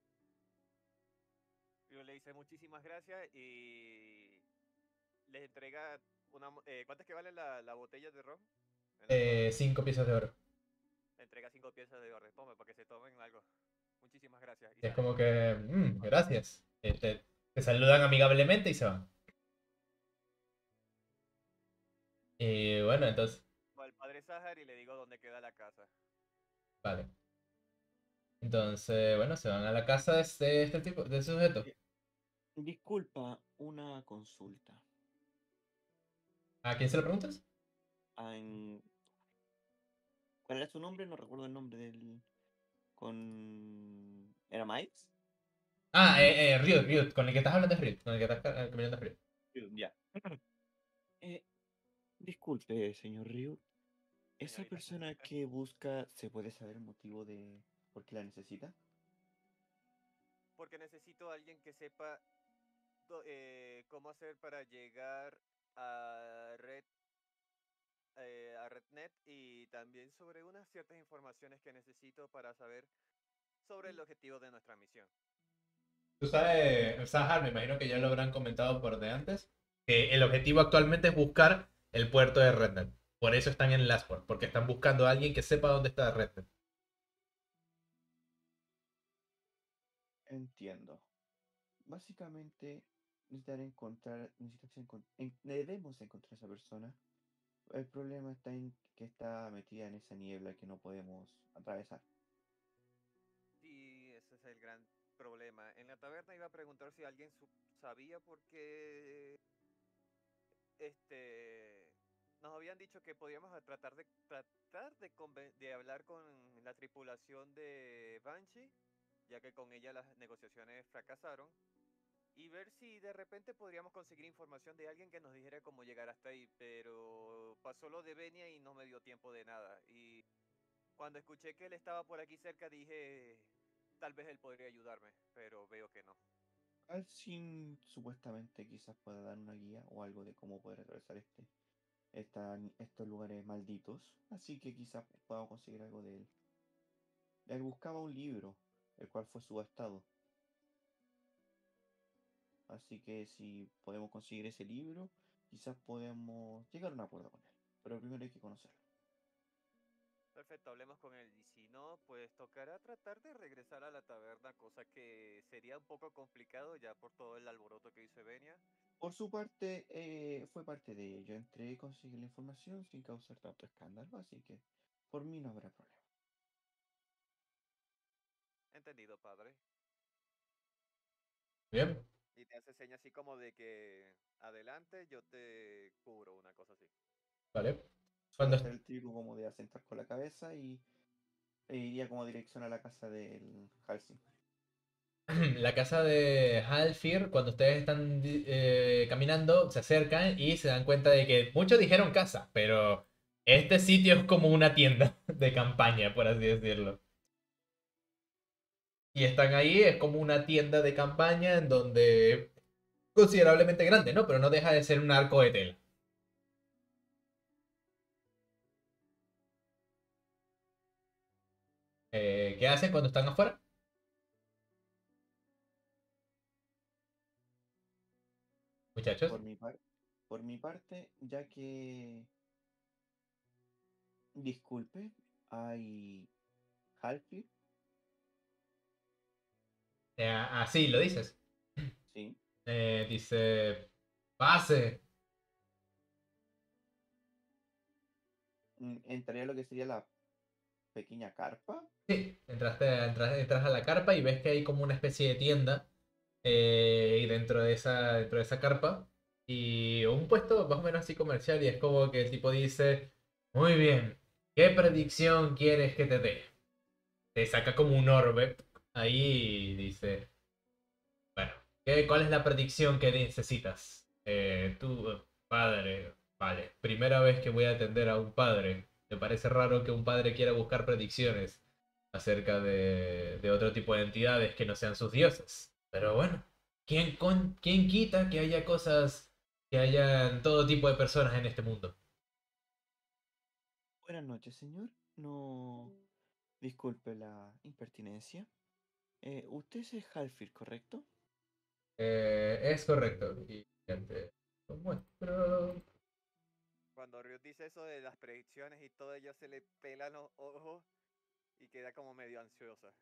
Yo le hice muchísimas gracias y les entrega una... mo- Eh, ¿cuánto es que vale la, la botella de ron? En la Eh, taberna. cinco piezas de oro. Le entrega cinco piezas de oro. Tome, para que se tomen algo. Muchísimas gracias. Y Y es sale. como que, "Mm, gracias. Eh, te, te saludan amigablemente y se van. Y bueno, entonces, Voy al padre Sahar y le digo dónde queda la casa. vale. Entonces, bueno, se van a la casa de este, este tipo, de ese sujeto. Eh, Disculpa, una consulta. ¿A quién se lo preguntas? Ah, en- ¿Cuál era su nombre? No recuerdo el nombre del... Con... ¿Era Miles? Ah, eh, eh, Riot, Riot, con el que estás hablando es Riot, con el que estás ca- caminando es Riot. Sí, ya. Eh, disculpe, señor Ryu. ¿Esa Señorita. persona que busca se puede saber el motivo de por qué la necesita? Porque necesito a alguien que sepa do- eh, cómo hacer para llegar a Red eh, a RedNet y también sobre unas ciertas informaciones que necesito para saber sobre el objetivo de nuestra misión. Tú sabes, Sahar, me imagino que ya lo habrán comentado por de antes, que el objetivo actualmente es buscar el puerto de Rednet. Por eso están en Lastport, porque están buscando a alguien que sepa dónde está Rednet. Entiendo. Básicamente, necesitar encontrar, necesitas encon- en- debemos encontrar a esa persona. El problema está en que está metida en esa niebla que no podemos atravesar. Sí, ese es el gran problema. En la taberna iba a preguntar si alguien su- sabía por qué este nos habían dicho que podíamos a tratar de tratar de, conven- de hablar con la tripulación de Banshee, ya que con ella las negociaciones fracasaron, y ver si de repente podríamos conseguir información de alguien que nos dijera cómo llegar hasta ahí, pero pasó lo de Benia y no me dio tiempo de nada. Y cuando escuché que él estaba por aquí cerca dije, tal vez él podría ayudarme, pero veo que no. Alcin supuestamente quizás pueda dar una guía o algo de cómo poder atravesar este, esta- estos lugares malditos, así que quizás podamos conseguir algo de él. Él buscaba un libro, el cual fue subastado. Así que si podemos conseguir ese libro, quizás podemos llegar a un acuerdo con él. Pero primero hay que conocerlo. Perfecto, hablemos con él. Y si no, pues tocará tratar de regresar a la taberna, cosa que sería un poco complicado ya por todo el alboroto que hizo Benia. Por su parte, eh, fue parte de ello. Entré y conseguí la información sin causar tanto escándalo, así que por mí no habrá problema. Entendido, padre. Bien, Y te hace señas así como de que adelante, yo te cubro, una cosa así. vale. Suelo Cuando hacer el típico como de asentar con la cabeza y e iría como dirección a la casa del Halsey. la casa de Halfir, cuando ustedes están di- eh, caminando, se acercan y se dan cuenta de que muchos dijeron casa, pero Este sitio es como una tienda de campaña, por así decirlo. Y están ahí, es como una tienda de campaña en donde considerablemente grande, ¿no? Pero no deja de ser un arco de tela. Eh, ¿qué hacen cuando están afuera? Muchachos. Por mi, par- por mi parte, ya que... Disculpe, hay... Halfling, Eh, así lo dices. sí. Eh, dice, pase. Mm, Entraría a lo que sería la pequeña carpa. Sí, entraste, entras, entras a la carpa y ves que hay como una especie de tienda eh, y dentro de esa, dentro de esa carpa y un puesto más o menos así comercial y es como que el tipo dice, muy bien, ¿qué predicción quieres que te dé? Te saca como un orbe ahí y dice, bueno, ¿qué, ¿cuál es la predicción que necesitas? Eh, tú, padre, vale, primera vez que voy a atender a un padre. Me parece raro que un padre quiera buscar predicciones acerca de, de otro tipo de entidades que no sean sus dioses. Pero bueno, ¿quién, con, ¿quién quita que haya cosas, que hayan todo tipo de personas en este mundo? Buenas noches, señor. No... Disculpe la impertinencia. Eh, usted es el Halfir, ¿correcto? Eh, es correcto. Y te lo muestro. Cuando Ryut dice eso de las predicciones y todo, ella se le pelan los ojos y queda como medio ansiosa.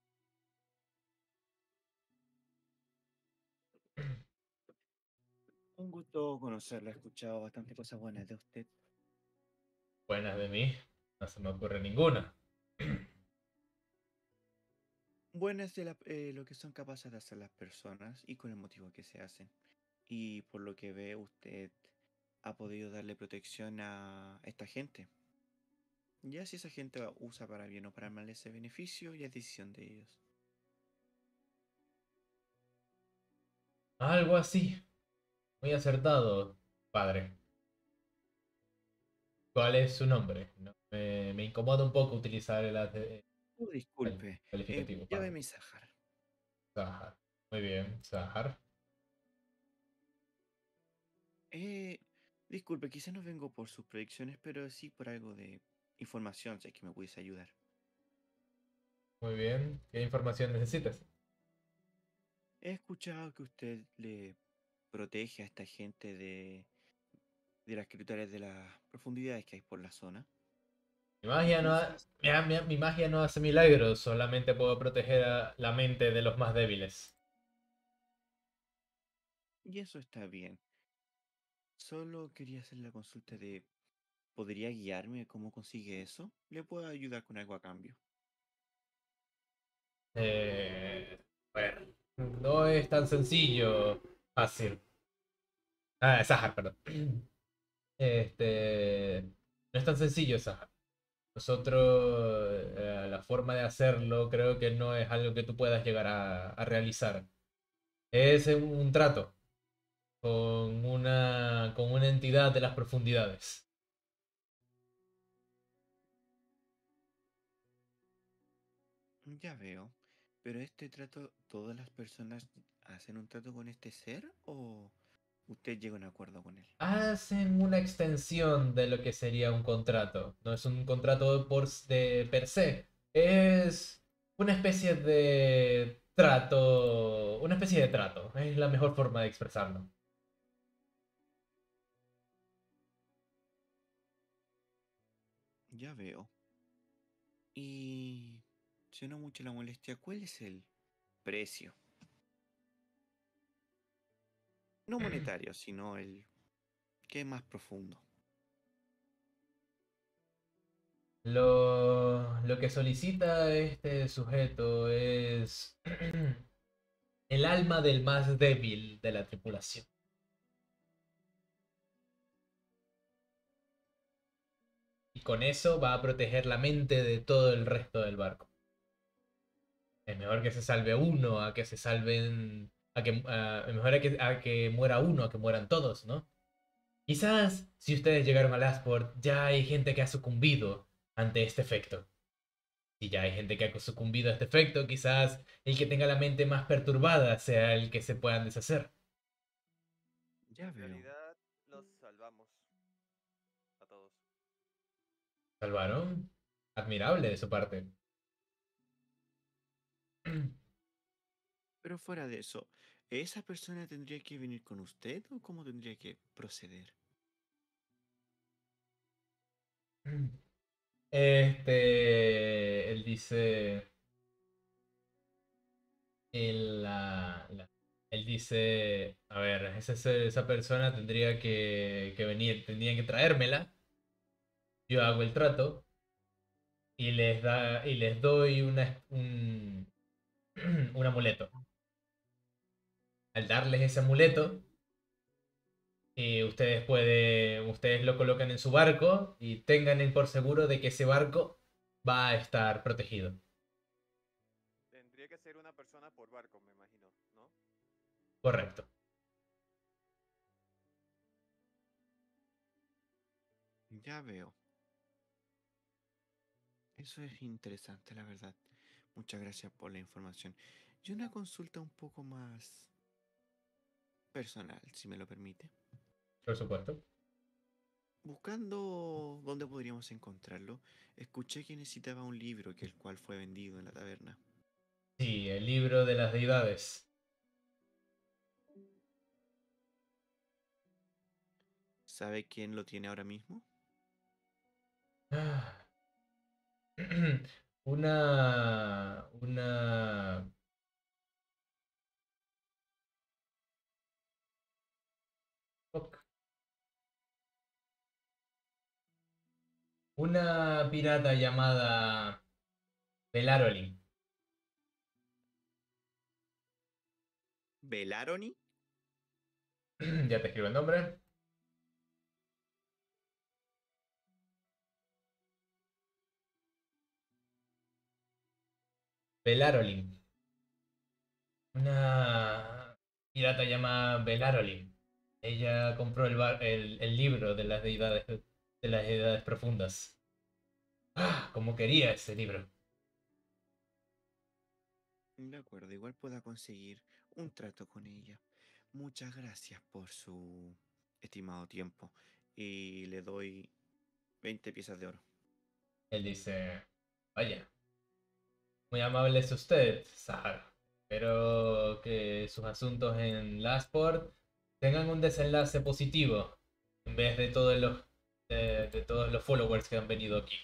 Un gusto conocerla, he escuchado bastante cosas buenas de usted. Buenas de mí, no se me ocurre ninguna. Buenas de la- eh, lo que son capaces de hacer las personas y con el motivo que se hacen. Y por lo que ve, usted ha podido darle protección a esta gente. Ya si esa gente la usa para bien o para mal ese beneficio, ya es decisión de ellos. Algo así. Muy acertado, padre. ¿Cuál es su nombre? No, me, me incomoda un poco utilizar el, ade- Oh, el disculpe, eh, calificativo, padre. llámeme Sahar. Sahar. Muy bien, Sahar. Eh, disculpe, quizás no vengo por sus predicciones, pero sí por algo de información, si es que me pudiese ayudar. Muy bien. ¿Qué información necesitas? He escuchado que usted le protege a esta gente de, de las criaturas de las profundidades que hay por la zona. Mi Y magia no, ha- quizás, mi, mi- mi magia no hace milagros, solamente puedo proteger a la mente de los más débiles. y eso está bien. Solo quería hacer la consulta de, ¿podría guiarme cómo consigue eso? ¿Le puedo ayudar con algo a cambio? Eh, bueno, no es tan sencillo. Fácil. Ah, Sahar, perdón. Este, no es tan sencillo, Sahar. Nosotros, eh, la forma de hacerlo creo que no es algo que tú puedas llegar a, a realizar. Es un, un trato con una, con una entidad de las profundidades. Ya veo. Pero este trato, ¿todas las personas hacen un trato con este ser o usted llega a un acuerdo con él? Hacen una extensión de lo que sería un contrato. No es un contrato por, de per se. Es una especie de trato. Una especie de trato. Es la mejor forma de expresarlo. Ya veo. Y si no mucho la molestia, ¿cuál es el precio? No monetario, sino el que es más profundo. Lo, lo que solicita este sujeto es el alma del más débil de la tripulación. Y con eso va a proteger la mente de todo el resto del barco. Es mejor que se salve uno a que se salven. A que, a- es mejor a que, a que muera uno a que mueran todos, ¿no? Quizás si ustedes llegaron a Lasport, ya hay gente que ha sucumbido ante este efecto. Si ya hay gente que ha sucumbido a este efecto, quizás el que tenga la mente más perturbada sea el que se puedan deshacer. Ya En veo. realidad, los salvamos. A todos. ¿Salvaron? Admirable de su parte. Pero fuera de eso, ¿esa persona tendría que venir con usted o cómo tendría que proceder? Este, él dice, él, la- la- él dice, a ver, esa, esa persona tendría que, que venir, tendrían que traérmela. Yo hago el trato y les da y les doy una, un, un amuleto. Al darles ese amuleto, eh, ustedes pueden, ustedes lo colocan en su barco y tengan el por seguro de que ese barco va a estar protegido. Tendría que ser una persona por barco, me imagino, ¿no? Correcto. Ya veo. Eso es interesante, la verdad. Muchas gracias por la información. Y una consulta un poco más personal, si me lo permite. Por supuesto. Buscando dónde podríamos encontrarlo, escuché que necesitaba un libro que el cual fue vendido en la taberna. Sí, el libro de las deidades. ¿Sabe quién lo tiene ahora mismo? Ah. Una, una, fuck. Una pirata llamada Belaroli. ¿Belaroni? Ya te escribo el nombre. Belaroli. Una pirata llamada Belaroli. Ella compró el, bar- el, el libro de las deidades de las deidades profundas. Ah, como quería ese libro. De acuerdo, igual pueda conseguir un trato con ella. Muchas gracias por su estimado tiempo y le doy veinte piezas de oro. Él dice, vaya, muy amable es usted, Sahar. Espero que sus asuntos en Lasport tengan un desenlace positivo en vez de todos los, de, de todos los followers que han venido aquí.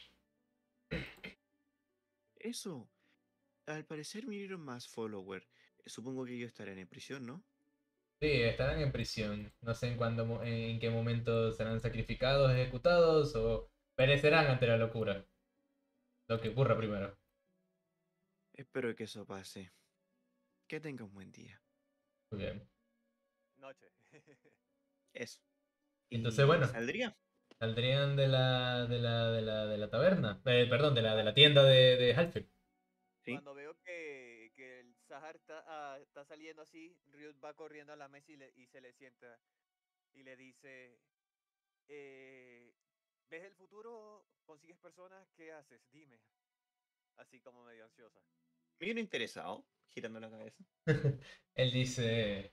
Eso, al parecer vinieron más followers. Supongo que ellos estarán en prisión, ¿no? Sí, estarán en prisión. No sé en, cuándo, mo- en qué momento serán sacrificados, ejecutados o perecerán ante la locura. Lo que ocurra primero. Espero que eso pase. Que tenga un buen día. Muy bien. Noche. Eso. Entonces, ¿Y bueno, saldría? saldrían de la, de la, de la, de la taberna. Eh, perdón, de la, de la tienda de, de Halford. ¿Sí? Cuando veo que, que el Sahar está, ah, está saliendo así, Ryut va corriendo a la mesa y, le- y se le sienta y le dice, eh, ¿ves el futuro? ¿Consigues personas? ¿Qué haces? Dime. Así como medio ansiosa. Bien interesado, girando la cabeza. Él dice,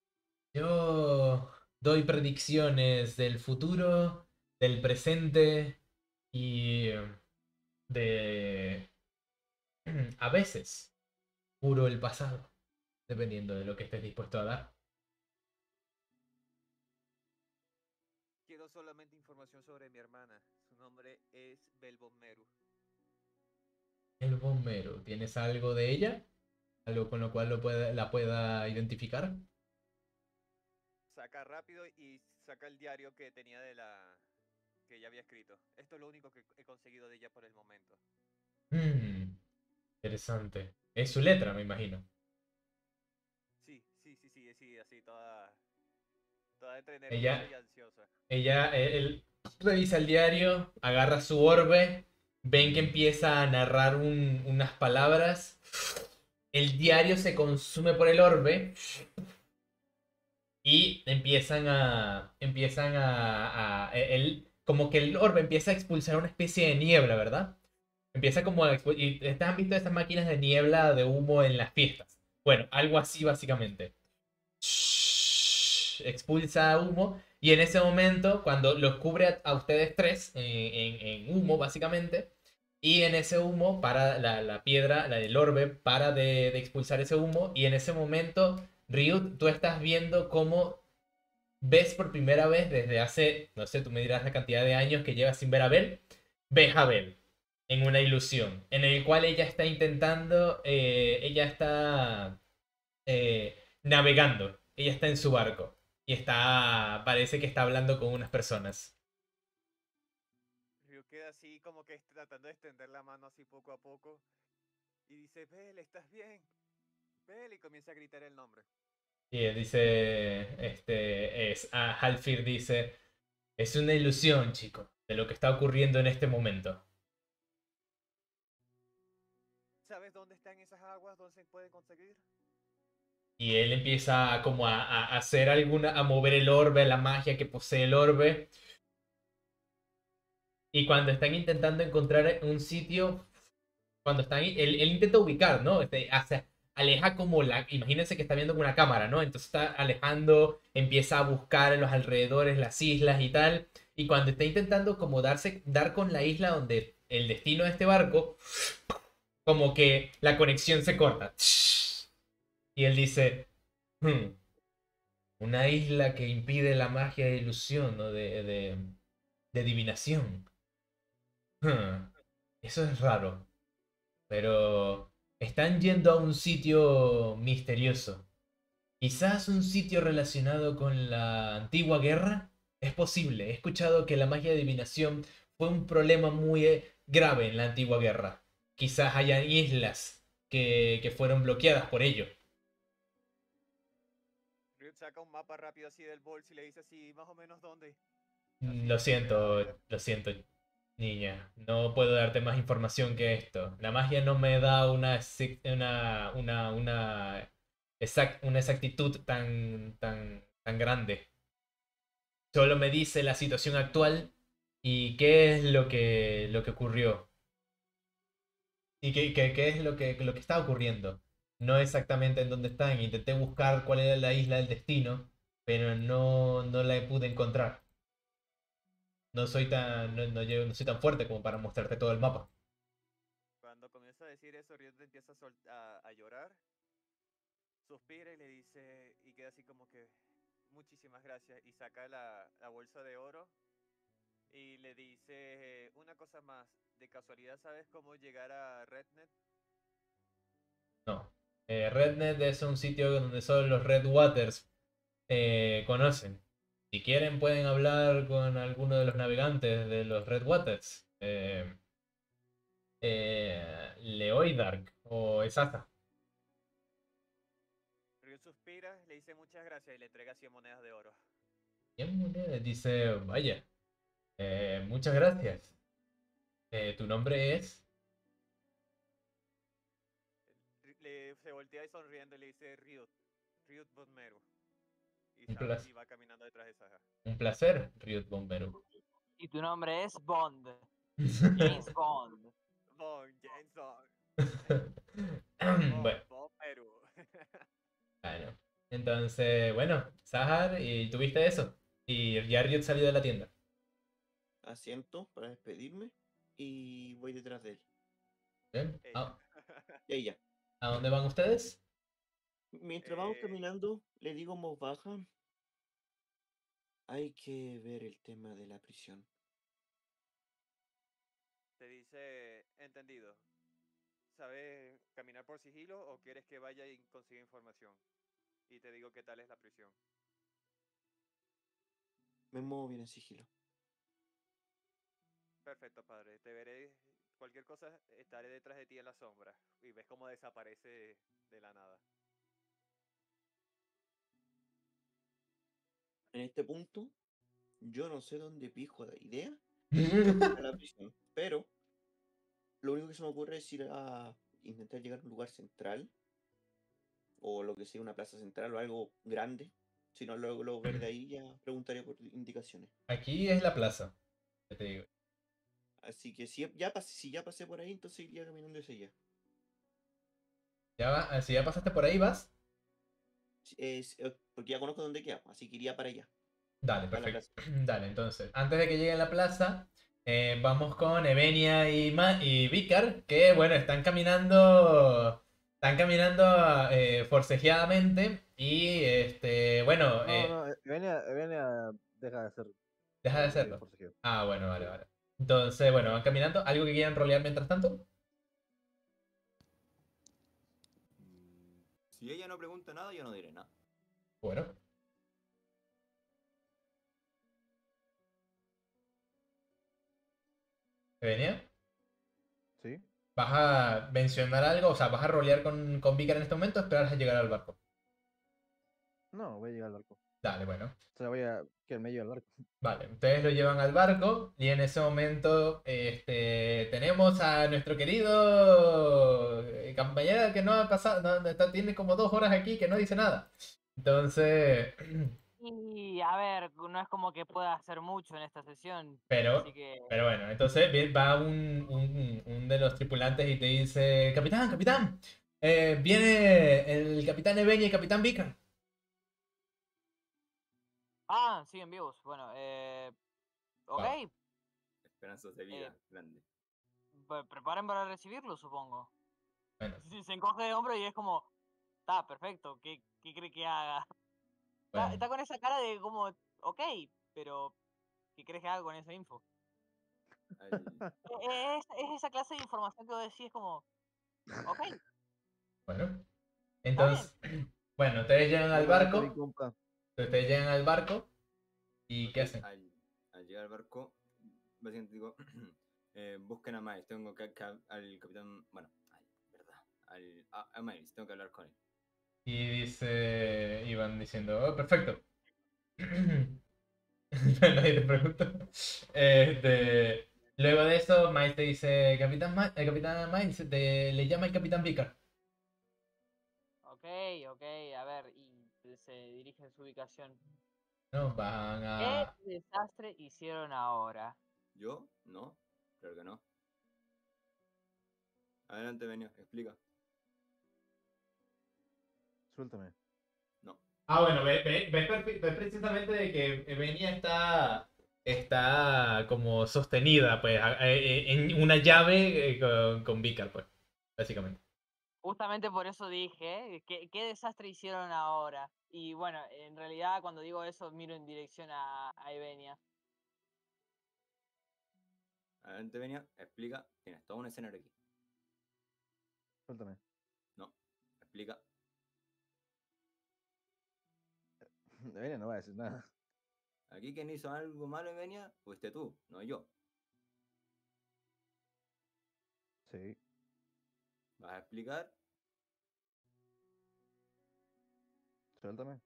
yo doy predicciones del futuro, del presente y de... A veces, juro el pasado, dependiendo de lo que estés dispuesto a dar. Quiero solamente información sobre mi hermana. Su nombre es Belbomeru. El bombero, ¿tienes algo de ella? ¿Algo con lo cual lo pueda, la pueda identificar? Saca rápido y saca el diario que tenía de la que ella había escrito. Esto es lo único que he conseguido de ella por el momento. Hmm, interesante. Es su letra, me imagino. Sí, sí, sí, sí, sí, así toda, toda entre Ella, nerviosa y ansiosa. ella, él, él revisa el diario, agarra su orbe, ven que empieza a narrar un- unas palabras. El diario se consume por el orbe y empiezan a, empiezan a, a- e- el, como que el orbe empieza a expulsar una especie de niebla, ¿verdad? Empieza como a expu- y ustedes han visto esas máquinas de niebla de humo en las fiestas. Bueno, algo así básicamente. Expulsa humo y en ese momento, cuando los cubre a, a ustedes tres en, en- en humo básicamente, y en ese humo para la, la piedra, la del orbe, para de, de expulsar ese humo, y en ese momento, Ryut, tú estás viendo cómo ves por primera vez desde hace, no sé, tú me dirás la cantidad de años que llevas sin ver a Bel, ves a Bel en una ilusión, en el cual ella está intentando, eh, ella está eh, navegando, ella está en su barco y está, parece que está hablando con unas personas. Ryu queda así como que tratando de extender la mano así poco a poco y dice, Bel, ¿estás bien? Bel, y comienza a gritar el nombre. Y él dice, este, es, a Halfir dice, es una ilusión, chico, de lo que está ocurriendo en este momento. ¿Sabes dónde están esas aguas? ¿Dónde se pueden conseguir? Y él empieza como a, a hacer alguna, a mover el orbe, la magia que posee el orbe. Y cuando están intentando encontrar un sitio, cuando están, él, él intenta ubicar, ¿no? Este, hace, aleja como la, imagínense que está viendo con una cámara, ¿no? Entonces está alejando, empieza a buscar en los alrededores, las islas y tal. Y cuando está intentando como darse, dar con la isla donde el destino de este barco, como que la conexión se corta. Y él dice, "Hmm, una isla que impide la magia de ilusión, ¿no? De, de, de adivinación. Hmm, eso es raro. Pero están yendo a un sitio misterioso. Quizás un sitio relacionado con la antigua guerra. Es posible. He escuchado que la magia de adivinación fue un problema muy eh, grave en la antigua guerra. Quizás hayan islas que, que fueron bloqueadas por ello. Ryu saca un mapa rápido así del bolso y le dice así, más o menos dónde. Mm, Así Lo desesperado. siento, lo siento, niña. No puedo darte más información que esto. La magia no me da una, exi- una, una, una, exact- una exactitud tan, tan, tan grande. Solo me dice la situación actual y qué es lo que, lo que ocurrió. Y qué, qué, qué es lo que, lo que está ocurriendo. No exactamente en dónde están. Intenté buscar cuál era la isla del destino, pero no, no la pude encontrar. No soy tan, no, no llego- no soy tan fuerte como para mostrarte todo el mapa. Cuando comienza a decir eso, Ryu empieza a, sol- a, a llorar, suspira y le dice, y queda así como que, muchísimas gracias, y saca la, la bolsa de oro y le dice, una cosa más, de casualidad, ¿sabes cómo llegar a Rednet? No. Eh, Rednet es un sitio donde solo los Red Waters eh, conocen. Si quieren pueden hablar con alguno de los navegantes de los Red Waters. Eh, eh, Leoidark o Esasa. Ryu suspira, le dice muchas gracias y le entrega cien monedas de oro. ¿Quién murió? Dice, vaya, eh, muchas gracias. Eh, ¿tu nombre es? Ri- Le, se voltea y sonriendo y le dice Ryut, Ryut Bonmeru. Y, Un sale, placer, y va caminando detrás de Saga. un placer, Ryut Bomberu. Y tu nombre es Bond. James Bond. Bon Jenson. Bueno, Bon, Bon Meru. bueno. Entonces, bueno, Sahar, y tuviste eso. Y ya Ryut salió de la tienda. Asiento para despedirme y voy detrás de él. Bien. Ella. ¿A, Y ahí ya. a dónde van ustedes? Mientras vamos Eh, caminando, le digo en voz baja, hay que ver el tema de la prisión. te dice, entendido. ¿Sabes caminar por sigilo o quieres que vaya y consiga información? Y te digo qué tal es la prisión. Me muevo bien en sigilo. Perfecto, padre. Te veré. Cualquier cosa, estaré detrás de ti en la sombra. Y ves cómo desaparece de la nada. En este punto, yo no sé dónde pijo la idea de buscar la prisión, pero lo único que se me ocurre es ir a intentar llegar a un lugar central, o lo que sea, una plaza central o algo grande, Si no lo logro ver de ahí, ya preguntaré por indicaciones. Aquí es la plaza, ya te digo. Así que si ya pasé, si ya pasé por ahí, entonces iría caminando hacia allá. Ya va, si ya pasaste por ahí, vas. Sí, es- eh, porque ya conozco dónde queda, así que iría para allá, Dale, para la perfecto. plaza. Dale, entonces, antes de que llegue a la plaza, eh, vamos con Evenia y, Ma y Vicar, que bueno, están caminando, están caminando eh, forcejeadamente y este, bueno, No, eh, no, eh, Evenia, Evenia deja de hacer deja de eh, hacerlo. forcejeo. Ah, bueno, vale, Sí. vale. Entonces, bueno, van caminando. ¿Algo que quieran rolear mientras tanto? Mm, Si ella no pregunta nada, yo no diré nada. Bueno. Evenia, ¿Sí? ¿vas a mencionar algo? O sea, ¿vas a rolear con, con Vicar en este momento o esperar a llegar al barco? No, voy a llegar al barco. Dale, bueno. O sea, voy a que en medio del barco. Vale, ustedes lo llevan al barco y en ese momento este, tenemos a nuestro querido eh, compañero que no ha pasado, no, no está, tiene como dos horas aquí que no dice nada. Entonces, Y a ver, no es como que pueda hacer mucho en esta sesión. pero, Así que. pero bueno, entonces vi- va un, un- un de los tripulantes y te dice, capitán, capitán, eh, viene el capitán Ebeña y el capitán Vicar. Ah, siguen vivos. Bueno, eh. Ok. Wow, Esperanzas de eh, vida, grande. pre- preparen para recibirlo, supongo. bueno, Si se encoge de hombro y es como. Está perfecto. ¿Qué, qué cree que haga? Está, bueno, está con esa cara de como. Ok, pero. ¿Qué crees que haga con esa info? Al- Eh, Es, es esa clase de información que vos decís como. Ok, bueno. está bien. Entonces, bueno, ustedes llegan al Buena data, mi barco, compa. ustedes llegan al barco y ok, ¿qué hacen? al, al llegar al barco, básicamente digo, eh, busquen a Miles, tengo que, que- al capitán, bueno, ay, verdad, al, a, a Miles, tengo que hablar con él. Y dice, iban diciendo, oh, perfecto. Nadie te pregunta. Este, luego de eso, Miles te dice, Capitán, Ma- el Capitán Miles te- le llama el Capitán Vicar. Ok, ok, a ver. Y se dirige a su ubicación. No, van ¿Qué a... desastre hicieron ahora? ¿Yo? No, claro que no. Adelante, Benio, explica. Suéltame. No. Ah, bueno, ves ve, ve perfi- ves precisamente de que Venia está, está como sostenida, pues, a- e- e- en una llave eh, con, con Vicar, pues, básicamente. Justamente por eso dije, ¿qué, qué desastre hicieron ahora? Y bueno, en realidad cuando digo eso miro en dirección a, a Evenia. Adelante, Benio, explica. Tienes todo un escenario aquí. Suéltame. No, explica. Evenia no va a decir nada. Aquí quien hizo algo malo en Venia fuiste tú, no yo. Sí. ¿Vas a explicar? Suéltame.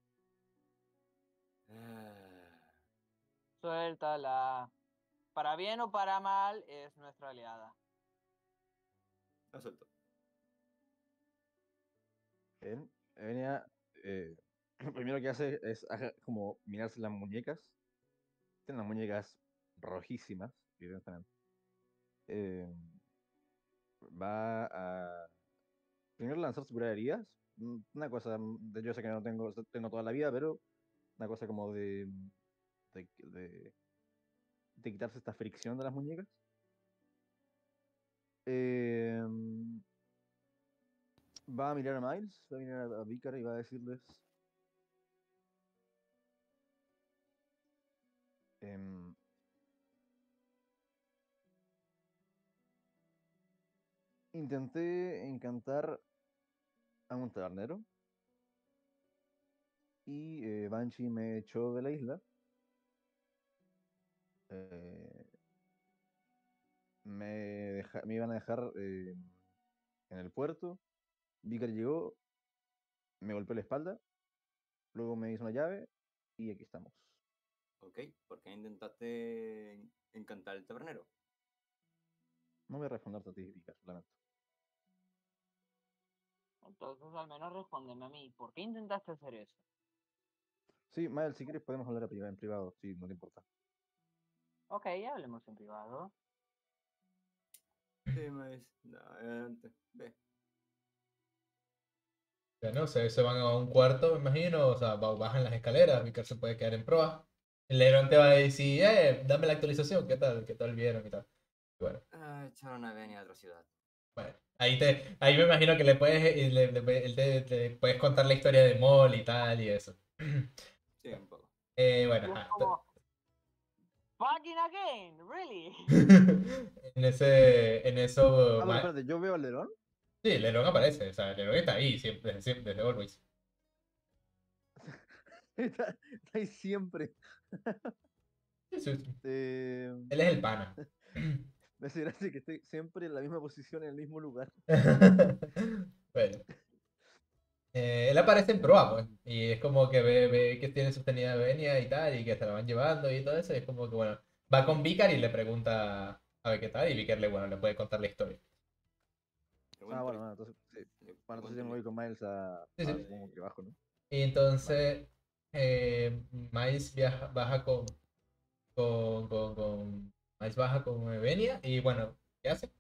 Ah, Suéltala. Para bien o para mal, es nuestra aliada. lo suelto. Bien. Evenia, eh, lo primero que hace es ajá, como mirarse las muñecas. Tienen las muñecas rojísimas, evidentemente. Eh, va a primero lanzarse curar heridas. Mm, Una cosa, mm, de- yo sé que no tengo, tengo toda la vida, pero una cosa como de, de, de- de quitarse esta fricción de las muñecas. Eh, va a mirar a Miles, va a mirar a, a Vicar y va a decirles: em, intenté encantar a un tabernero y eh, Banshee me echó de la isla. Eh, me, deja- me iban a dejar eh, en el puerto. Vicar llegó, me golpeó la espalda, luego me hizo una llave y aquí estamos. Ok, ¿por qué intentaste encantar al tabernero? No voy a responder a ti, Vicar, lamento. Entonces al menos respóndeme a mí. ¿Por qué intentaste hacer eso? Sí, Mael, si quieres podemos hablar a priva- en privado, si no te importa. Ok, hablemos en privado. Sí, Miles. No, adelante. Ve. Ya no sé, se van a un cuarto, me imagino, o sea, ba- bajan las escaleras, Vicar se puede quedar en proa. El Leron te va a decir, eh, dame la actualización, ¿qué tal? ¿Qué tal vieron y tal? Y bueno, Ah, echaron a Benny a otra ciudad. bueno. Ahí, te, ahí me imagino que le puedes, y le, le- él te, te puedes contar la historia de Mol y tal y eso. Sí, un poco. Eh, bueno, Y es ajá. como, fucking again, really. En ese, en eso, Ah, pero Ma- espérate, ¿yo veo al Lerón? sí, Leron aparece, o sea, Leron está ahí siempre, desde, siempre, desde Always. Está, está ahí siempre. Sí, sí, sí. Eh, Él es el pana. me hace gracia que esté siempre en la misma posición, en el mismo lugar. Bueno. Eh, él aparece en proa, pues, y es como que ve, ve que tiene sostenida Venia y tal, y que se la van llevando y todo eso, y es como que, bueno, va con Vicar y le pregunta a ver qué tal, y Vicar le, bueno, le puede contar la historia. Ah, Pregunto, bueno, bueno, entonces, sí. le Bueno, entonces yo me pregunto voy con Miles a, Sí, a sí. supongo que abajo, ¿no? Y Vale. entonces, eh, Miles viaja, baja con, con, con, con- Miles baja con Venia, y bueno, ¿qué hace?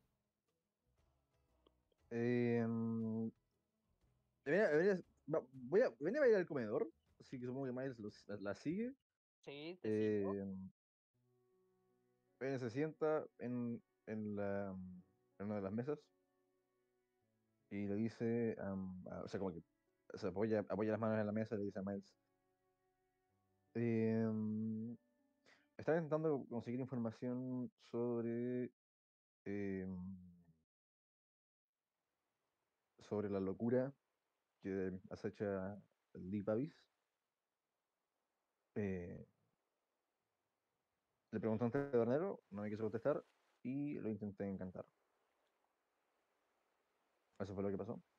Eh, mm, Evenia- Evenia- va- voy a, Evenia va a ir al comedor, así que supongo que Miles los- la, la sigue. Sí, te sigo. Eh, Evenia se sienta en, en, la, en una de las mesas y le dice, am, a- o sea, como que se apoya, apoya las manos en la mesa y le dice a Miles, em, estaba intentando conseguir información sobre, em, sobre la locura que acecha Lee Pavis. Eh, Le pregunté a un tabernero, no me quiso contestar y lo intenté encantar. Eso fue lo que pasó.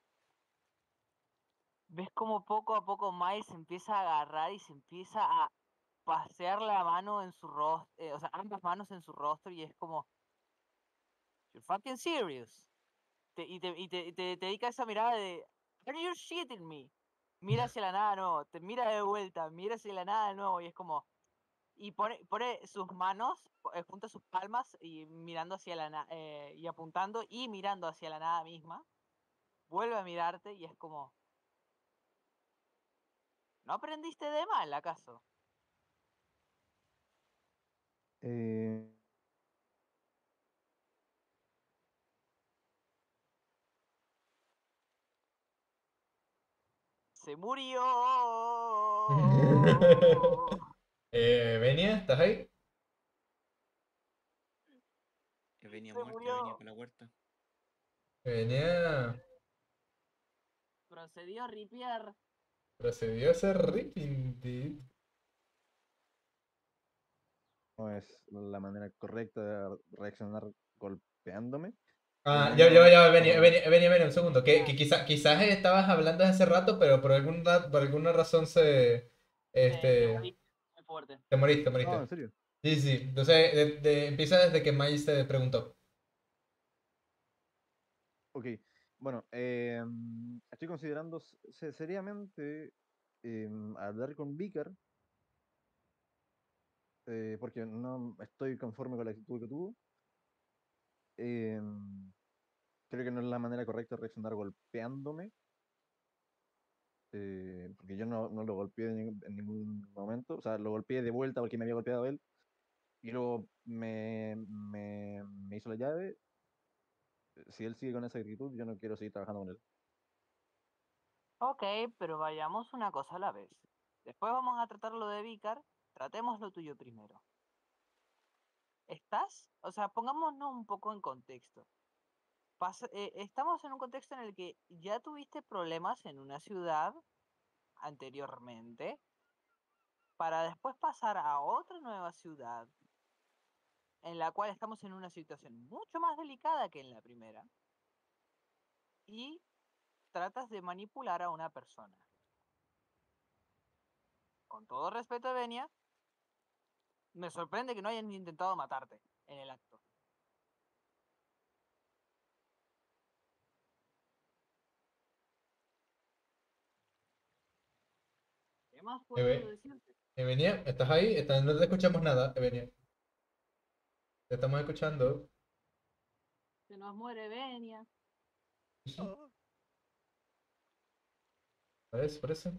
¿Ves como poco a poco Miles se empieza a agarrar y se empieza a pasear la mano en su rostro, o sea, ambas manos en su rostro y es como, you're fucking serious. Te- y te, y te, y te- te dedica esa mirada de, are you shitting me? Mira hacia la nada, no, te mira de vuelta, mira hacia la nada de nuevo y es como, y pone, pone sus manos, eh, junta sus palmas y mirando hacia la nada, y apuntando y mirando hacia la nada misma, vuelve a mirarte y es como, ¿no aprendiste de mal acaso? Eh, Se murió. eh, Venia, ¿estás ahí? Que venía Se muerta, venía murió. para la huerta. Venia Procedió a ripiar. procedió a hacer ripping, dude. no es la manera correcta de reaccionar golpeándome. Ah, Eh, ya, ya, no, ya, vení, como- vení, vení, vení, un segundo. Que, que quizá- quizás estabas hablando desde hace rato, pero por alguna, por alguna razón se. Te, te Este. morí muy fuerte. Te moriste, te no, en moriste. serio. Sí, sí. Entonces, de- de- empieza desde que Miles te preguntó. Ok, bueno, eh, estoy considerando se- seriamente em, hablar con Vicar eh, porque no estoy conforme con la actitud que tuvo. Em, Creo que no es la manera correcta de reaccionar golpeándome, eh, porque yo no, no lo golpeé en, ningún en ningún momento. O sea, lo golpeé de vuelta porque me había golpeado él y luego me, me, me hizo la llave. Si él sigue con esa actitud, yo no quiero seguir trabajando con él. Ok, pero vayamos una cosa a la vez. Después vamos a tratar lo de Vicar. Tratemos lo tuyo primero. ¿Estás? O sea, pongámonos un poco en contexto. Pas- eh, estamos en un contexto en el que ya tuviste problemas en una ciudad anteriormente para después pasar a otra nueva ciudad en la cual estamos en una situación mucho más delicada que en la primera y tratas de manipular a una persona. Con todo respeto, Venia, me sorprende que no hayan intentado matarte en el acto. ¿Sí? más puedo Eve- decirte? Evenia, ¿estás ahí? Está- No te escuchamos nada, Evenia. Te estamos escuchando. Se nos muere Venia. Sí, sí, Oh, por eso, por eso.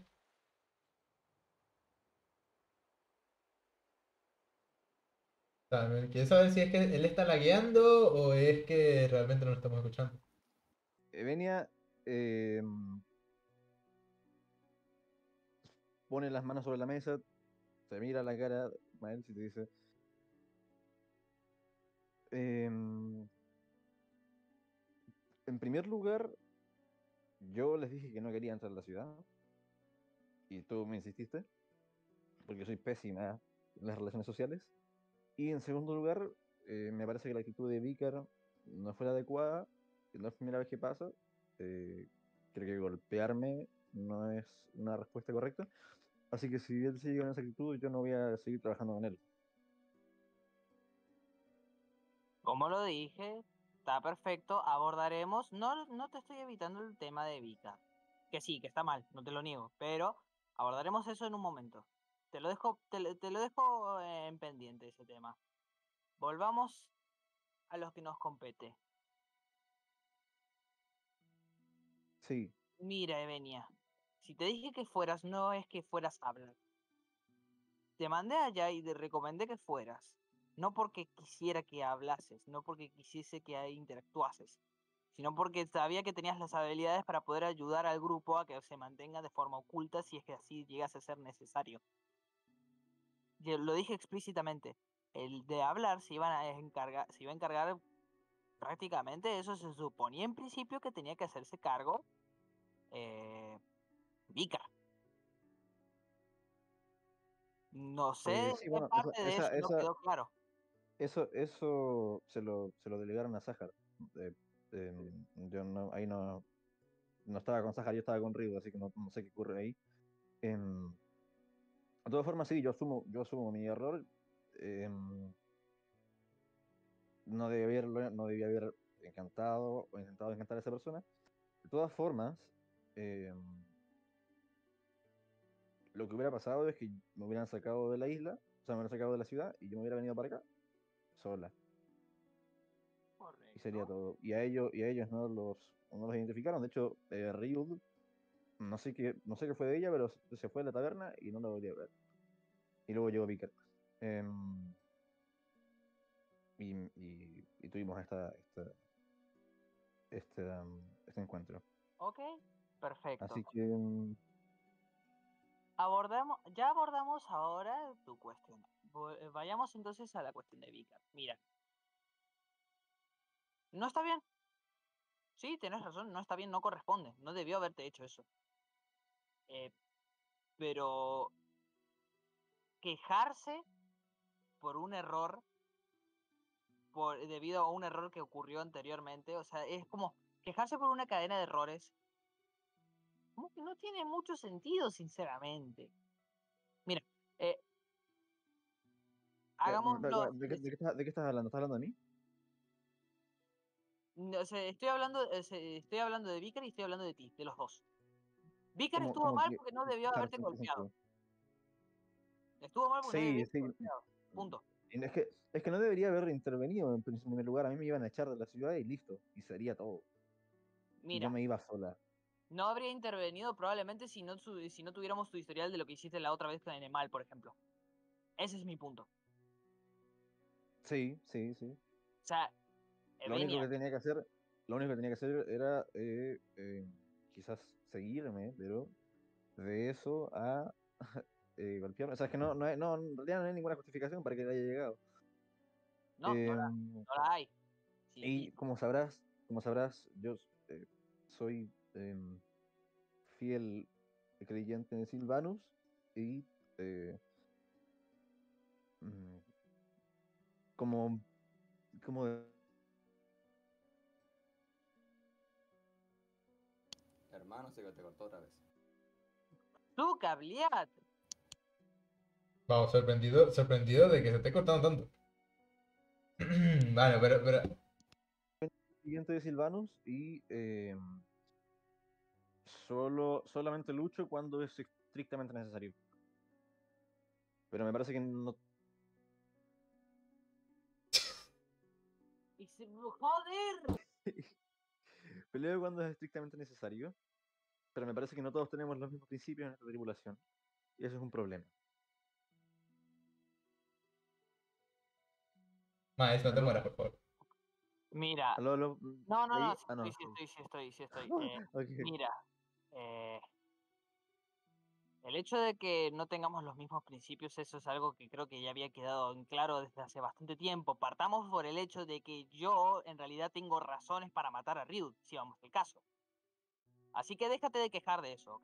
O sea, me- quiero saber si es que él está lagueando o es que realmente no lo estamos escuchando. Evenia eh, pone las manos sobre la mesa, te mira a la cara, Miles, y te dice: em, en primer lugar, yo les dije que no quería entrar a la ciudad, y tú me insististe, porque soy pésima en las relaciones sociales. Y en segundo lugar, eh, me parece que la actitud de Vicar no fue la adecuada, que no es la primera vez que pasa. eh, creo que golpearme no es una respuesta correcta. Así que si él sigue con esa actitud, yo no voy a seguir trabajando con él. Como lo dije, está perfecto, abordaremos. No, no te estoy evitando el tema de Vika. Que sí, que está mal, no te lo niego, pero abordaremos eso en un momento. Te lo dejo, te, lo- te lo dejo eh, en pendiente ese tema. Volvamos a los que nos compete. Sí, Mira, Evenia, si te dije que fueras, no es que fueras a hablar. Te mandé allá y te recomendé que fueras. No porque quisiera que hablases, no porque quisiese que ahí interactuases, sino porque sabía que tenías las habilidades para poder ayudar al grupo a que se mantenga de forma oculta si es que así llegase a ser necesario. Yo lo dije explícitamente. El de hablar se iban a encargar, se iba a encargar prácticamente, eso se suponía en principio que tenía que hacerse cargo eh, Vika. No sé eh, en sí, qué bueno, esa, parte de esa, eso no esa- quedó claro. eso, eso se lo, se lo delegaron a Sahar. Eh, em, yo no, ahí no, no estaba con Sahar, yo estaba con Rigo, así que no, no sé qué ocurre ahí. Em, de todas formas, sí, yo asumo, yo asumo mi error. em, no debía haberlo, no debía haber encantado o intentado encantar a esa persona. De todas formas, em, lo que hubiera pasado es que me hubieran sacado de la isla, o sea, me hubieran sacado de la ciudad y yo me hubiera venido para acá sola. Y sería Correcto. todo. Y a ellos, y a ellos no los, no los identificaron. De hecho, eh, Ryud, no sé qué, no sé qué fue de ella, pero se se fue a la taberna y no la volví a ver. Y luego llegó Vicker. Em, y, y- y tuvimos esta, esta, este, um, este encuentro. Ok, perfecto. Así que, em, Abordamos, ya abordamos ahora tu cuestión. Vo- eh, Vayamos entonces a la cuestión de Vika. Mira, no está bien. Sí, tienes razón, no está bien, no corresponde. No debió haberte hecho eso. Eh, pero quejarse por un error, por, debido a un error que ocurrió anteriormente, o sea, es como quejarse por una cadena de errores, como que no tiene mucho sentido, sinceramente. Mira, eh, eh, ¿de, hagámoslo de así qué, de de qué simple. estás, de qué estás hablando? ¿Estás hablando de mí? No, o sea, estoy hablando, eh, se- estoy hablando de Vicar y estoy hablando de ti, de los dos. Vicar ¿Cómo, estuvo cómo mal que porque no debió quejarse haberte en qué golpeado. sentido? Estuvo mal porque no debió Sí, haberte sí. golpeado. Punto. Y Es que, es que no debería haber intervenido en primer lugar. A mí me iban a echar de la ciudad y listo. Y sería todo. Y yo Mira, me iba sola. no habría intervenido probablemente si no, su- si no tuviéramos tu historial de lo que hiciste la otra vez con Enemal, por ejemplo. Ese es mi punto. O Sí, sí, sí. sea, Lo único Evenia, que tenía que hacer, lo único que tenía que hacer era eh, eh, quizás seguirme, pero de eso a eh, golpearme. O sea, es que no, no, hay- no, en realidad no hay ninguna justificación para que él haya llegado. no, no la, Em, no la hay. Sí, y y como sabrás, como sabrás, yo eh, soy em, fiel creyente en Silvanus y eh, mm, como, como Hermano, se te cortó otra vez. tú, Cabliat. Vamos, sorprendido, sorprendido de que se esté cortando tanto. Vale, pero, pero. siguiente de Silvanus y em, solo, solamente lucho cuando es estrictamente necesario. Pero me parece que no. Y se... ¡Joder! Peleo cuando es estrictamente necesario, pero me parece que no todos tenemos los mismos principios en esta tripulación. Y eso es un problema. Miles, no te ¿Aló? mueras, por favor. Mira, ¿Aló, aló? Mm, no, no, no, ¿Leí? sí Ah, no. estoy, sí Sí. estoy, sí estoy, sí estoy. Eh, Ok. mira, eh, el hecho de que no tengamos los mismos principios, eso es algo que creo que ya había quedado en claro desde hace bastante tiempo. Partamos por el hecho de que yo en realidad tengo razones para matar a Ryud, si vamos al caso. Así que déjate de quejar de eso, ¿ok?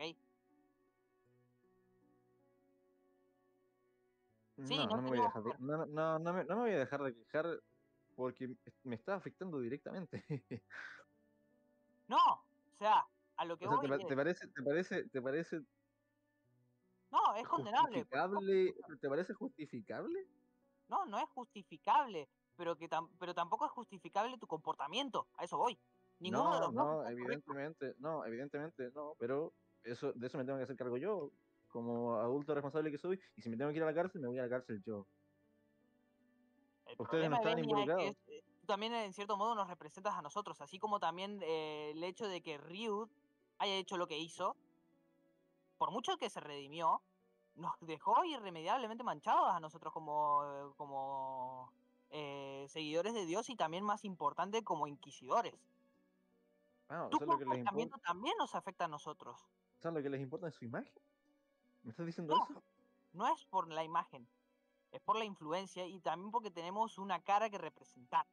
Sí, No, no no me voy a tenemos dejar de, que... no, no, no me, no me voy a dejar de quejar porque me está afectando directamente. No, o sea, a lo que O sea, ¿te, voy pa- te es... parece, te parece, te parece No, es condenable. por justificable? supuesto. ¿Te parece justificable? No, no es justificable, pero, que tam- pero tampoco es justificable tu comportamiento. A eso voy. Ninguno de No, los dos no, está correcto. evidentemente, no, evidentemente no, pero eso, de eso me tengo que hacer cargo yo, como adulto responsable que soy, y si me tengo que ir a la cárcel, me voy a la cárcel yo. El Ustedes no problema, estaban Evenia, es que involucrados. es- eh, tú también en cierto modo nos representas a nosotros, así como también eh, el hecho de que Ryud haya hecho lo que hizo, por mucho que se redimió, nos dejó irremediablemente manchados a nosotros como, eh, como eh, seguidores de Dios y también más importante como inquisidores. Ah, Tu eso es lo que les importa, comportamiento también nos afecta a nosotros. eso es lo que les importa en su imagen. ¿Me estás diciendo No, eso? no es por la imagen, es por la influencia y también porque tenemos una cara que representar.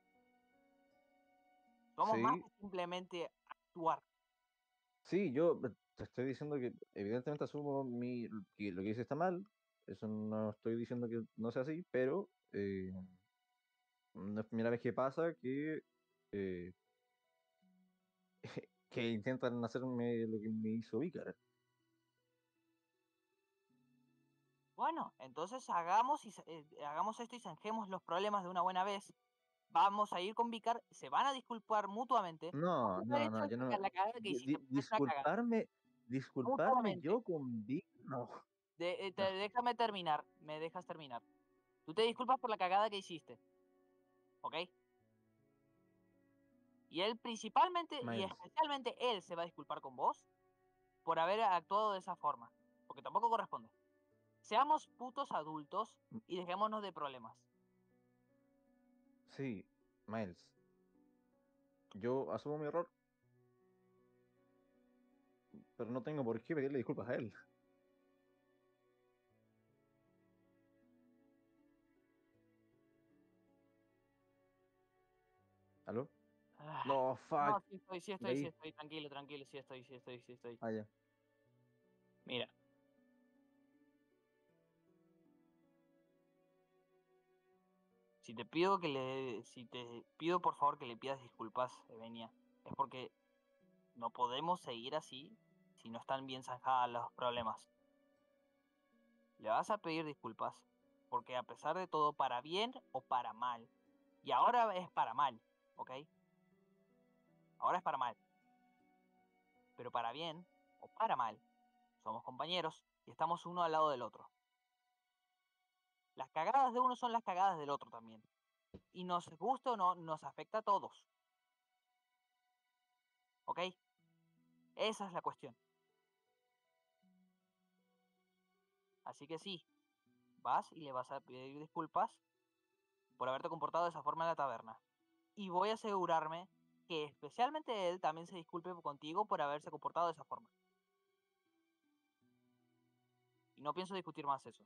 Somos más Sí, que simplemente actuar. sí, yo eh, te estoy diciendo que evidentemente asumo mi, que lo que hice está mal, eso no estoy diciendo que no sea así, pero eh, no es primera vez que pasa que, eh, que intentan hacerme lo que me hizo Vícar. Bueno, entonces hagamos, y, sa- eh, hagamos esto y zanjemos los problemas de una buena vez. Vamos a ir con Vicar, se van a disculpar mutuamente No, por haber no, hecho no, yo la no. la cagada que di- hiciste, di- porque es una cagada. disculparme, disculparme Mutuamente. yo con Vic, no, De- eh, te- no, déjame terminar, me dejas terminar. Tú te disculpas por la cagada que hiciste, ¿ok? Y él principalmente y Miles. especialmente él se va a disculpar con vos por haber actuado de esa forma, porque tampoco corresponde. Seamos putos adultos m- y dejémonos de problemas. Sí, Miles. Yo asumo mi error, pero no tengo por qué pedirle disculpas a él. ¿Aló? Ah, No, no, fuck. sí estoy, sí estoy, sí Leí. estoy, tranquilo, tranquilo, sí estoy, sí estoy, sí estoy. Ah, ya. Mira, si te pido que le, si te pido por favor que le pidas disculpas, Evenia, es porque no podemos seguir así si no están bien zanjados los problemas. Le vas a pedir disculpas porque a pesar de todo, para bien o para mal, y ahora es para mal, ¿ok? Ahora es para mal, pero para bien o para mal, somos compañeros y estamos uno al lado del otro. Las cagadas de uno son las cagadas del otro también. Y nos gusta o no, nos afecta a todos. ¿Ok? Esa es la cuestión. Así que sí, vas y le vas a pedir disculpas por haberte comportado de esa forma en la taberna. Y voy a asegurarme que especialmente él también se disculpe contigo por haberse comportado de esa forma. Y no pienso discutir más eso.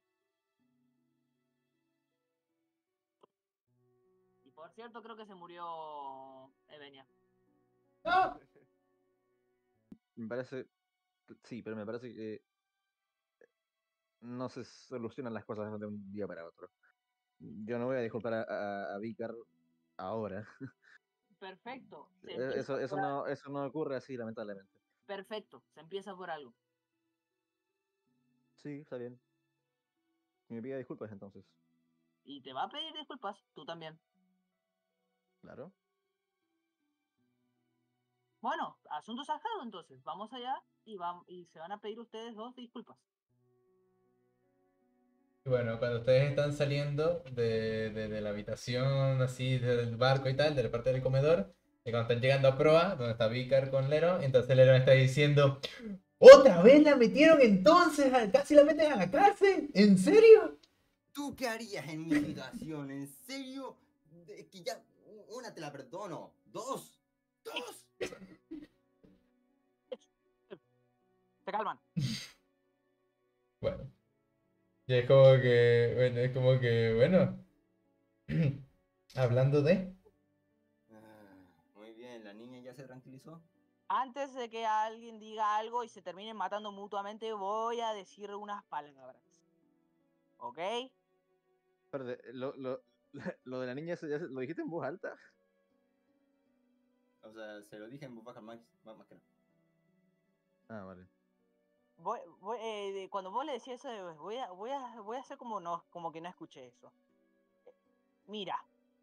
Y por cierto, creo que se murió Evenia. ¡Ah! Me parece, sí, pero me parece que no se solucionan las cosas de un día para otro. Yo no voy a disculpar a, a, a Vícar ahora. Perfecto, se E- empieza Eso, eso por algo. no, eso no ocurre así, lamentablemente. Perfecto, se empieza por algo. Sí, está bien. Que me pida disculpas entonces. Y te va a pedir disculpas, tú también. Claro. Bueno, asunto zanjado entonces. Vamos allá y, vam- y se van a pedir ustedes dos disculpas. Y bueno, cuando ustedes están saliendo de, de- de la habitación, así, del barco y tal, de la parte del comedor, y cuando están llegando a proa, donde está Vicar con Leron, entonces Leron está diciendo, ¿otra vez la metieron entonces? a- ¿Casi la meten a la cárcel? ¿En serio? ¿Tú qué harías en mi situación? ¿En serio? Es que ya, u- una te la perdono. Dos. Dos. Se calman. Bueno, y es como que, bueno, es como que, bueno, hablando de... Ah, muy bien, la niña ya se tranquilizó. Antes de que alguien diga algo y se terminen matando mutuamente, voy a decir unas palabras. ¿Ok? Espérate, lo, lo, lo de la niña, ¿eso ya se- ¿lo dijiste en voz alta? O sea, se lo dije en voz baja más, más, más que nada. Ah, vale. Voy, voy, eh, de- cuando vos le decías eso, de- voy a, voy a, voy a hacer como, no, como que no escuché eso. Mira,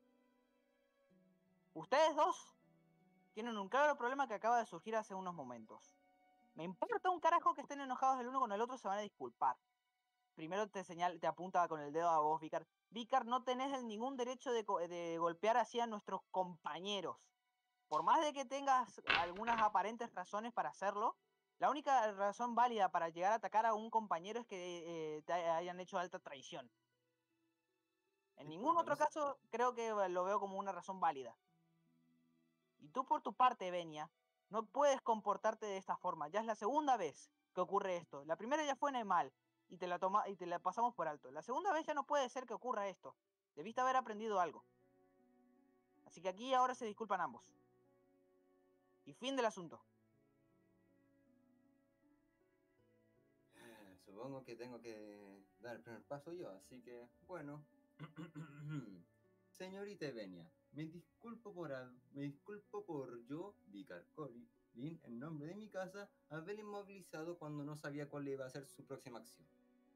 ustedes dos tienen un claro problema que acaba de surgir hace unos momentos. Me importa un carajo que estén enojados el uno con el otro, se van a disculpar. Primero te señala, te apunta con el dedo a vos, Vicar. Vicar, no tenés el- ningún derecho de, co- de golpear así a nuestros compañeros. Por más de que tengas algunas aparentes razones para hacerlo, la única razón válida para llegar a atacar a un compañero es que eh, te hayan hecho alta traición. En ningún Disculpa, otro no sé. caso creo que lo veo como una razón válida. Y tú por tu parte, Benia, no puedes comportarte de esta forma. Ya es la segunda vez que ocurre esto. La primera ya fue Nemal y te la toma y te la pasamos por alto. La segunda vez ya no puede ser que ocurra esto. Debiste haber aprendido algo. Así que aquí ahora se disculpan ambos. Y fin del asunto. Ah, supongo que tengo que dar el primer paso yo, así que, bueno. Señorita Evenia, me disculpo por hab- me disculpo por yo, Vicar Colin, en nombre de mi casa, haber inmovilizado cuando no sabía cuál iba a ser su próxima acción.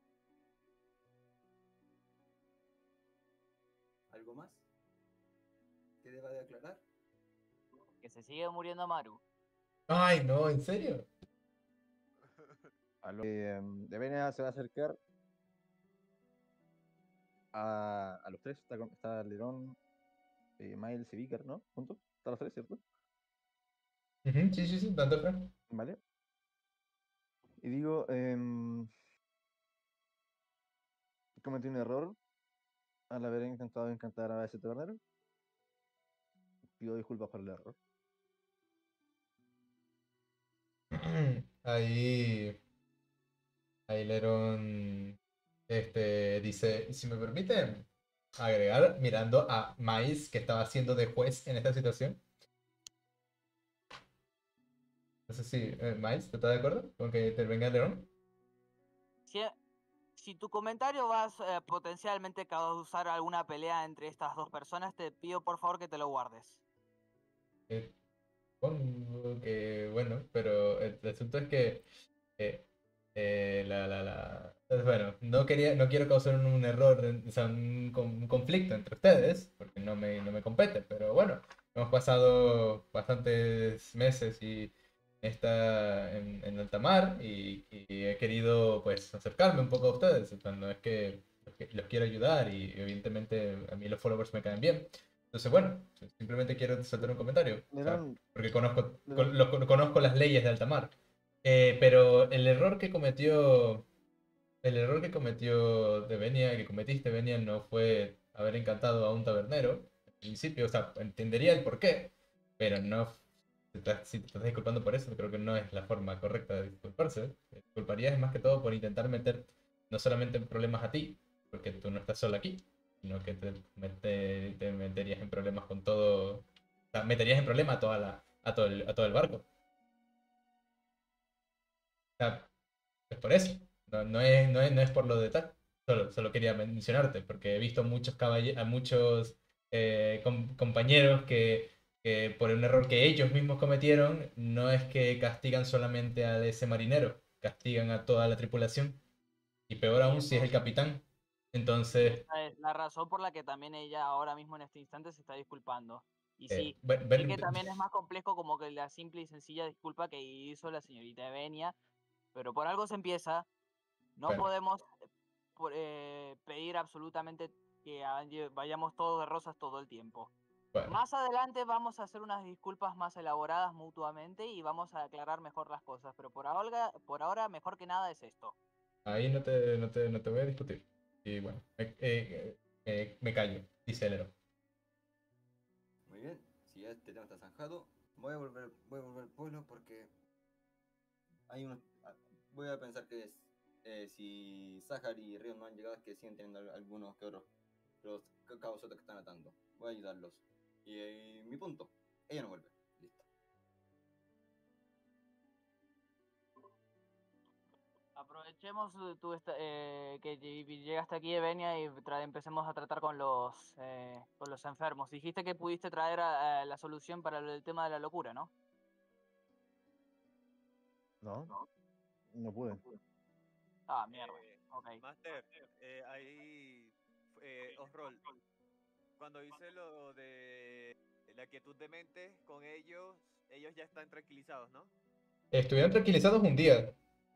¿Algo más que deba de aclarar? Que se sigue muriendo Maru. Ay, no, ¿en serio? A lo que em, de Venia se va a acercar a, a los tres. Está, con- está Lerón, eh, Miles y Vicar, ¿no? Juntos. Están los tres, ¿cierto? Ujú, sí, sí, sí, tanto Fran. Vale. Y digo, em, cometí un error al haber intentado encantar a ese tabernero. Pido disculpas por el error. Ahí, ahí Leron este, dice, si me permite agregar, mirando a Miles, que estaba haciendo de juez en esta situación. No sé si, eh, Miles, ¿tú estás de acuerdo con que intervenga Leron? Si, si tu comentario va a eh, potencialmente causar alguna pelea entre estas dos personas, te pido por favor que te lo guardes. Eh, supongo que, bueno, pero el, el asunto es que eh, eh, la, la, la... pues bueno, no quería, no quiero causar un, un error, o sea, un, con- un conflicto entre ustedes, porque no me, no me compete, pero bueno, hemos pasado bastantes meses y está en, en alta mar y, y he querido pues acercarme un poco a ustedes, cuando es que los, que- los quiero ayudar y evidentemente a mí los followers me caen bien. Entonces, bueno, simplemente quiero soltar un comentario, o sea, Lerón, porque conozco, Lerón, con- lo- conozco las leyes de alta mar. Eh, pero el error que cometió, el error que cometió Devenia, que cometiste, Devenia, no fue haber encantado a un tabernero. Al principio, o sea, entendería el porqué, pero no, si te estás si te estás disculpando por eso, creo que no es la forma correcta de disculparse. Te disculparías más que todo por intentar meter no solamente problemas a ti, porque tú no estás solo aquí, sino que te, mete- te meterías en problemas con todo, o sea, meterías en problemas a toda la, a todo el, a todo el barco. O sea, es por eso. No, no es, no es, no es por lo de tal. Solo, solo quería mencionarte, porque he visto muchos caballe- a muchos eh, com- compañeros que, que por un error que ellos mismos cometieron, no es que castigan solamente a ese marinero, castigan a toda la tripulación. Y peor Y aún si es eso, el capitán. y Entonces, esa es la razón por la que también ella ahora mismo en este instante se está disculpando. Y eh, sí, ven- sé que ven- también es más complejo como que la simple y sencilla disculpa que hizo la señorita Evenia, pero por algo se empieza. No bueno, podemos por, eh, pedir absolutamente que vay- vayamos todos de rosas todo el tiempo. Bueno, Más adelante vamos a hacer unas disculpas más elaboradas mutuamente y vamos a aclarar mejor las cosas, pero por ahora, por ahora mejor que nada es esto. ahí no te, no te, no te voy a discutir. Y bueno, me, eh, eh, me callo, dice el héroe. Muy bien, si ya este tema está zanjado, voy a volver, voy a volver al pueblo porque hay unos. ah, Voy a pensar que es, eh, si Sahar y Río no han llegado, es que siguen teniendo al- algunos que otros los ca- cabezotes que están atando. Voy a ayudarlos. Y eh, mi punto, ella no vuelve. Listo. Aprovechemos eh, tú esta- eh, que ll- llegaste aquí de Venia y tra- empecemos a tratar con los, eh, con los enfermos. Dijiste que pudiste traer a- a la solución para el tema de la locura, ¿no? No, no pude. Ah, mierda. Eh, Ok. Master, eh, ahí, eh, Osrol, cuando hice lo de la quietud de mente con ellos, ellos ya están tranquilizados, ¿no? Estuvieron tranquilizados un día.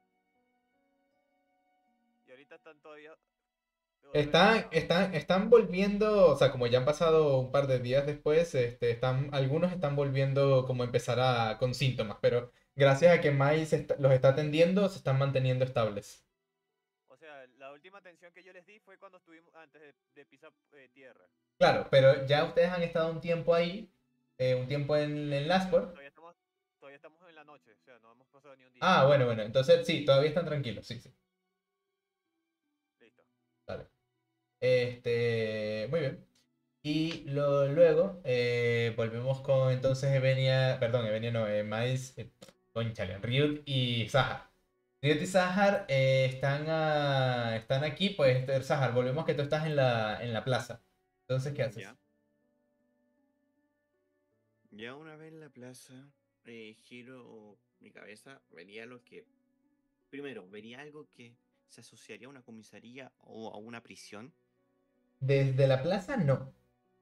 Y ahorita están todavía... otra vez Están, asustados. están, están volviendo, o sea, como ya han pasado un par de días después, este, están, algunos están volviendo como a empezar a, con síntomas, pero gracias a que Miles está- los está atendiendo, se están manteniendo estables. O sea, la última atención que yo les di fue cuando estuvimos antes de, de pisar eh, tierra. Claro, pero ya ustedes han estado un tiempo ahí, eh, un tiempo en, en Pero Lasport. todavía estamos, todavía estamos en la noche, o sea, no hemos pasado ni un día. Ah, bueno, bueno, entonces sí, todavía están tranquilos, sí, sí. Listo. Dale. Este, muy bien. Y lo- luego eh, volvemos con entonces Evenia, perdón, Evenia no, eh, Miles, eh, cónchale, Ryut y Sahar. Ryut y Sahar eh, están, a- están aquí, pues este, Sahar, volvemos que tú estás en la, en la plaza. Entonces, ¿qué haces? Ya. Ya una vez en la plaza, eh, giro mi cabeza, vería lo que. Primero, vería algo que se asociaría a una comisaría o a una prisión. Desde la plaza, no.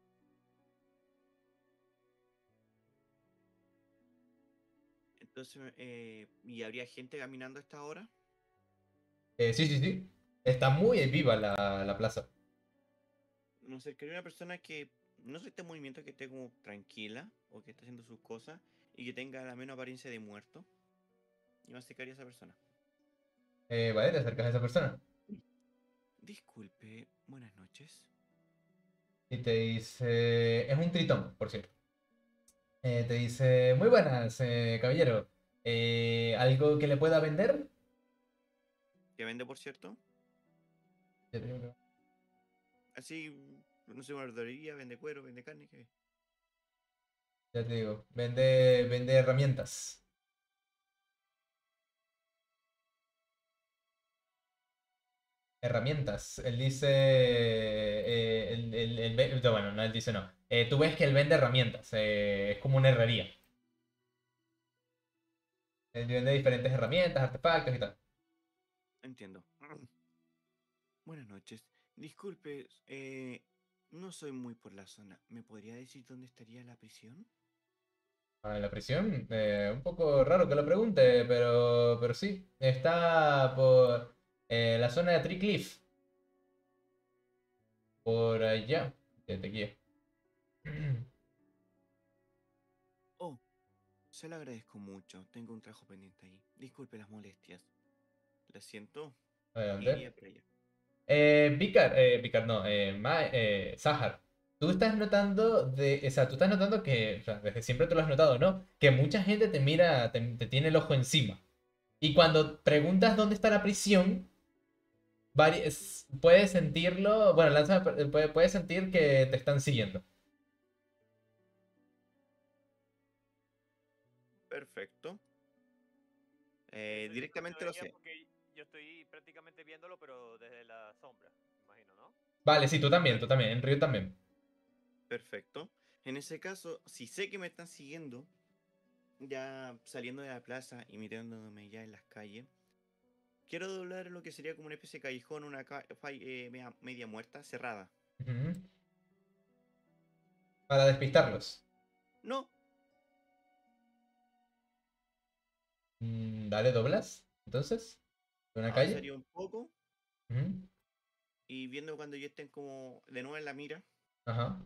Entonces, eh, ¿y habría gente caminando a esta hora? Eh, sí, sí, sí. Está muy viva la, la plaza. Me acercaría a una persona que no se esté en movimiento, que esté como tranquila o que esté haciendo sus cosas y que tenga la menos apariencia de muerto. Y me acercaría a esa persona. Eh, vale, te acercas a esa persona. Disculpe, buenas noches. Y te dice, es un tritón, por cierto. Eh, te dice, muy buenas, eh, caballero. Eh, ¿algo que le pueda vender? ¿Qué vende, por cierto? Ya te digo que- Así, no sé, una verdulería, vende cuero, vende carne, ¿qué? ya te digo, vende, vende herramientas. Herramientas. Él dice, eh, él- él- él ve- no, bueno, no, él dice no. Eh, tú ves que él vende herramientas, eh, es como una herrería. Él vende diferentes herramientas, artefactos y tal. Entiendo. Buenas noches. Disculpe, eh, no soy muy por la zona. ¿Me podría decir dónde estaría la prisión? Ah, en la prisión, eh, un poco raro que lo pregunte, pero, pero sí, está por eh, la zona de Tree Cliff, por allá, te te guío. Oh, se lo agradezco mucho. Tengo un trabajo pendiente ahí. Disculpe las molestias. La siento. Iría Adelante. para allá. Eh, Vicar, eh, Vicar no, eh, Ma- eh, Sahar, tú estás notando de, o sea, tú estás notando que, o sea, desde siempre te lo has notado, ¿no? Que mucha gente te mira, te, te tiene el ojo encima. Y cuando preguntas dónde está la prisión, vari- es- puedes sentirlo, bueno, lanza, puedes, puedes sentir que te están siguiendo. Perfecto. Eh, Eh, Eso yo no se directamente lo vería sé. porque yo estoy prácticamente viéndolo, pero desde la sombra, me imagino, ¿no? Vale, sí, tú también, tú también, en Río también. Perfecto. En ese caso, si sé que me están siguiendo, ya saliendo de la plaza y mirándome ya en las calles, quiero doblar lo que sería como una especie de callejón, una ca- fa- eh, media, media muerta, cerrada. Ujú. Para despistarlos. No, Mm, dale, doblas, entonces, de una calle. avanzaría un poco Ujú. Y viendo cuando ya estén como de nuevo en la mira. Ajá.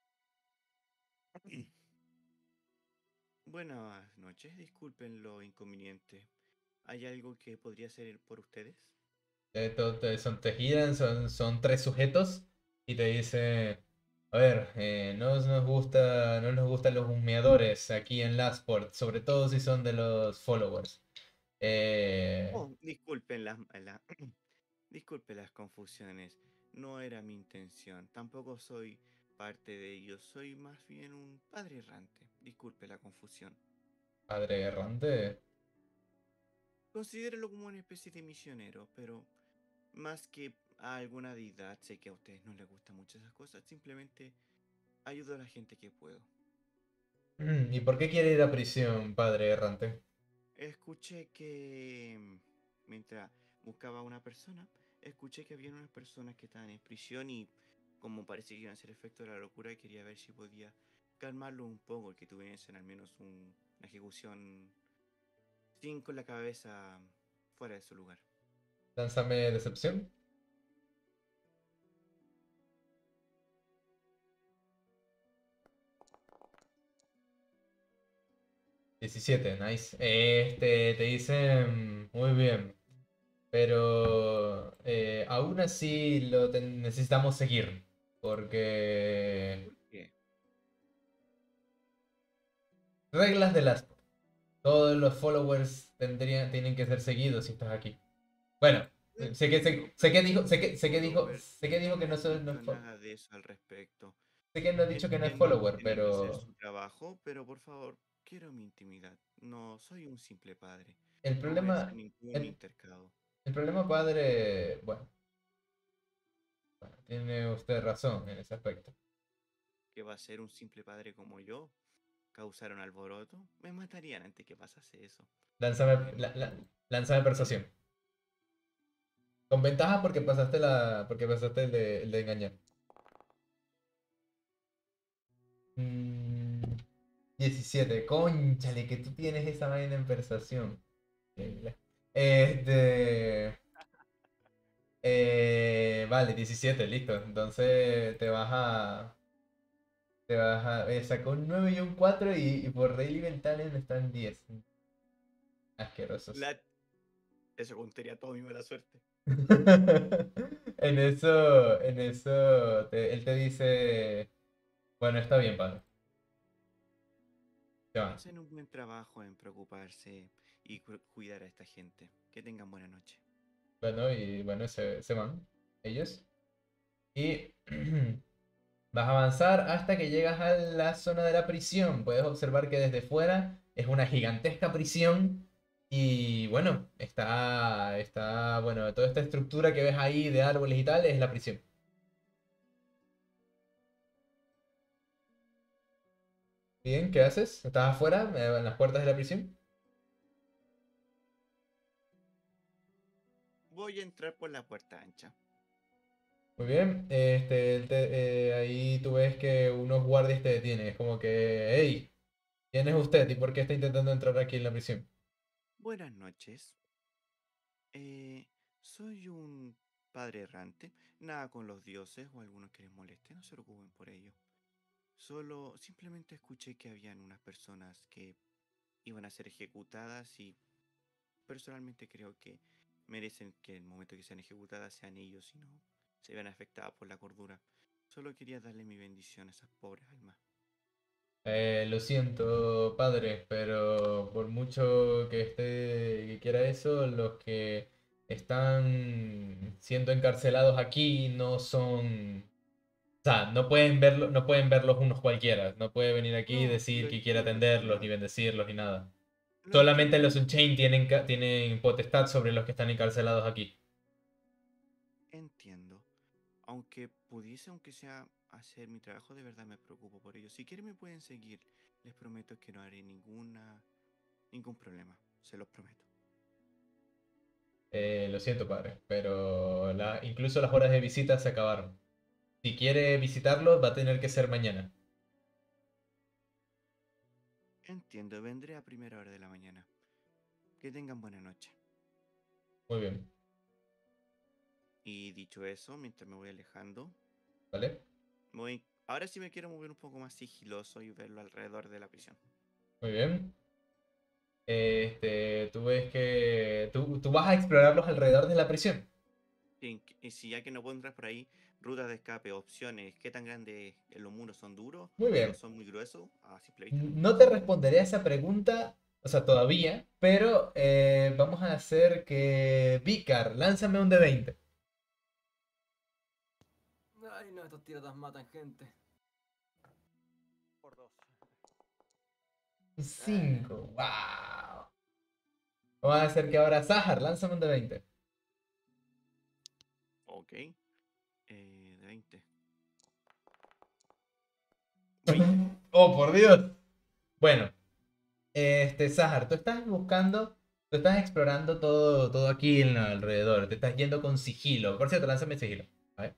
Buenas noches, disculpen lo inconveniente. ¿Hay algo que podría hacer por ustedes? Te, to- te- son, te giran, son, son tres sujetos y te dice, a ver, eh, no nos gusta, no nos gustan los humeadores aquí en Lastport, sobre todo si son de los followers. Eh, Oh, disculpen las, la- disculpen las confusiones. No era mi intención. Tampoco soy parte de ellos. Soy más bien un padre errante. Disculpe la confusión. Padre errante. Considérelo como una especie de misionero, pero más que a alguna deidad, sé que a ustedes no les gustan mucho esas cosas. Simplemente ayudo a la gente que puedo. Mm, ¿Y por qué quiere ir a prisión, padre errante? Escuché que mm, mientras buscaba a una persona, escuché que había unas personas que estaban en prisión y como parece que iban a hacer efecto de la locura, quería ver si podía calmarlo un poco y que tuviesen al menos un- una ejecución sin con la cabeza fuera de su lugar. Lánzame decepción. diecisiete, nice. Este, te dicen, muy bien, pero eh, aún así lo ten- necesitamos seguir, porque ¿Por qué? reglas de las... Todos los followers tendrían, tienen que ser seguidos si estás aquí. Bueno, No sé que, entiendo, sé, sé que pero dijo, los sé que, sé que dijo, followers sé que dijo no que me no, han son- no es dicho fo- nada de eso al respecto. sé que no ha dicho que no es Entiendo que follower, tienen que hacer pero su trabajo, pero por favor, quiero mi intimidad. No soy un simple padre. el No voy a hacer problema, ningún el, intercado. el problema, padre, bueno, bueno, tiene usted razón en ese aspecto. ¿Qué va a ser un simple padre como yo? ¿Causar un alboroto? Me matarían antes que pasase eso. Lánzame, Eh, la- la- lánzame persuasión. Con ventaja porque pasaste la, porque pasaste el de, el de engañar. Mm, diecisiete, cónchale, que tú tienes esa vaina en persuasión. Increíble. Este, eh, vale, diecisiete, listo. Entonces te vas a, te vas a, eh, sacó un nueve y un cuatro y, y por Rayleigh Talent están diez. Asquerosos. la... Eso contaría toda mi mala suerte. En eso, en eso, te- él te dice, bueno, está bien, padre. Te va. Hacen un buen trabajo en preocuparse y cu- cuidar a esta gente. Que tengan buena noche. Bueno, y bueno, se, se van ellos. Y vas a avanzar hasta que llegas a la zona de la prisión. Puedes observar que desde fuera es una gigantesca prisión. Y bueno, está, está, bueno, toda esta estructura que ves ahí de árboles y tal es la prisión. Bien, ¿qué haces? ¿Estás afuera, eh, en las puertas de la prisión? Voy a entrar por la puerta ancha. Muy bien, este, él te- eh, ahí tú ves que unos guardias te detienen. Es como que, hey, ¿quién es usted y por qué está intentando entrar aquí en la prisión? Buenas noches. Eh, soy un padre errante. Nada con los dioses o algunos que les moleste. No se preocupen por ello. Solo, simplemente escuché que habían unas personas que iban a ser ejecutadas y personalmente creo que merecen que el momento que sean ejecutadas sean ellos y no se vean afectadas por la cordura. Solo quería darle mi bendición a esas pobres almas. Eh, lo siento, padre, pero por mucho que esté, que quiera eso, los que están siendo encarcelados aquí no son, o sea, no pueden verlo, no pueden verlos unos cualquiera. No puede venir aquí y No, decir lo que quiere entiendo, atenderlos, ni señor. bendecirlos, ni nada. Lo Solamente entiendo, los Unchained tienen, ca- tienen potestad sobre los que están encarcelados aquí. entiendo. Aunque pudiese, aunque sea hacer mi trabajo, de verdad me preocupo por ello. Si quieren me pueden seguir. Les prometo que no haré ninguna, ningún problema. Se los prometo. Eh, lo siento, padre, pero la, incluso las horas de visita se acabaron. Si quiere visitarlos, va a tener que ser mañana. Entiendo, vendré a primera hora de la mañana. Que tengan buena noche. Muy bien. Y dicho eso, mientras me voy alejando, ¿Vale? me voy... ahora sí me quiero mover un poco más sigiloso y verlo alrededor de la prisión. Muy bien. Este, tú ves que tú, tú vas a explorar los alrededores de la prisión. Y, y si ya que no puedo entrar por ahí, rutas de escape, opciones, qué tan grandes los muros son duros, Muy digo, bien. son muy gruesos, a simple vista no. No te responderé a esa pregunta, o sea, todavía, pero eh, vamos a hacer que Vicar, lánzame un de veinte. Ay, no, estos tiratas matan gente. Por dos. Un cinco, wow. Vamos a hacer que ahora Sahar, lánzame un de veinte. Ok. Eh, de veinte. veinte. Oh, por Dios. Bueno, este, Sahar, tú estás buscando, tú estás explorando todo, todo aquí en alrededor. Te estás yendo con sigilo. Por cierto, lánzame sigilo. A ver.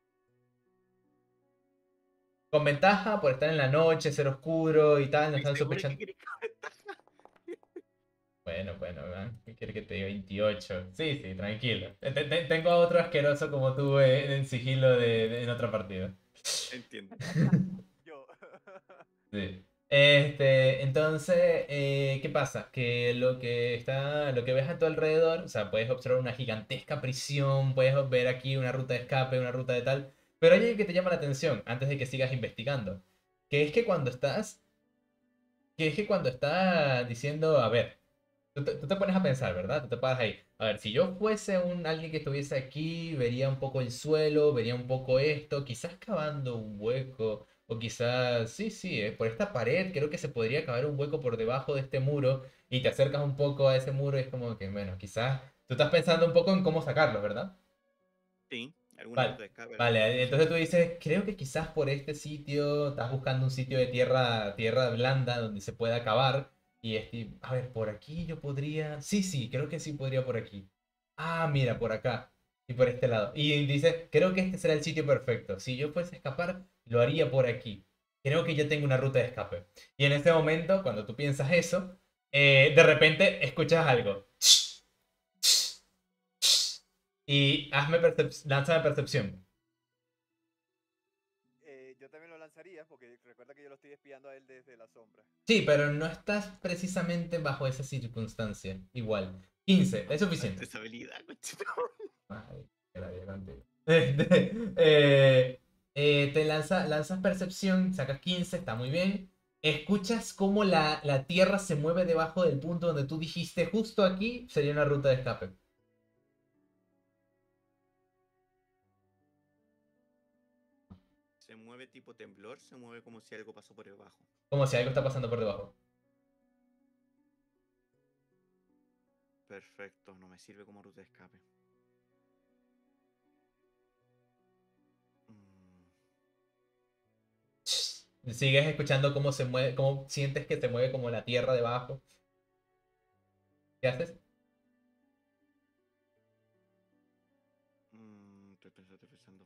Con ventaja por estar en la noche, ser oscuro y tal, no están ¿Estoy seguro que sospechando. queréis comentar? Bueno, bueno, ¿verdad? ¿Qué quiere que te diga? veintiocho. Sí, sí, tranquilo. Te- te- tengo a otro asqueroso como tú en, en sigilo de, de- en otra partida. Entiendo. Yo. Sí. Este, entonces, eh, ¿qué pasa? Que lo que está, lo que ves a tu alrededor, o sea, puedes observar una gigantesca prisión, puedes ver aquí una ruta de escape, una ruta de tal, pero hay algo que te llama la atención antes de que sigas investigando, que es que cuando estás, que es que cuando estás diciendo, a ver, tú te, tú te pones a pensar, ¿verdad? Tú te paras ahí. A ver, si yo fuese un alguien que estuviese aquí, vería un poco el suelo, vería un poco esto, quizás cavando un hueco, o quizás, sí, sí, eh, por esta pared creo que se podría cavar un hueco por debajo de este muro, y te acercas un poco a ese muro y es como que, bueno, quizás tú estás pensando un poco en cómo sacarlo, ¿verdad? Sí, alguna Vale, ruta de escape, alguna vale, prisión entonces tú secreta. dices, creo que quizás por este sitio estás buscando un sitio de tierra, tierra blanda donde se pueda cavar. Y este, a ver, por aquí yo podría. Sí, sí, creo que sí podría por aquí. Ah, mira, por acá. Y por este lado. Y dices, creo que este será el sitio perfecto. Si yo fuese a escapar, lo haría por aquí. Creo que yo tengo una ruta de escape. Y en ese momento, cuando tú piensas eso, eh, de repente escuchas algo. Y hazme percep- lánzame percepción. Eh, yo también lo lanzaría porque recuerda que yo lo estoy espiando a él desde la sombra. Sí, pero no estás precisamente bajo esa circunstancia. Igual. quince, es Usaste suficiente. esa habilidad, cochino. Ay, era bien contigo. Este, eh, eh, te lanza, lanzas percepción, sacas quince, está muy bien. Escuchas cómo la, la tierra se mueve debajo del punto donde tú dijiste justo aquí sería una ruta de escape. Se mueve tipo temblor, se mueve como si algo pasó por debajo. Como si algo está pasando por debajo. Perfecto, no me sirve como ruta de escape. Mm, Sigues escuchando cómo se mueve, cómo sientes que se mueve como la tierra debajo. ¿Qué haces? mm, estoy pensando, estoy pensando.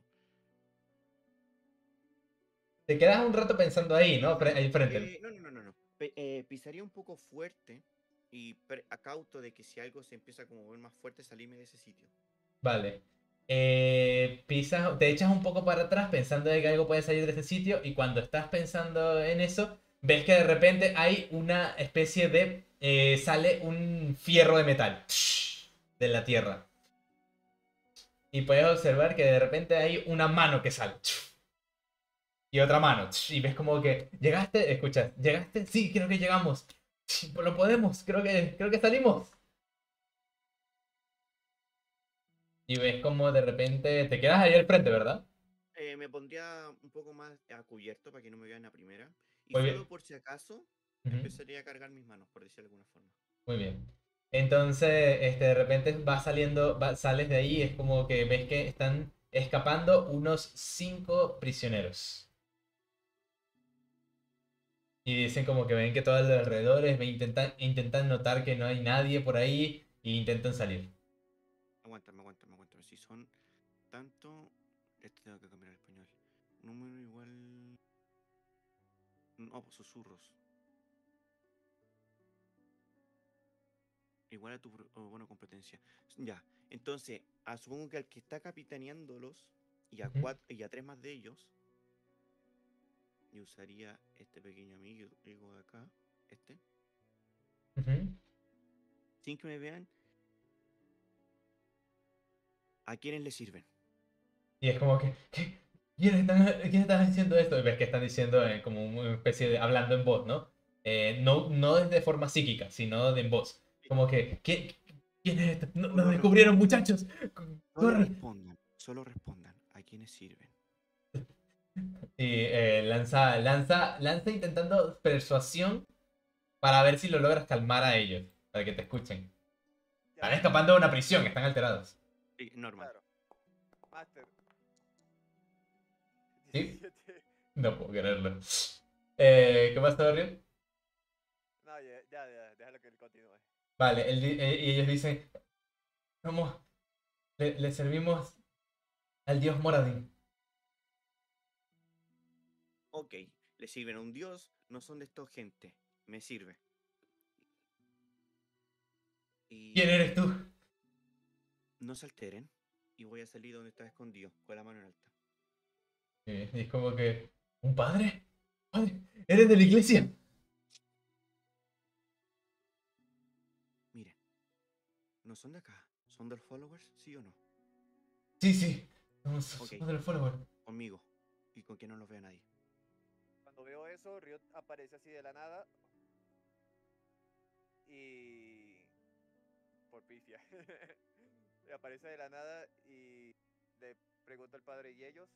Te quedas un rato pensando ahí, ¿no? Fre- Ahí frente. Eh, no, no, no, no, no. Pe- eh, pisaría un poco fuerte y pre- acauto de que si algo se empieza como a mover más fuerte, salirme de ese sitio. Vale. Eh, pisas, te echas un poco para atrás pensando de que algo puede salir de ese sitio y cuando estás pensando en eso, ves que de repente hay una especie de... eh, sale un fierro de metal de la tierra. Y puedes observar que de repente hay una mano que sale. Y otra mano. Y ves como que... ¿Llegaste? Escuchas. ¿Llegaste? Sí, creo que llegamos. Lo podemos. Creo que, creo que salimos. Y ves como de repente... Te quedas ahí al frente, ¿verdad? Eh, me pondría un poco más a cubierto para que no me vean la primera. Y Muy solo bien. por si acaso, Ujú. empezaría a cargar mis manos, por decirlo de alguna forma. Muy bien. Entonces, este, de repente va saliendo, va- sales de ahí, es como que ves que están escapando unos cinco prisioneros. Y dicen como que ven que todos los alrededores, ven, intentan, intentan notar que no hay nadie por ahí e intentan salir. Aguántame, aguántame, aguántame. Si son tanto. Esto tengo que cambiar al español. Número igual. No, pues susurros. Igual a tu pro- oh, bueno, competencia. Ya. Entonces, ah, supongo que al que está capitaneándolos y a Ujú. cuatro y a tres más de ellos, y usaría este pequeño amigo amigo de acá, este, Ujú. sin que me vean, ¿a quiénes le sirven? Y es como que, ¿qué? ¿Quién están, quién está diciendo esto? Y ves que están diciendo eh, como una especie de hablando en voz, ¿no? Eh, no, no de forma psíquica, sino de en voz. Como que, ¿qué, ¿quién es esto? No- Nos Solo descubrieron, respondan, muchachos. solo Corran. respondan, solo respondan, ¿a quiénes sirven? Y eh, lanza, lanza, lanza intentando persuasión para ver si lo logras calmar a ellos, para que te escuchen. Están Ya, escapando de una prisión, están alterados. Sí, normal. claro. Master. ¿Sí? diecisiete. No puedo creerlo. Eh, ¿Qué pasa, Riot? No, ya, ya, ya, déjalo que él continúe. Vale, él di- eh, y ellos dicen, ¿cómo? Le, le servimos al dios Moradin. Ok, le sirven a un dios, no son de estos gente, me sirve. Y ¿Quién eres tú? no se alteren y voy a salir donde está escondido, con la mano en alta. Eh, Y es como que, ¿un padre? ¿Padre? ¿Eres de la iglesia? Miren, ¿no son de acá? ¿Son de los followers? ¿Sí o no? Sí, sí. Somos, Ok. somos de los followers. Conmigo. Y con que no los vea nadie. Cuando veo eso, Riot aparece así de la nada. Y. Por pifia. Aparece de la nada y le pregunta al padre, ¿y ellos?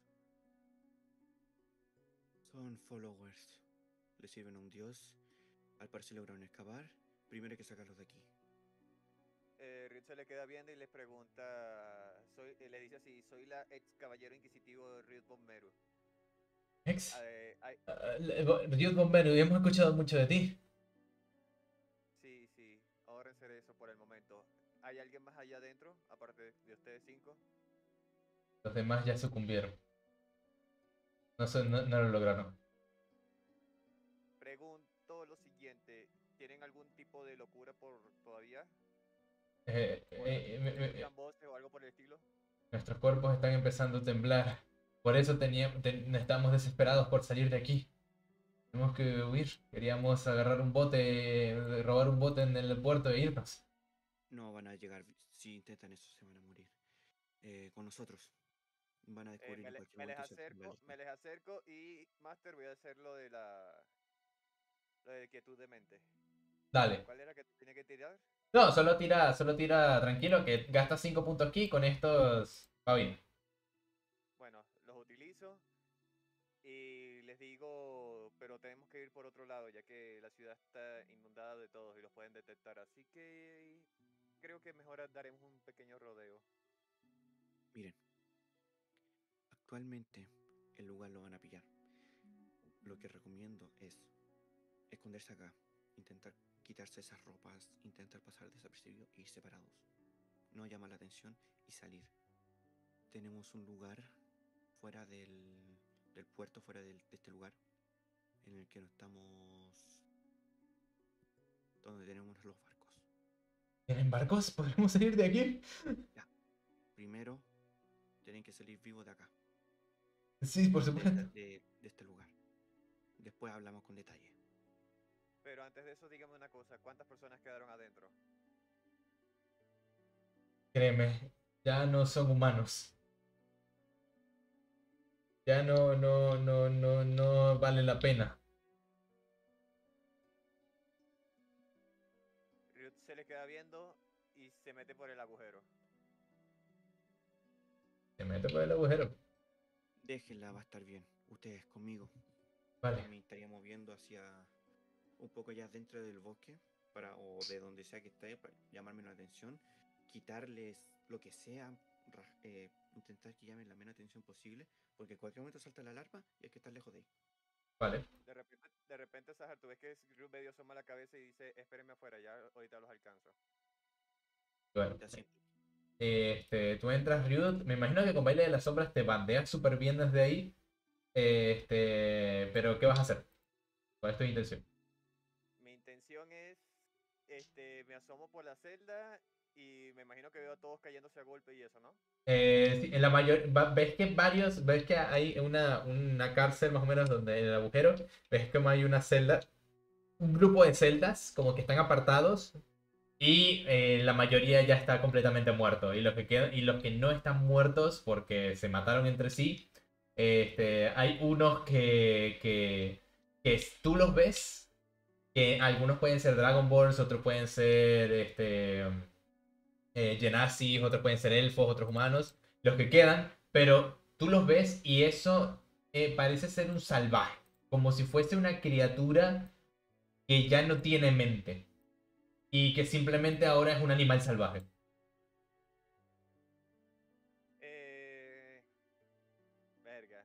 Son followers. Le sirven a un dios. Al parecer lograron escapar. Primero hay que sacarlos de aquí. Eh, Riot se le queda viendo y le pregunta. Soy, eh, le dice así: soy la ex caballero inquisitivo de Riot von Meru. Ex. Eh, hay- Uh, Riot Bombero, hemos escuchado mucho de ti. sí, sí, ahórrense de eso por el momento. ¿Hay alguien más allá adentro, aparte de ustedes cinco? Los demás ya sucumbieron. No, sé, no, no lo lograron. Pregunto lo siguiente: ¿tienen algún tipo de locura por todavía? Eh, ¿O eh, eh, me- me- escuchan voces o algo por el estilo? nuestros cuerpos están empezando a temblar. Por eso teníamos, ten- estamos desesperados por salir de aquí. Tenemos que huir. Queríamos agarrar un bote, robar un bote en el puerto e irnos. No van a llegar. Si intentan eso, se van a morir. Eh, con nosotros. Van a Eh, descubrir me, en le- cualquier me les momento. si hacen la acerco, lista. me les acerco y Master voy a hacer lo de la lo de quietud de mente. Dale. ¿Cuál era que tenía que tirar? No, solo tira, solo tira tranquilo, que gastas cinco puntos aquí, con estos va bien. Bueno, los utilizo y les digo, pero tenemos que ir por otro lado, ya que la ciudad está inundada de todos y los pueden detectar. Así que creo que mejor daremos un pequeño rodeo. Miren. Actualmente el lugar lo van a pillar. Lo que recomiendo es esconderse acá, intentar quitarse esas ropas, intentar pasar desapercibido y ir separados. No llamar la atención y salir. Tenemos un lugar fuera del, del puerto, fuera del- de este lugar, en el que no estamos, donde tenemos los barcos. ¿Tienen barcos? ¿Podremos salir de aquí? Primero, tienen que salir vivos de acá, Sí, por de, esta- supuesto. de- de este lugar. Después hablamos con detalle. Pero antes de eso, dígame una cosa, ¿cuántas personas quedaron adentro? Créeme, ya no son humanos. Ya no, no, no, no, no vale la pena. Ryut se le queda viendo y se mete por el agujero. Se mete por el agujero. Déjenla, va a estar bien. Ustedes conmigo. Vale. Me estaría moviendo hacia un poco ya dentro del bosque para, o de donde sea que esté para llamarme la atención, quitarles lo que sea, ra- eh, intentar que llamen la menos atención posible, porque en cualquier momento salta la alarma y hay que estar lejos de ahí. Vale. De repente, de repente Sahar, tú ves que Ryut medio asoma la cabeza y dice, espérenme afuera, ya ahorita los alcanzo. Bueno. Ya siento. Este, tú entras, Ryut. Me imagino que con Baile de las Sombras te bandeas súper bien desde ahí. Este, pero ¿qué vas a hacer? ¿Cuál es tu intención? Mi intención es este, me asomo por la celda y me imagino que veo a todos cayéndose a golpe y eso, ¿no? Eh, sí, en la mayor, va- ves que varios, ves que hay una, una cárcel más o menos donde en el agujero, ves como hay una celda, un grupo de celdas como que están apartados y eh, la mayoría ya está completamente muerto y los que quedan y los que no están muertos porque se mataron entre sí, este, hay unos que, que, que tú los ves, que algunos pueden ser Dragon Balls, otros pueden ser este eh, Genasi, otros pueden ser elfos, otros humanos, los que quedan, pero tú los ves y eso eh, parece ser un salvaje, como si fuese una criatura que ya no tiene mente y que simplemente ahora es un animal salvaje. Eh... Verga.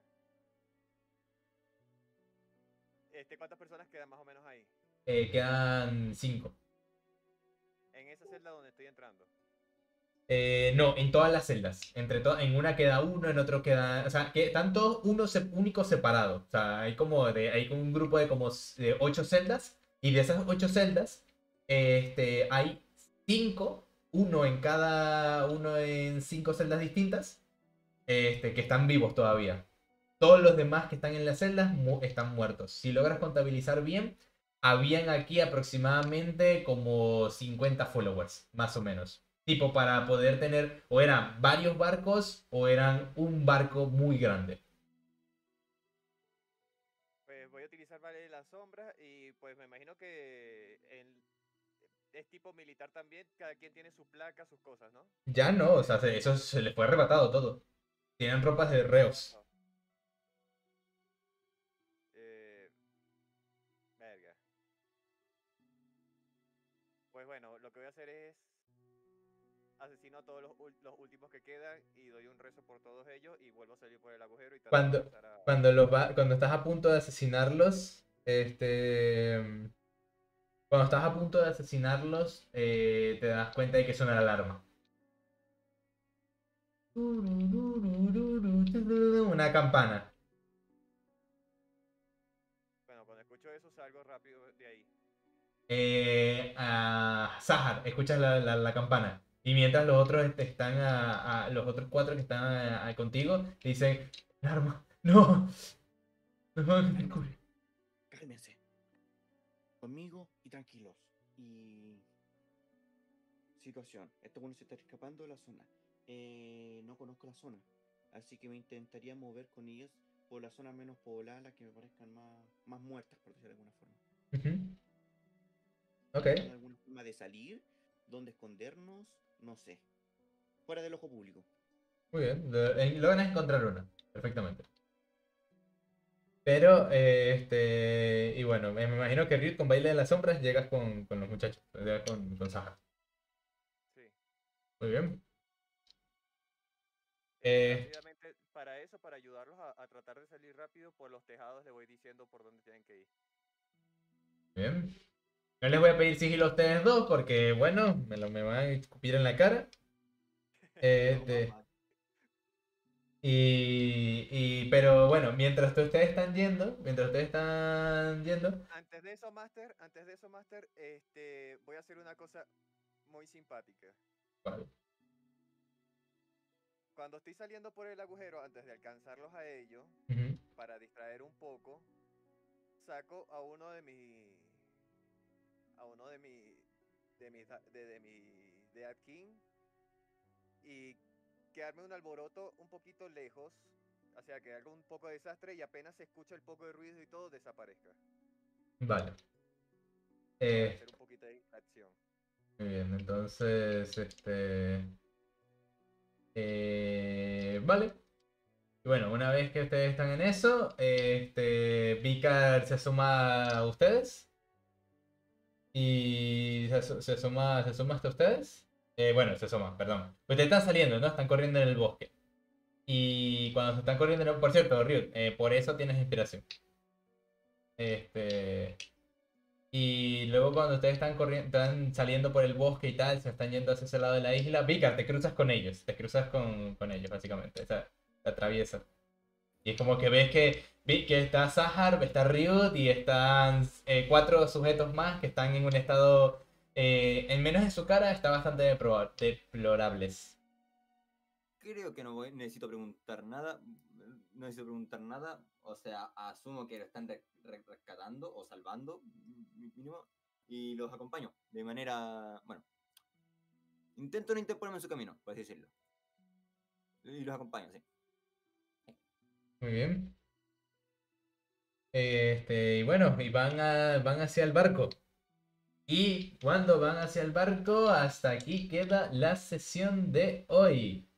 Este, ¿cuántas personas quedan más o menos ahí? Eh, quedan cinco. En esa celda donde estoy entrando. Eh, no, en todas las celdas. Entre to- en una queda uno, en otro queda. O sea, que están todos uno se- únicos separados. O sea, hay como de, hay como un grupo de como de ocho celdas. Y de esas ocho celdas, este, hay cinco, uno en cada. Uno en cinco celdas distintas. Este, que están vivos todavía. Todos los demás que están en las celdas mu- están muertos. Si logras contabilizar bien, habían aquí aproximadamente como cincuenta followers, más o menos. Tipo, para poder tener, o eran varios barcos, o eran un barco muy grande. Pues voy a utilizar Valle de la Sombra y pues me imagino que en- es tipo militar también, cada quien tiene su placa, sus cosas, ¿no? Ya no, o sea, se- eso se les fue arrebatado todo. Tienen ropas de reos. Ajá. Eh, verga. Pues bueno, lo que voy a hacer es asesino a todos los, ul- los últimos que quedan y doy un rezo por todos ellos y vuelvo a salir por el agujero y trato de Cuando, empezar a... cuando, los va- cuando estás a punto de asesinarlos, este... Cuando estás a punto de asesinarlos, eh, te das cuenta de que suena la alarma. Una campana. Bueno, cuando escucho eso salgo rápido de ahí. Eh, a Sahar, escuchas la, la- la campana. Y mientras los otros este, están a, a- los otros cuatro que están a- a- contigo, te dicen, alarma, no, nos van a descubrir. Cálmense. Conmigo y tranquilos. Y... Situación. Estos buenos se están escapando de la zona. Eh, no conozco la zona. Así que me intentaría mover con ellos por la zona menos poblada, la que me parezcan más, más muertas, por decirlo de alguna forma. Ujú. Ok, ¿Hay alguna forma de salir? ¿Dónde escondernos? No sé. Fuera del ojo público. muy bien, lo- eh, logran encontrar una, perfectamente. Pero, eh, este, y bueno, me me imagino que Ryut con Baile de las Sombras llegas con, con los muchachos, llegas con, con Sahar. Sí. Muy bien. Este, Eh, rápidamente, para eso, para ayudarlos a, a tratar de salir rápido, por los tejados les voy diciendo por dónde tienen que ir. Bien. No les voy a pedir sigilo a ustedes dos porque, bueno, me lo me van a escupir en la cara. Este, y, y, pero bueno, mientras ustedes están yendo, mientras ustedes están yendo, Antes de eso, Master, antes de eso, Master, este, voy a hacer una cosa muy simpática. vale. Cuando estoy saliendo por el agujero, antes de alcanzarlos a ellos, Ujú. para distraer un poco, saco a uno de mis, a uno de mi, de mis, da- de, de mi Dead King y quedarme un alboroto un poquito lejos, o sea, que haga un poco de desastre y apenas se escucha el poco de ruido y todo desaparezca. Vale. Para Eh, hacer un poquito de distracción. muy bien, entonces, este, eh, vale. Y bueno, una vez que ustedes están en eso, este, Vicar se suma a ustedes. Y se, aso- se asoma, se asoma hasta ustedes. Eh, bueno, se asoma, perdón. Ustedes están saliendo, ¿no? Están corriendo en el bosque. Y cuando se están corriendo en el... Por cierto, Ryut, eh, por eso tienes inspiración. Este... Y luego cuando ustedes están corriendo, están saliendo por el bosque y tal, se están yendo hacia ese lado de la isla, Vicar, te cruzas con ellos. Te cruzas con, con ellos, básicamente. O sea, te atraviesas. Y es como que ves que, vi- que está Sahar, está Ryut y están eh, cuatro sujetos más que están en un estado Eh, en menos en su cara está bastante depro- deplorables. Creo que no voy- necesito preguntar nada. No necesito preguntar nada. O sea, asumo que lo están re- re- rescatando o salvando, mi- mínimo. Y los acompaño. De manera. Bueno. Intento no interponerme en su camino, por así decirlo. Y los acompaño, sí. Muy bien. Este, y bueno, y van, a, van hacia el barco. Y cuando van hacia el barco, hasta aquí queda la sesión de hoy.